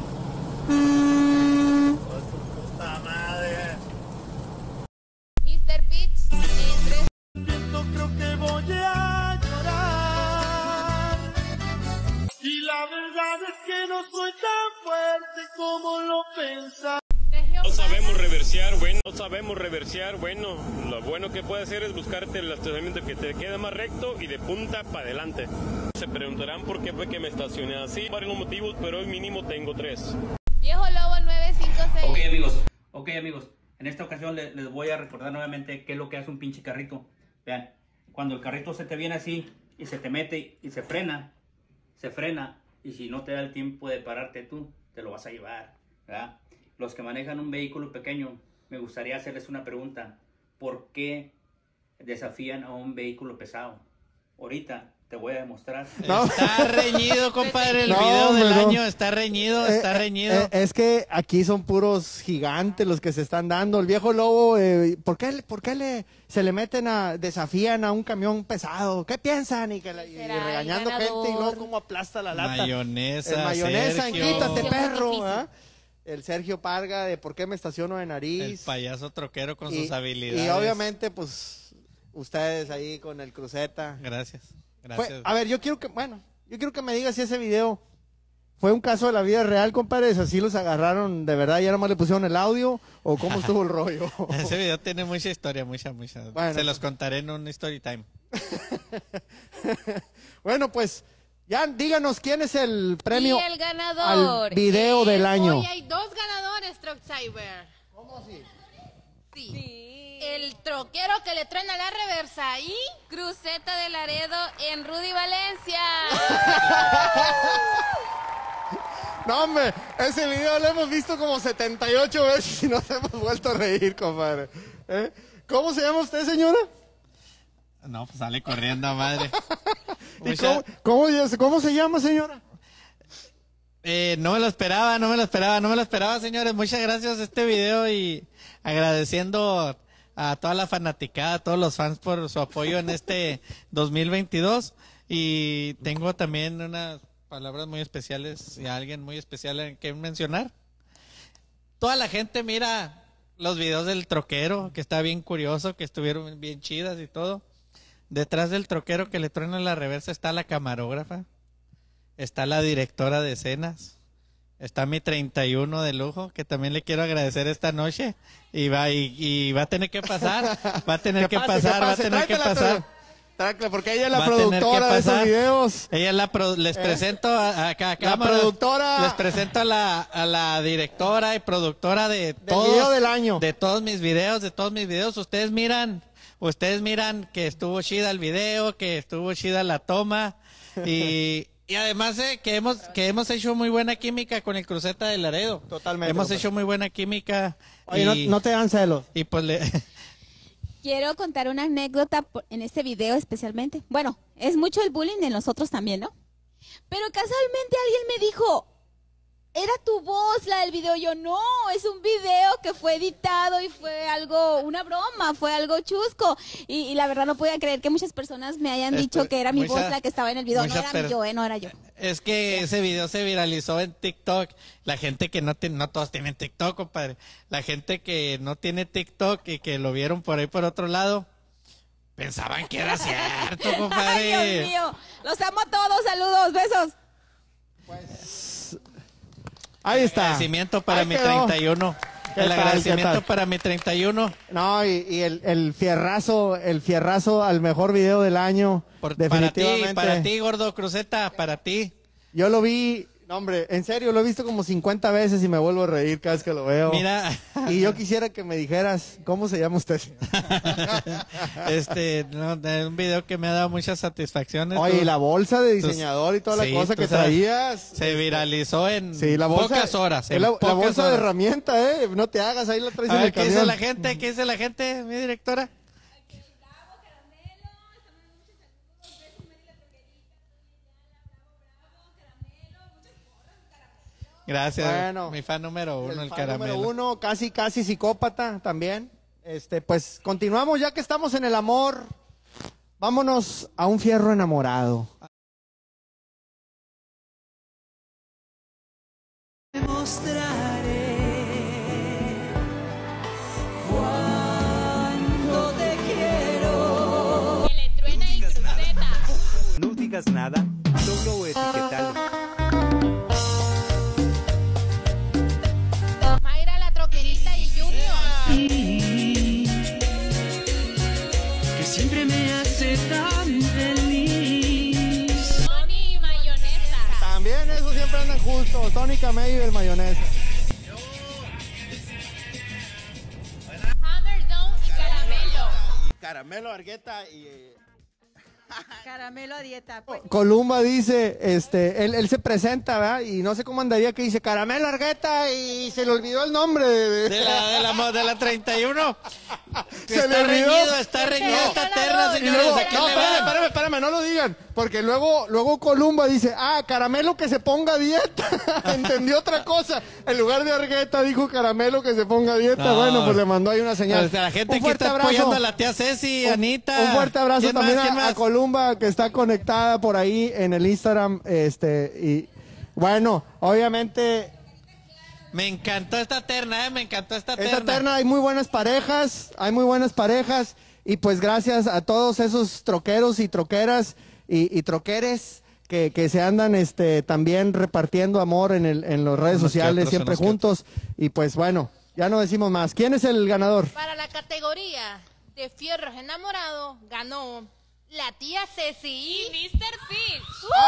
¡Oh, su puta madre! mister Pitch en tres. Yo creo que voy a llorar. Y la verdad es que no soy tan fuerte como lo pensaba. No sabemos reversear, bueno, no sabemos reversear, bueno, lo bueno que puede hacer es buscarte el estacionamiento que te quede más recto y de punta para adelante. Se preguntarán por qué fue que me estacioné así, por algunos motivos, pero hoy mínimo tengo tres. Viejo Lobo nueve cinco seis. Ok, amigos, ok, amigos, en esta ocasión les, les voy a recordar nuevamente qué es lo que hace un pinche carrito. Vean, cuando el carrito se te viene así y se te mete y se frena, se frena, y si no te da el tiempo de pararte tú, te lo vas a llevar, ¿verdad? Los que manejan un vehículo pequeño, me gustaría hacerles una pregunta. ¿Por qué desafían a un vehículo pesado? Ahorita te voy a demostrar. No. Está reñido, compadre, el No, video del no. año. Está reñido, está Eh, reñido. eh, es que aquí son puros gigantes los que se están dando. El viejo Lobo, eh, ¿por qué, por qué le, se le meten a, desafían a un camión pesado? ¿Qué piensan? Y, que la- y Será el regañando gente y luego ganador. cómo aplasta la lata. Mayonesa, El mayonesa, Sergio. quítate, Siempre perro. difícil. ¿Ah? El Sergio Parga de por qué me estaciono de El nariz. payaso troquero con y, sus habilidades. y obviamente, pues, ustedes ahí con el cruceta. Gracias, Fue- gracias. a ver, yo quiero que, bueno, yo quiero que me digas si ese video fue un caso de la vida real, compadre, si así los agarraron de verdad, ya nomás le pusieron el audio, o cómo estuvo el rollo. Ese video tiene mucha historia, mucha, mucha. Bueno, Se los pues. contaré en un story time. Bueno, pues, ya díganos quién es el premio Y el ganador al video es- del año. Hoy hay dos ganadores, Truck Cyber. ¿Cómo así? Sí. El troquero que le truena la reversa y Cruceta de Laredo en Rudy Valencia. No, hombre, ese video lo hemos visto como setenta y ocho veces y nos hemos vuelto a reír, compadre. ¿Eh? ¿Cómo se llama usted, señora? No, pues sale corriendo, madre. ¿Y Mucha- cómo, cómo, cómo se llama, señora? Eh, no me lo esperaba, no me lo esperaba, no me lo esperaba, señores. Muchas gracias a este video y agradeciendo a toda la fanaticada, a todos los fans por su apoyo en este dos mil veintidós. Y tengo también unas palabras muy especiales y a alguien muy especial en que mencionar. Toda la gente mira los videos del troquero, que está bien curioso, que estuvieron bien chidas y todo. Detrás del troquero que le truena la reversa está la camarógrafa. Está la directora de escenas. Está mi treinta y uno de lujo, que también le quiero agradecer esta noche. Y va, y, y va a tener que pasar. Va a tener que, pase, pasar, va a pase, tener que tráetela, pasar. Tráetela, porque ella es la Va a tener que productora de esos pasar. videos. Ella es la pro- les ¿Eh? presento a, a, a La cámara. productora. Les presento a la, a la directora y productora de todos, video del año. de todos mis videos, de todos mis videos. Ustedes miran, ustedes miran que estuvo chida el video, que estuvo chida la toma y Y además eh, que hemos que hemos hecho muy buena química con el Cruceta de Laredo. Totalmente. Hemos compadre. hecho muy buena química. Oye, y, no, no te dan celos. y pues le... Quiero contar una anécdota por- en este video especialmente. Bueno, es mucho el bullying de nosotros también, ¿no? Pero casualmente alguien me dijo, era tu voz la del video. Yo, no, es un video que fue editado y fue algo, una broma, fue algo chusco. Y, y la verdad no podía creer que muchas personas me hayan Este, dicho que era mi mucha- voz la que estaba en el video. No mucha era per- yo, eh, no era yo. Es que ese video se viralizó en TikTok. La gente que no tiene, no todos tienen TikTok, compadre. La gente que no tiene TikTok y que lo vieron por ahí por otro lado, pensaban que era cierto, compadre. Ay, Dios mío. Los amo a todos, saludos, besos. Ahí está. Agradecimiento para Ahí mi quedó. treinta y uno. El tal, agradecimiento qué tal? para mi treinta y uno. No, y, y el, el fierrazo, el fierrazo al mejor video del año. Por- definitivamente. Para ti, para ti, gordo Cruzeta, para ti. Yo lo vi, no, hombre, en serio, lo he visto como cincuenta veces y me vuelvo a reír cada vez que lo veo. Mira. Y yo quisiera que me dijeras, ¿cómo se llama usted? Este, no, es un video que me ha dado muchas satisfacciones. Oye, Tú- la bolsa de tus- diseñador y toda sí, la cosa tú que sabes, traías. Se viralizó en Sí, la bolsa, pocas horas. es en la, la pocas bolsa de horas. herramienta, ¿eh? No te hagas, ahí la traes A en ver, el ¿qué dice camión. la gente? ¿Qué dice la gente, mi directora? Gracias, Bueno, mi fan número uno, el, el fan caramelo. número uno, casi, casi psicópata también. Este, pues continuamos ya que estamos en el amor. Vámonos a un fierro enamorado. Mostraré cuánto te quiero. No digas nada, solo etiquetalo. Mayra la troquerita y Junior. Que siempre me hace tan feliz. Tony y mayonesa. También esos siempre andan justos. Tony Camello y el mayonesa. Hammerdome y caramelo. Caramelo, Argueta y... Caramelo a dieta. Pues. Columba dice, este, él, él se presenta, ¿verdad? Y no sé cómo andaría que dice Caramelo Argueta y se le olvidó el nombre de, De la, de la, mo- de la treinta y uno. Se está le olvidó. reñido, está reñido esta terna, Y señores. luego, ¿a quién no, le va? espérame, espérame, espérame, no lo digan. Porque luego, luego Columba dice, ah, Caramelo que se ponga a dieta. Entendió otra cosa. En lugar de Argueta dijo Caramelo que se ponga a dieta. No. Bueno, pues le mandó ahí una señal. Pues la gente Un que fuerte está abrazo. apoyando a la tía Ceci, Un- Anita. Un fuerte abrazo ¿Quién también más? ¿Quién a, a más? Columba que está conectada por ahí en el Instagram. Este, y bueno, obviamente Me encantó esta terna, eh, me encantó esta terna. esta terna hay muy buenas parejas, hay muy buenas parejas. Y pues gracias a todos esos troqueros y troqueras y, y troqueres que, que se andan este, también repartiendo amor en, el, en las redes Unos que sociales, otros, siempre unos que juntos. Y pues bueno, ya no decimos más. ¿Quién es el ganador? Para la categoría de fierros enamorados ganó la tía Ceci y mister Phil.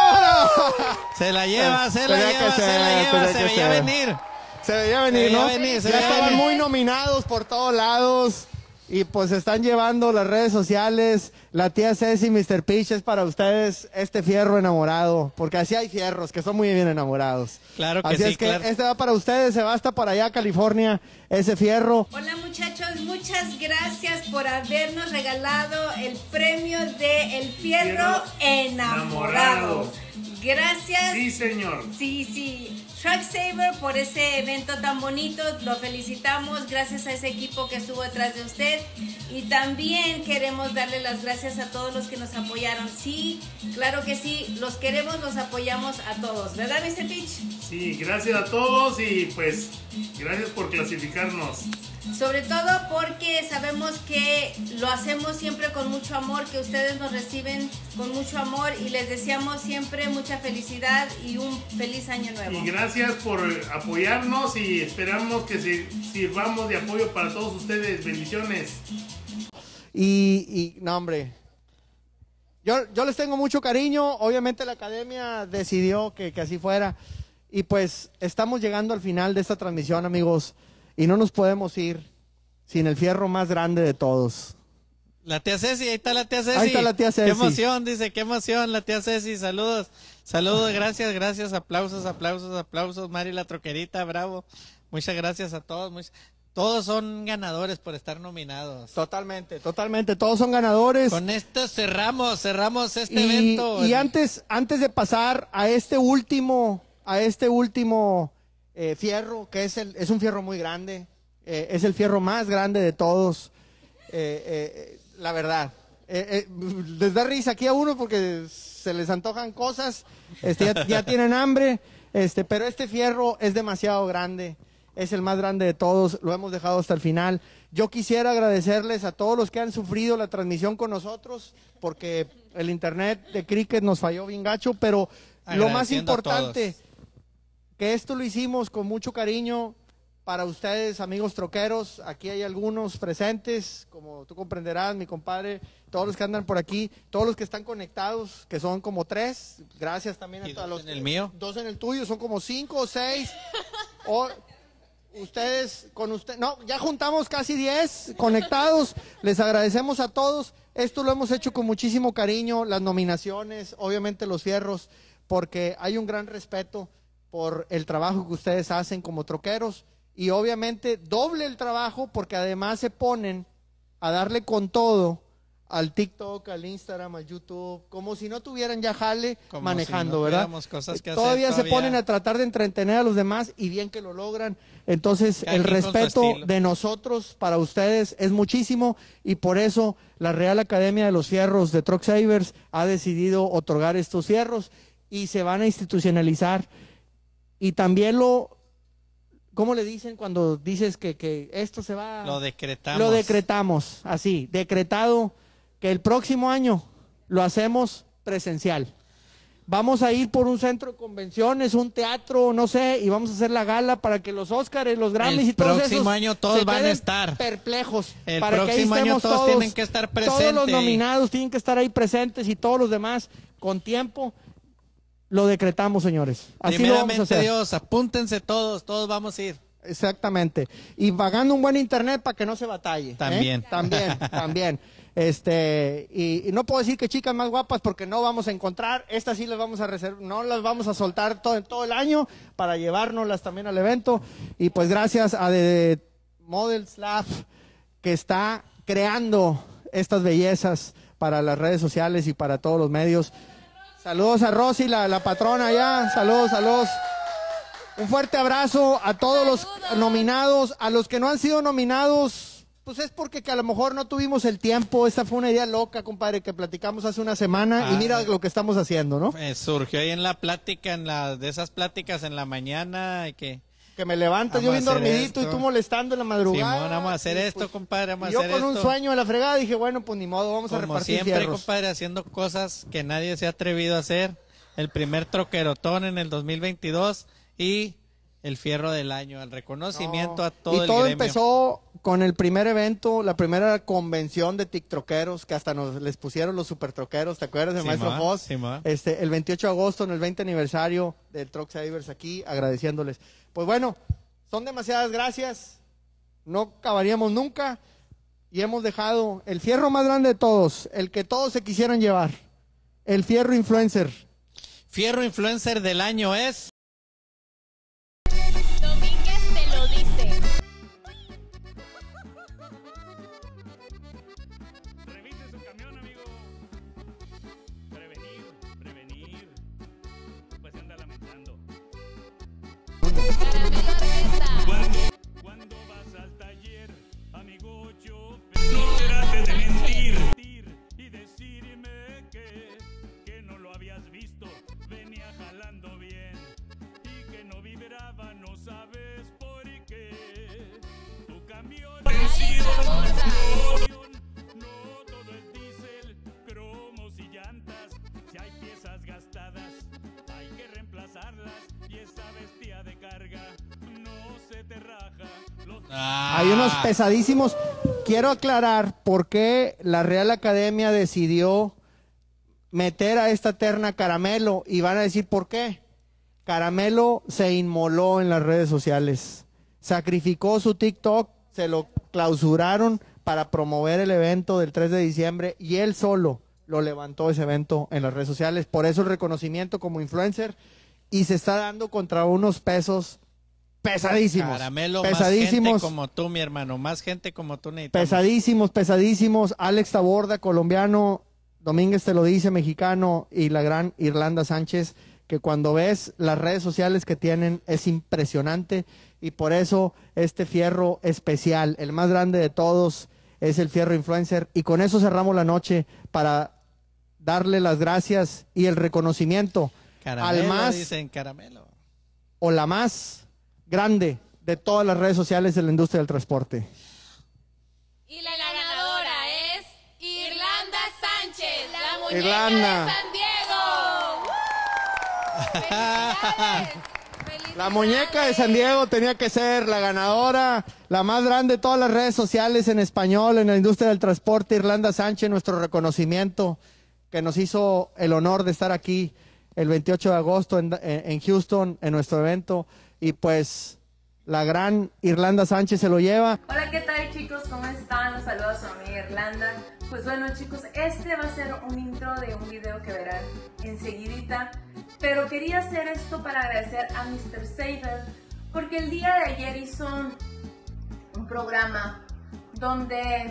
Se la lleva, se la Tenía que lleva, se ser, la lleva, tenía se que veía ser. venir. Se veía venir, Se veía ¿no? venir, se ya veía estaban venir. muy nominados por todos lados y pues están llevando las redes sociales. La tía Ceci, mister Pitch, es para ustedes este fierro enamorado, porque así hay fierros que son muy bien enamorados. Claro que así sí, es que claro. este va para ustedes, se va hasta para allá, California, ese fierro. Hola muchachos, muchas gracias por habernos regalado el premio de El Fierro Enamorado. Gracias. Sí, señor. Sí, sí. Truck Saver por ese evento tan bonito, lo felicitamos, gracias a ese equipo que estuvo detrás de usted y también queremos darle las gracias a todos los que nos apoyaron. Sí, claro que sí, los queremos, los apoyamos a todos, ¿verdad, mister Pitch? Sí, gracias a todos y pues gracias por clasificarnos. Sobre todo porque sabemos que lo hacemos siempre con mucho amor, que ustedes nos reciben con mucho amor y les deseamos siempre mucha felicidad y un feliz año nuevo. Y gracias por apoyarnos y esperamos que se- sirvamos de apoyo para todos ustedes. Bendiciones. Y, y no, hombre, yo, yo les tengo mucho cariño. Obviamente la academia decidió que, que así fuera. Y pues estamos llegando al final de esta transmisión, amigos. Y no nos podemos ir sin el fierro más grande de todos. La tía Ceci, ahí está la tía Ceci. Ahí está la tía Ceci. Qué emoción, dice, qué emoción la tía Ceci. Saludos, saludos, gracias, gracias, aplausos, aplausos, aplausos. Mari la troquerita, bravo. Muchas gracias a todos. much- Todos son ganadores por estar nominados. Totalmente, totalmente. Todos son ganadores. Con esto cerramos, cerramos este Y, evento. y antes, antes de pasar a este último, a este último eh, fierro, que es, el, es un fierro muy grande, eh, es el fierro más grande de todos, eh, eh, la verdad. Eh, eh, les da risa aquí a uno porque se les antojan cosas, este, ya, ya tienen hambre, este, pero este fierro es demasiado grande. Es el más grande de todos, lo hemos dejado hasta el final. Yo quisiera agradecerles a todos los que han sufrido la transmisión con nosotros, porque el internet de Cricket nos falló bien gacho, pero lo más Agradeciendo a importante, todos. que esto lo hicimos con mucho cariño para ustedes, amigos troqueros. Aquí hay algunos presentes, como tú comprenderás, mi compadre, todos los que andan por aquí, todos los que están conectados, que son como tres. Gracias también a todos los. ¿En el mío? Dos en el tuyo, son como cinco o seis. O, ustedes, con usted, no, ya juntamos casi diez conectados. Les agradecemos a todos. Esto lo hemos hecho con muchísimo cariño, las nominaciones, obviamente los fierros, porque hay un gran respeto por el trabajo que ustedes hacen como troqueros. Y obviamente doble el trabajo porque además se ponen a darle con todo al TikTok, al Instagram, al YouTube, como si no tuvieran ya jale Como manejando, si no ¿verdad? tuviéramos cosas que hacer todavía, todavía. se ponen a tratar de entretener a los demás y bien que lo logran. Entonces Cada el quien con su respeto estilo. de nosotros para ustedes es muchísimo y por eso la Real Academia de los Fierros de Truck Savers ha decidido otorgar estos fierros y se van a institucionalizar. Y también lo... ¿Cómo le dicen cuando dices que, que esto se va? Lo decretamos. Lo decretamos, así, decretado que el próximo año lo hacemos presencial. Vamos a ir por un centro de convenciones, un teatro, no sé, y vamos a hacer la gala para que los Óscares, los Grammys El y todos próximo esos año todos se van a queden estar. perplejos. El para que ahí próximo año estemos todos tienen que estar Todos los presentes. nominados tienen que estar ahí presentes y todos los demás con tiempo. Lo decretamos, señores. Así lo vamos a Primeramente hacer. Dios, apúntense todos, todos vamos a ir. Exactamente. Y pagando un buen internet para que no se batalle. ¿eh? También. También, también. Este, y, y no puedo decir que chicas más guapas porque no vamos a encontrar. Estas sí las vamos a reservar, no las vamos a soltar todo, todo el año para llevárnoslas también al evento. Y pues gracias a The Models Lab que está creando estas bellezas para las redes sociales y para todos los medios. Saludos a Rosy, la, la patrona allá. Saludos, saludos. Un fuerte abrazo a todos los nominados, a los que no han sido nominados, pues es porque que a lo mejor no tuvimos el tiempo. Esta fue una idea loca, compadre, que platicamos hace una semana Ah, y mira lo que estamos haciendo, ¿no? Eh, surgió ahí en la plática, en la, de esas pláticas en la mañana, y que... Que me levantas yo bien Vamos a hacer dormidito esto. y tú molestando en la madrugada. Simón, vamos a hacer Y, esto, pues, compadre, vamos y a yo hacer con un esto. sueño de la fregada dije, bueno, pues ni modo, vamos a Como repartir siempre, fierros. compadre, haciendo cosas que nadie se ha atrevido a hacer. El primer troquerotón en el dos mil veintidós y el fierro del año, el reconocimiento a todo y el todo gremio. empezó con el primer evento, la primera convención de TikTokeros, que hasta nos les pusieron los super troqueros, ¿te acuerdas del Simón, maestro Foz? Simón. Este, el veintiocho de agosto, en el veinte aniversario del Truck Savers aquí, agradeciéndoles. Pues bueno, son demasiadas gracias, no acabaríamos nunca, y hemos dejado el fierro más grande de todos, el que todos se quisieran llevar, el fierro influencer. Fierro influencer del año es... Domínguez te lo dice. Revise su camión, amigo. Prevenir, prevenir. Pues se anda lamentando. Cuando, cuando vas al taller, amigo chofer, no trates de mentir y decirme que, que no lo habías visto, venía jalando bien y que no vibraba, no sabes por qué. Tu camión vencido, no todo es diésel, cromos y llantas. Si hay piezas gastadas, hay que reemplazarlas y esa bestia de carga no se te raja. Los... Hay unos pesadísimos. Quiero aclarar por qué la Real Academia decidió meter a esta terna Caramelo y van a decir por qué. Caramelo se inmoló en las redes sociales, sacrificó su TikTok, se lo clausuraron para promover el evento del tres de diciembre y él solo lo levantó ese evento en las redes sociales. Por eso el reconocimiento como influencer y se está dando contra unos pesos pesadísimos. Caramelo, pesadísimos. más gente como tú, mi hermano, más gente como tú necesitamos. Pesadísimos, pesadísimos. Alex Taborda, colombiano. Domínguez te lo dice, mexicano. Y la gran Irlanda Sánchez, que cuando ves las redes sociales que tienen es impresionante. Y por eso este fierro especial, el más grande de todos, es el fierro influencer. Y con eso cerramos la noche para darle las gracias y el reconocimiento Caramelo, al más dicen caramelo. o la más grande de todas las redes sociales de la industria del transporte. Y la ganadora es Irlanda Sánchez, la muñeca Irlanda. de San Diego. ¡Uh! ¡Felicidades! La muñeca de San Diego tenía que ser la ganadora, la más grande de todas las redes sociales en español, en la industria del transporte. Irlanda Sánchez, nuestro reconocimiento, que nos hizo el honor de estar aquí el veintiocho de agosto en, en Houston, en nuestro evento. Y pues la gran Irlanda Sánchez se lo lleva. Hola, ¿qué tal, chicos? ¿Cómo están? Los saludos a su amiga Irlanda. Pues bueno, chicos, este va a ser un intro de un video que verán enseguidita. Pero quería hacer esto para agradecer a mister Saber, porque el día de ayer hizo un programa donde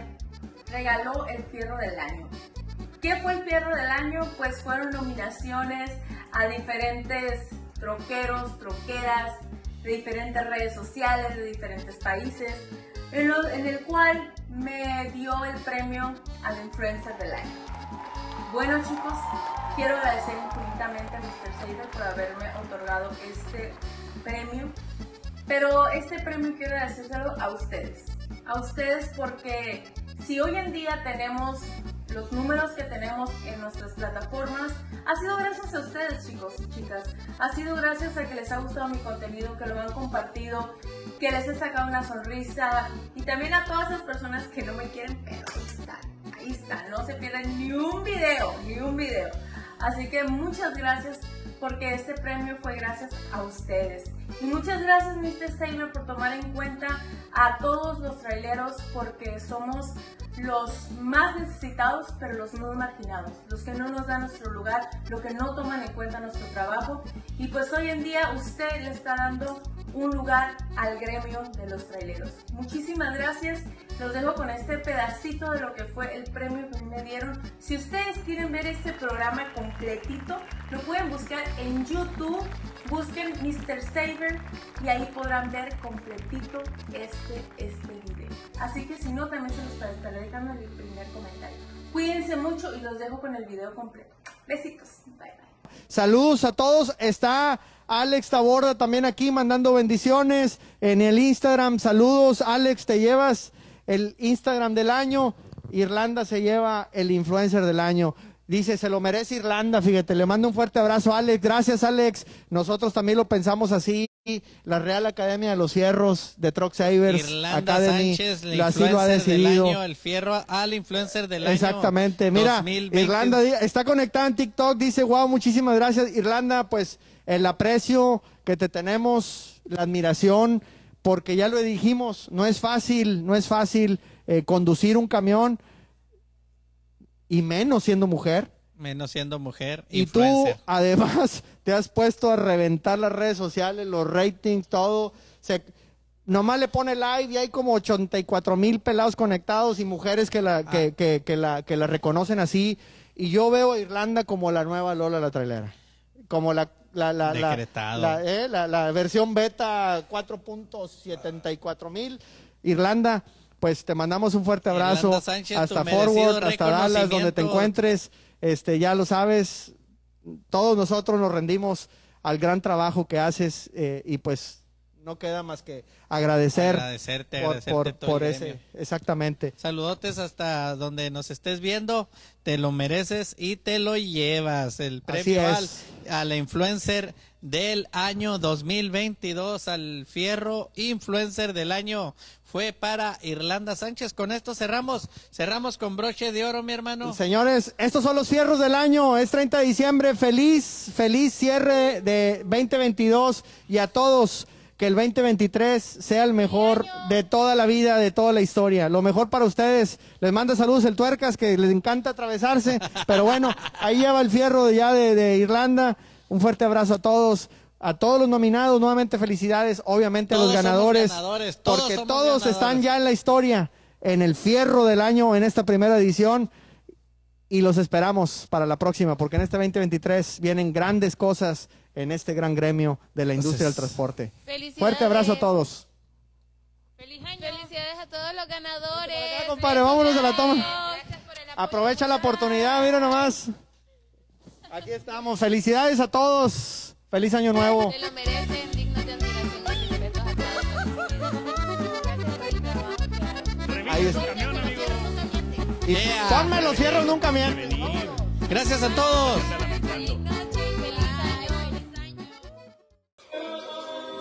regaló el Fierro del Año. ¿Qué fue el Fierro del Año? Pues fueron nominaciones a diferentes troqueros, troqueras, de diferentes redes sociales, de diferentes países, en, lo, en el cual me dio el premio al Influencer del Año. Bueno, chicos, quiero agradecer infinitamente a mister Saber por haberme otorgado este premio, pero este premio quiero agradecérselo a ustedes, a ustedes porque si hoy en día tenemos los números que tenemos en nuestras plataformas, ha sido gracias a ustedes, chicos y chicas. Ha sido gracias a que les ha gustado mi contenido, que lo han compartido, que les he sacado una sonrisa, y también a todas esas personas que no me quieren, pero ahí están, ahí están, no se pierden ni un video, ni un video. Así que muchas gracias, porque este premio fue gracias a ustedes. Y muchas gracias, mister Saber, por tomar en cuenta a todos los traileros, porque somos los más necesitados, pero los más marginados, los que no nos dan nuestro lugar, los que no toman en cuenta nuestro trabajo. Y pues hoy en día usted le está dando un lugar al gremio de los traileros. Muchísimas gracias. Los dejo con este pedacito de lo que fue el premio que me dieron. Si ustedes quieren ver este programa completito, lo pueden buscar en YouTube. Busquen mister Saber y ahí podrán ver completito este, este video. Así que si no, también se los estaré dejando en el primer comentario. Cuídense mucho y los dejo con el video completo. Besitos. Bye bye. Saludos a todos. Está Alex Taborda también aquí mandando bendiciones en el Instagram. Saludos, Alex, te llevas el Instagram del año. Irlanda se lleva el Influencer del año. Dice, se lo merece Irlanda, fíjate, le mando un fuerte abrazo a Alex. Gracias, Alex. Nosotros también lo pensamos así. La Real Academia de los Fierros de Truck Savers Irlanda Academy Sánchez, la así lo ha influencer decidido. del año, el fierro al influencer del año. Exactamente. Mira, dos mil veinte. Irlanda está conectada en TikTok, dice, wow, muchísimas gracias. Irlanda, pues el aprecio que te tenemos, la admiración, porque ya lo dijimos, no es fácil, no es fácil eh, conducir un camión, y menos siendo mujer. Menos siendo mujer. Y influencer. tú, además, te has puesto a reventar las redes sociales, los ratings, todo. Se, nomás le pone live y hay como ochenta y cuatro mil pelados conectados y mujeres que la, ah. que, que, que, la, que la reconocen así. Y yo veo a Irlanda como la nueva Lola la trailera. Como la, la, la, la, la, eh, la, la versión beta cuatro punto setenta y cuatro mil. Irlanda, pues te mandamos un fuerte abrazo. Sánchez, hasta Forward, hasta Dallas, donde te encuentres. Este, ya lo sabes, todos nosotros nos rendimos al gran trabajo que haces eh, y pues no queda más que agradecer agradecerte, por, agradecerte por, todo por el ese, gremio. exactamente. Saludotes hasta donde nos estés viendo, te lo mereces y te lo llevas. El premio al, a la influencer del año dos mil veintidós, al fierro influencer del año, fue para Irlanda Sánchez. Con esto cerramos, cerramos con broche de oro, mi hermano. Señores, estos son los fierros del año, es treinta de diciembre, feliz, feliz cierre de veinte veintidós y a todos que el veinte veintitrés sea el mejor de toda la vida, de toda la historia. Lo mejor para ustedes. Les manda saludos el Tuercas, que les encanta atravesarse, pero bueno, ahí lleva el fierro ya de, de Irlanda. Un fuerte abrazo a todos. A todos los nominados, nuevamente felicidades, obviamente todos a los ganadores, ganadores todos porque todos ganadores. Están ya en la historia, en el fierro del año, en esta primera edición, y los esperamos para la próxima, porque en este veinte veintitrés vienen grandes cosas en este gran gremio de la industria Entonces, del transporte. Fuerte abrazo a todos. Feliz año. Felicidades a todos los ganadores. Acá, compadre, vámonos a la toma. Aprovecha la oportunidad, mira nomás. Aquí estamos, felicidades a todos. Feliz año nuevo. Se lo merecen, dignos de admiración y respeto a todos. Gracias por el trabajo. Ahí está. Y yeah. Ponme los fierros nunca bien. Gracias a todos. Feliz noche y feliz año. Feliz año.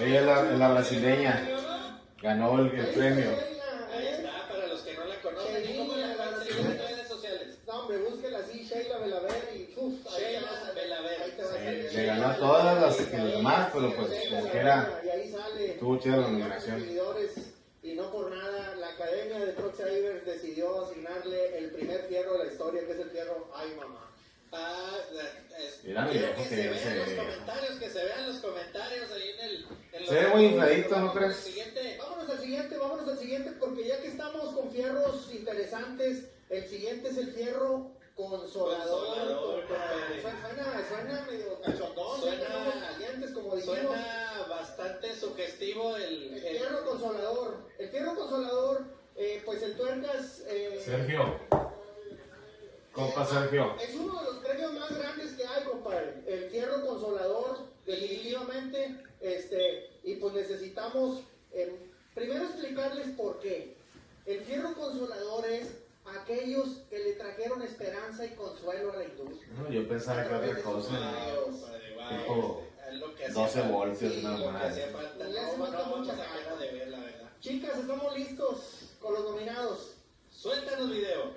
Ella es la, es la brasileña. Ganó el, el premio. Ahí está, para los que no la conocen. ¿Y cómo la van a seguir en redes sociales? No, hombre, búsquela así, Sheila Belaver y uf, ahí Sheila Belaver. ahí te va a salir. Le ganó a todas las que los demás, pero pues como que era. Y ahí sale. Estuvo chida la nominación. Seguidores, y no por nada, la Academia de Truck Savers decidió asignarle el primer fierro de la historia, que es el fierro Ay Mamá. Ah, es, Mira, mi quiero viejo que que se ya vean se los ve. comentarios, que se vean los comentarios ahí en el... En Se ve muy infladito, ¿no Vámonos crees? al siguiente. Vámonos al siguiente, vámonos al siguiente, porque ya que estamos con fierros interesantes, el siguiente es el fierro consolador. Consolador, Con- compadre. suena, suena, suena medio cachondón, Suena- suena calientes, como dijimos. Suena bastante sugestivo el... El fierro consolador. El fierro consolador, eh, pues el tuercas... Eh, Sergio. Compa Sergio. Es uno de los premios más grandes que hay, compadre. El fierro consolador, definitivamente. Este, y pues necesitamos eh, primero explicarles por qué. El fierro consolador es aquellos que le trajeron esperanza y consuelo a la industria. No, yo pensaba que otra cosa. Tipo Es lo que hacía doce falta. voltios, Sí, una lo que madre. hacía falta. Le No, hace no, falta vamos mucha a cara. dejar de ver, la verdad. Chicas, estamos listos con los nominados. Suéltanos video.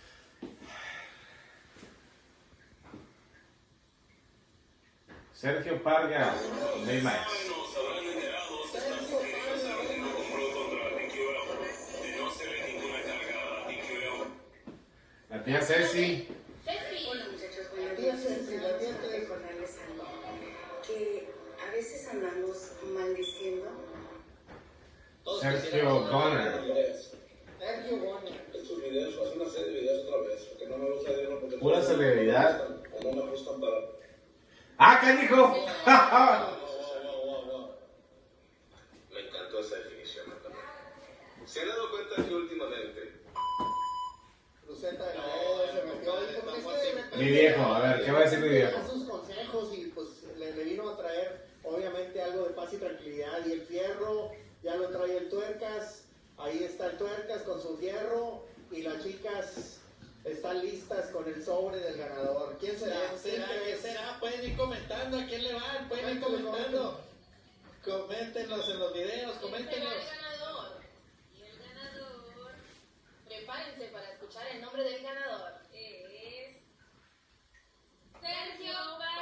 Sergio Parga, Baymax. La tía Ceci. Hola muchachos, buenos días. Quiero recordarles algo, que a veces andamos maldiciendo. Sergio Goner. Sergio Goner. Estos videos, hacer una serie de videos otra vez, porque no me gusta de uno porque Pura celebridad. no me gustan para... ¡Ah, canijo! Me encantó esa definición, ¿no? ¿Se han dado cuenta que últimamente... Luceta de la Vega se metió ahí, porque es que de repente- Mi viejo, a ver, ¿qué va a decir mi viejo? Da sus consejos y pues le, le vino a traer obviamente algo de paz y tranquilidad. Y el fierro ya lo trae el tuercas. Ahí está el tuercas con su fierro. Y las chicas están listas con el sobre del ganador. ¿Quién será? ¿Quién será? ¿Quién ¿Qué crees? será? Pueden ir comentando a quién le van, pueden ir Coméntenlo, comentando. Coméntenos en los videos, coméntenos. Y el ganador, prepárense para escuchar el nombre del ganador. Es Sergio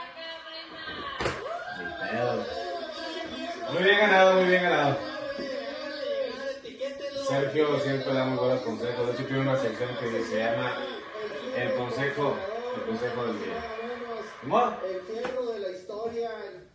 Barca. Muy bien ganado, muy bien ganado. Sergio siempre da muy buenos consejos. De hecho, tiene una sección que se llama El Consejo, el Consejo del Día. ¿Cómo? El fierro de la historia,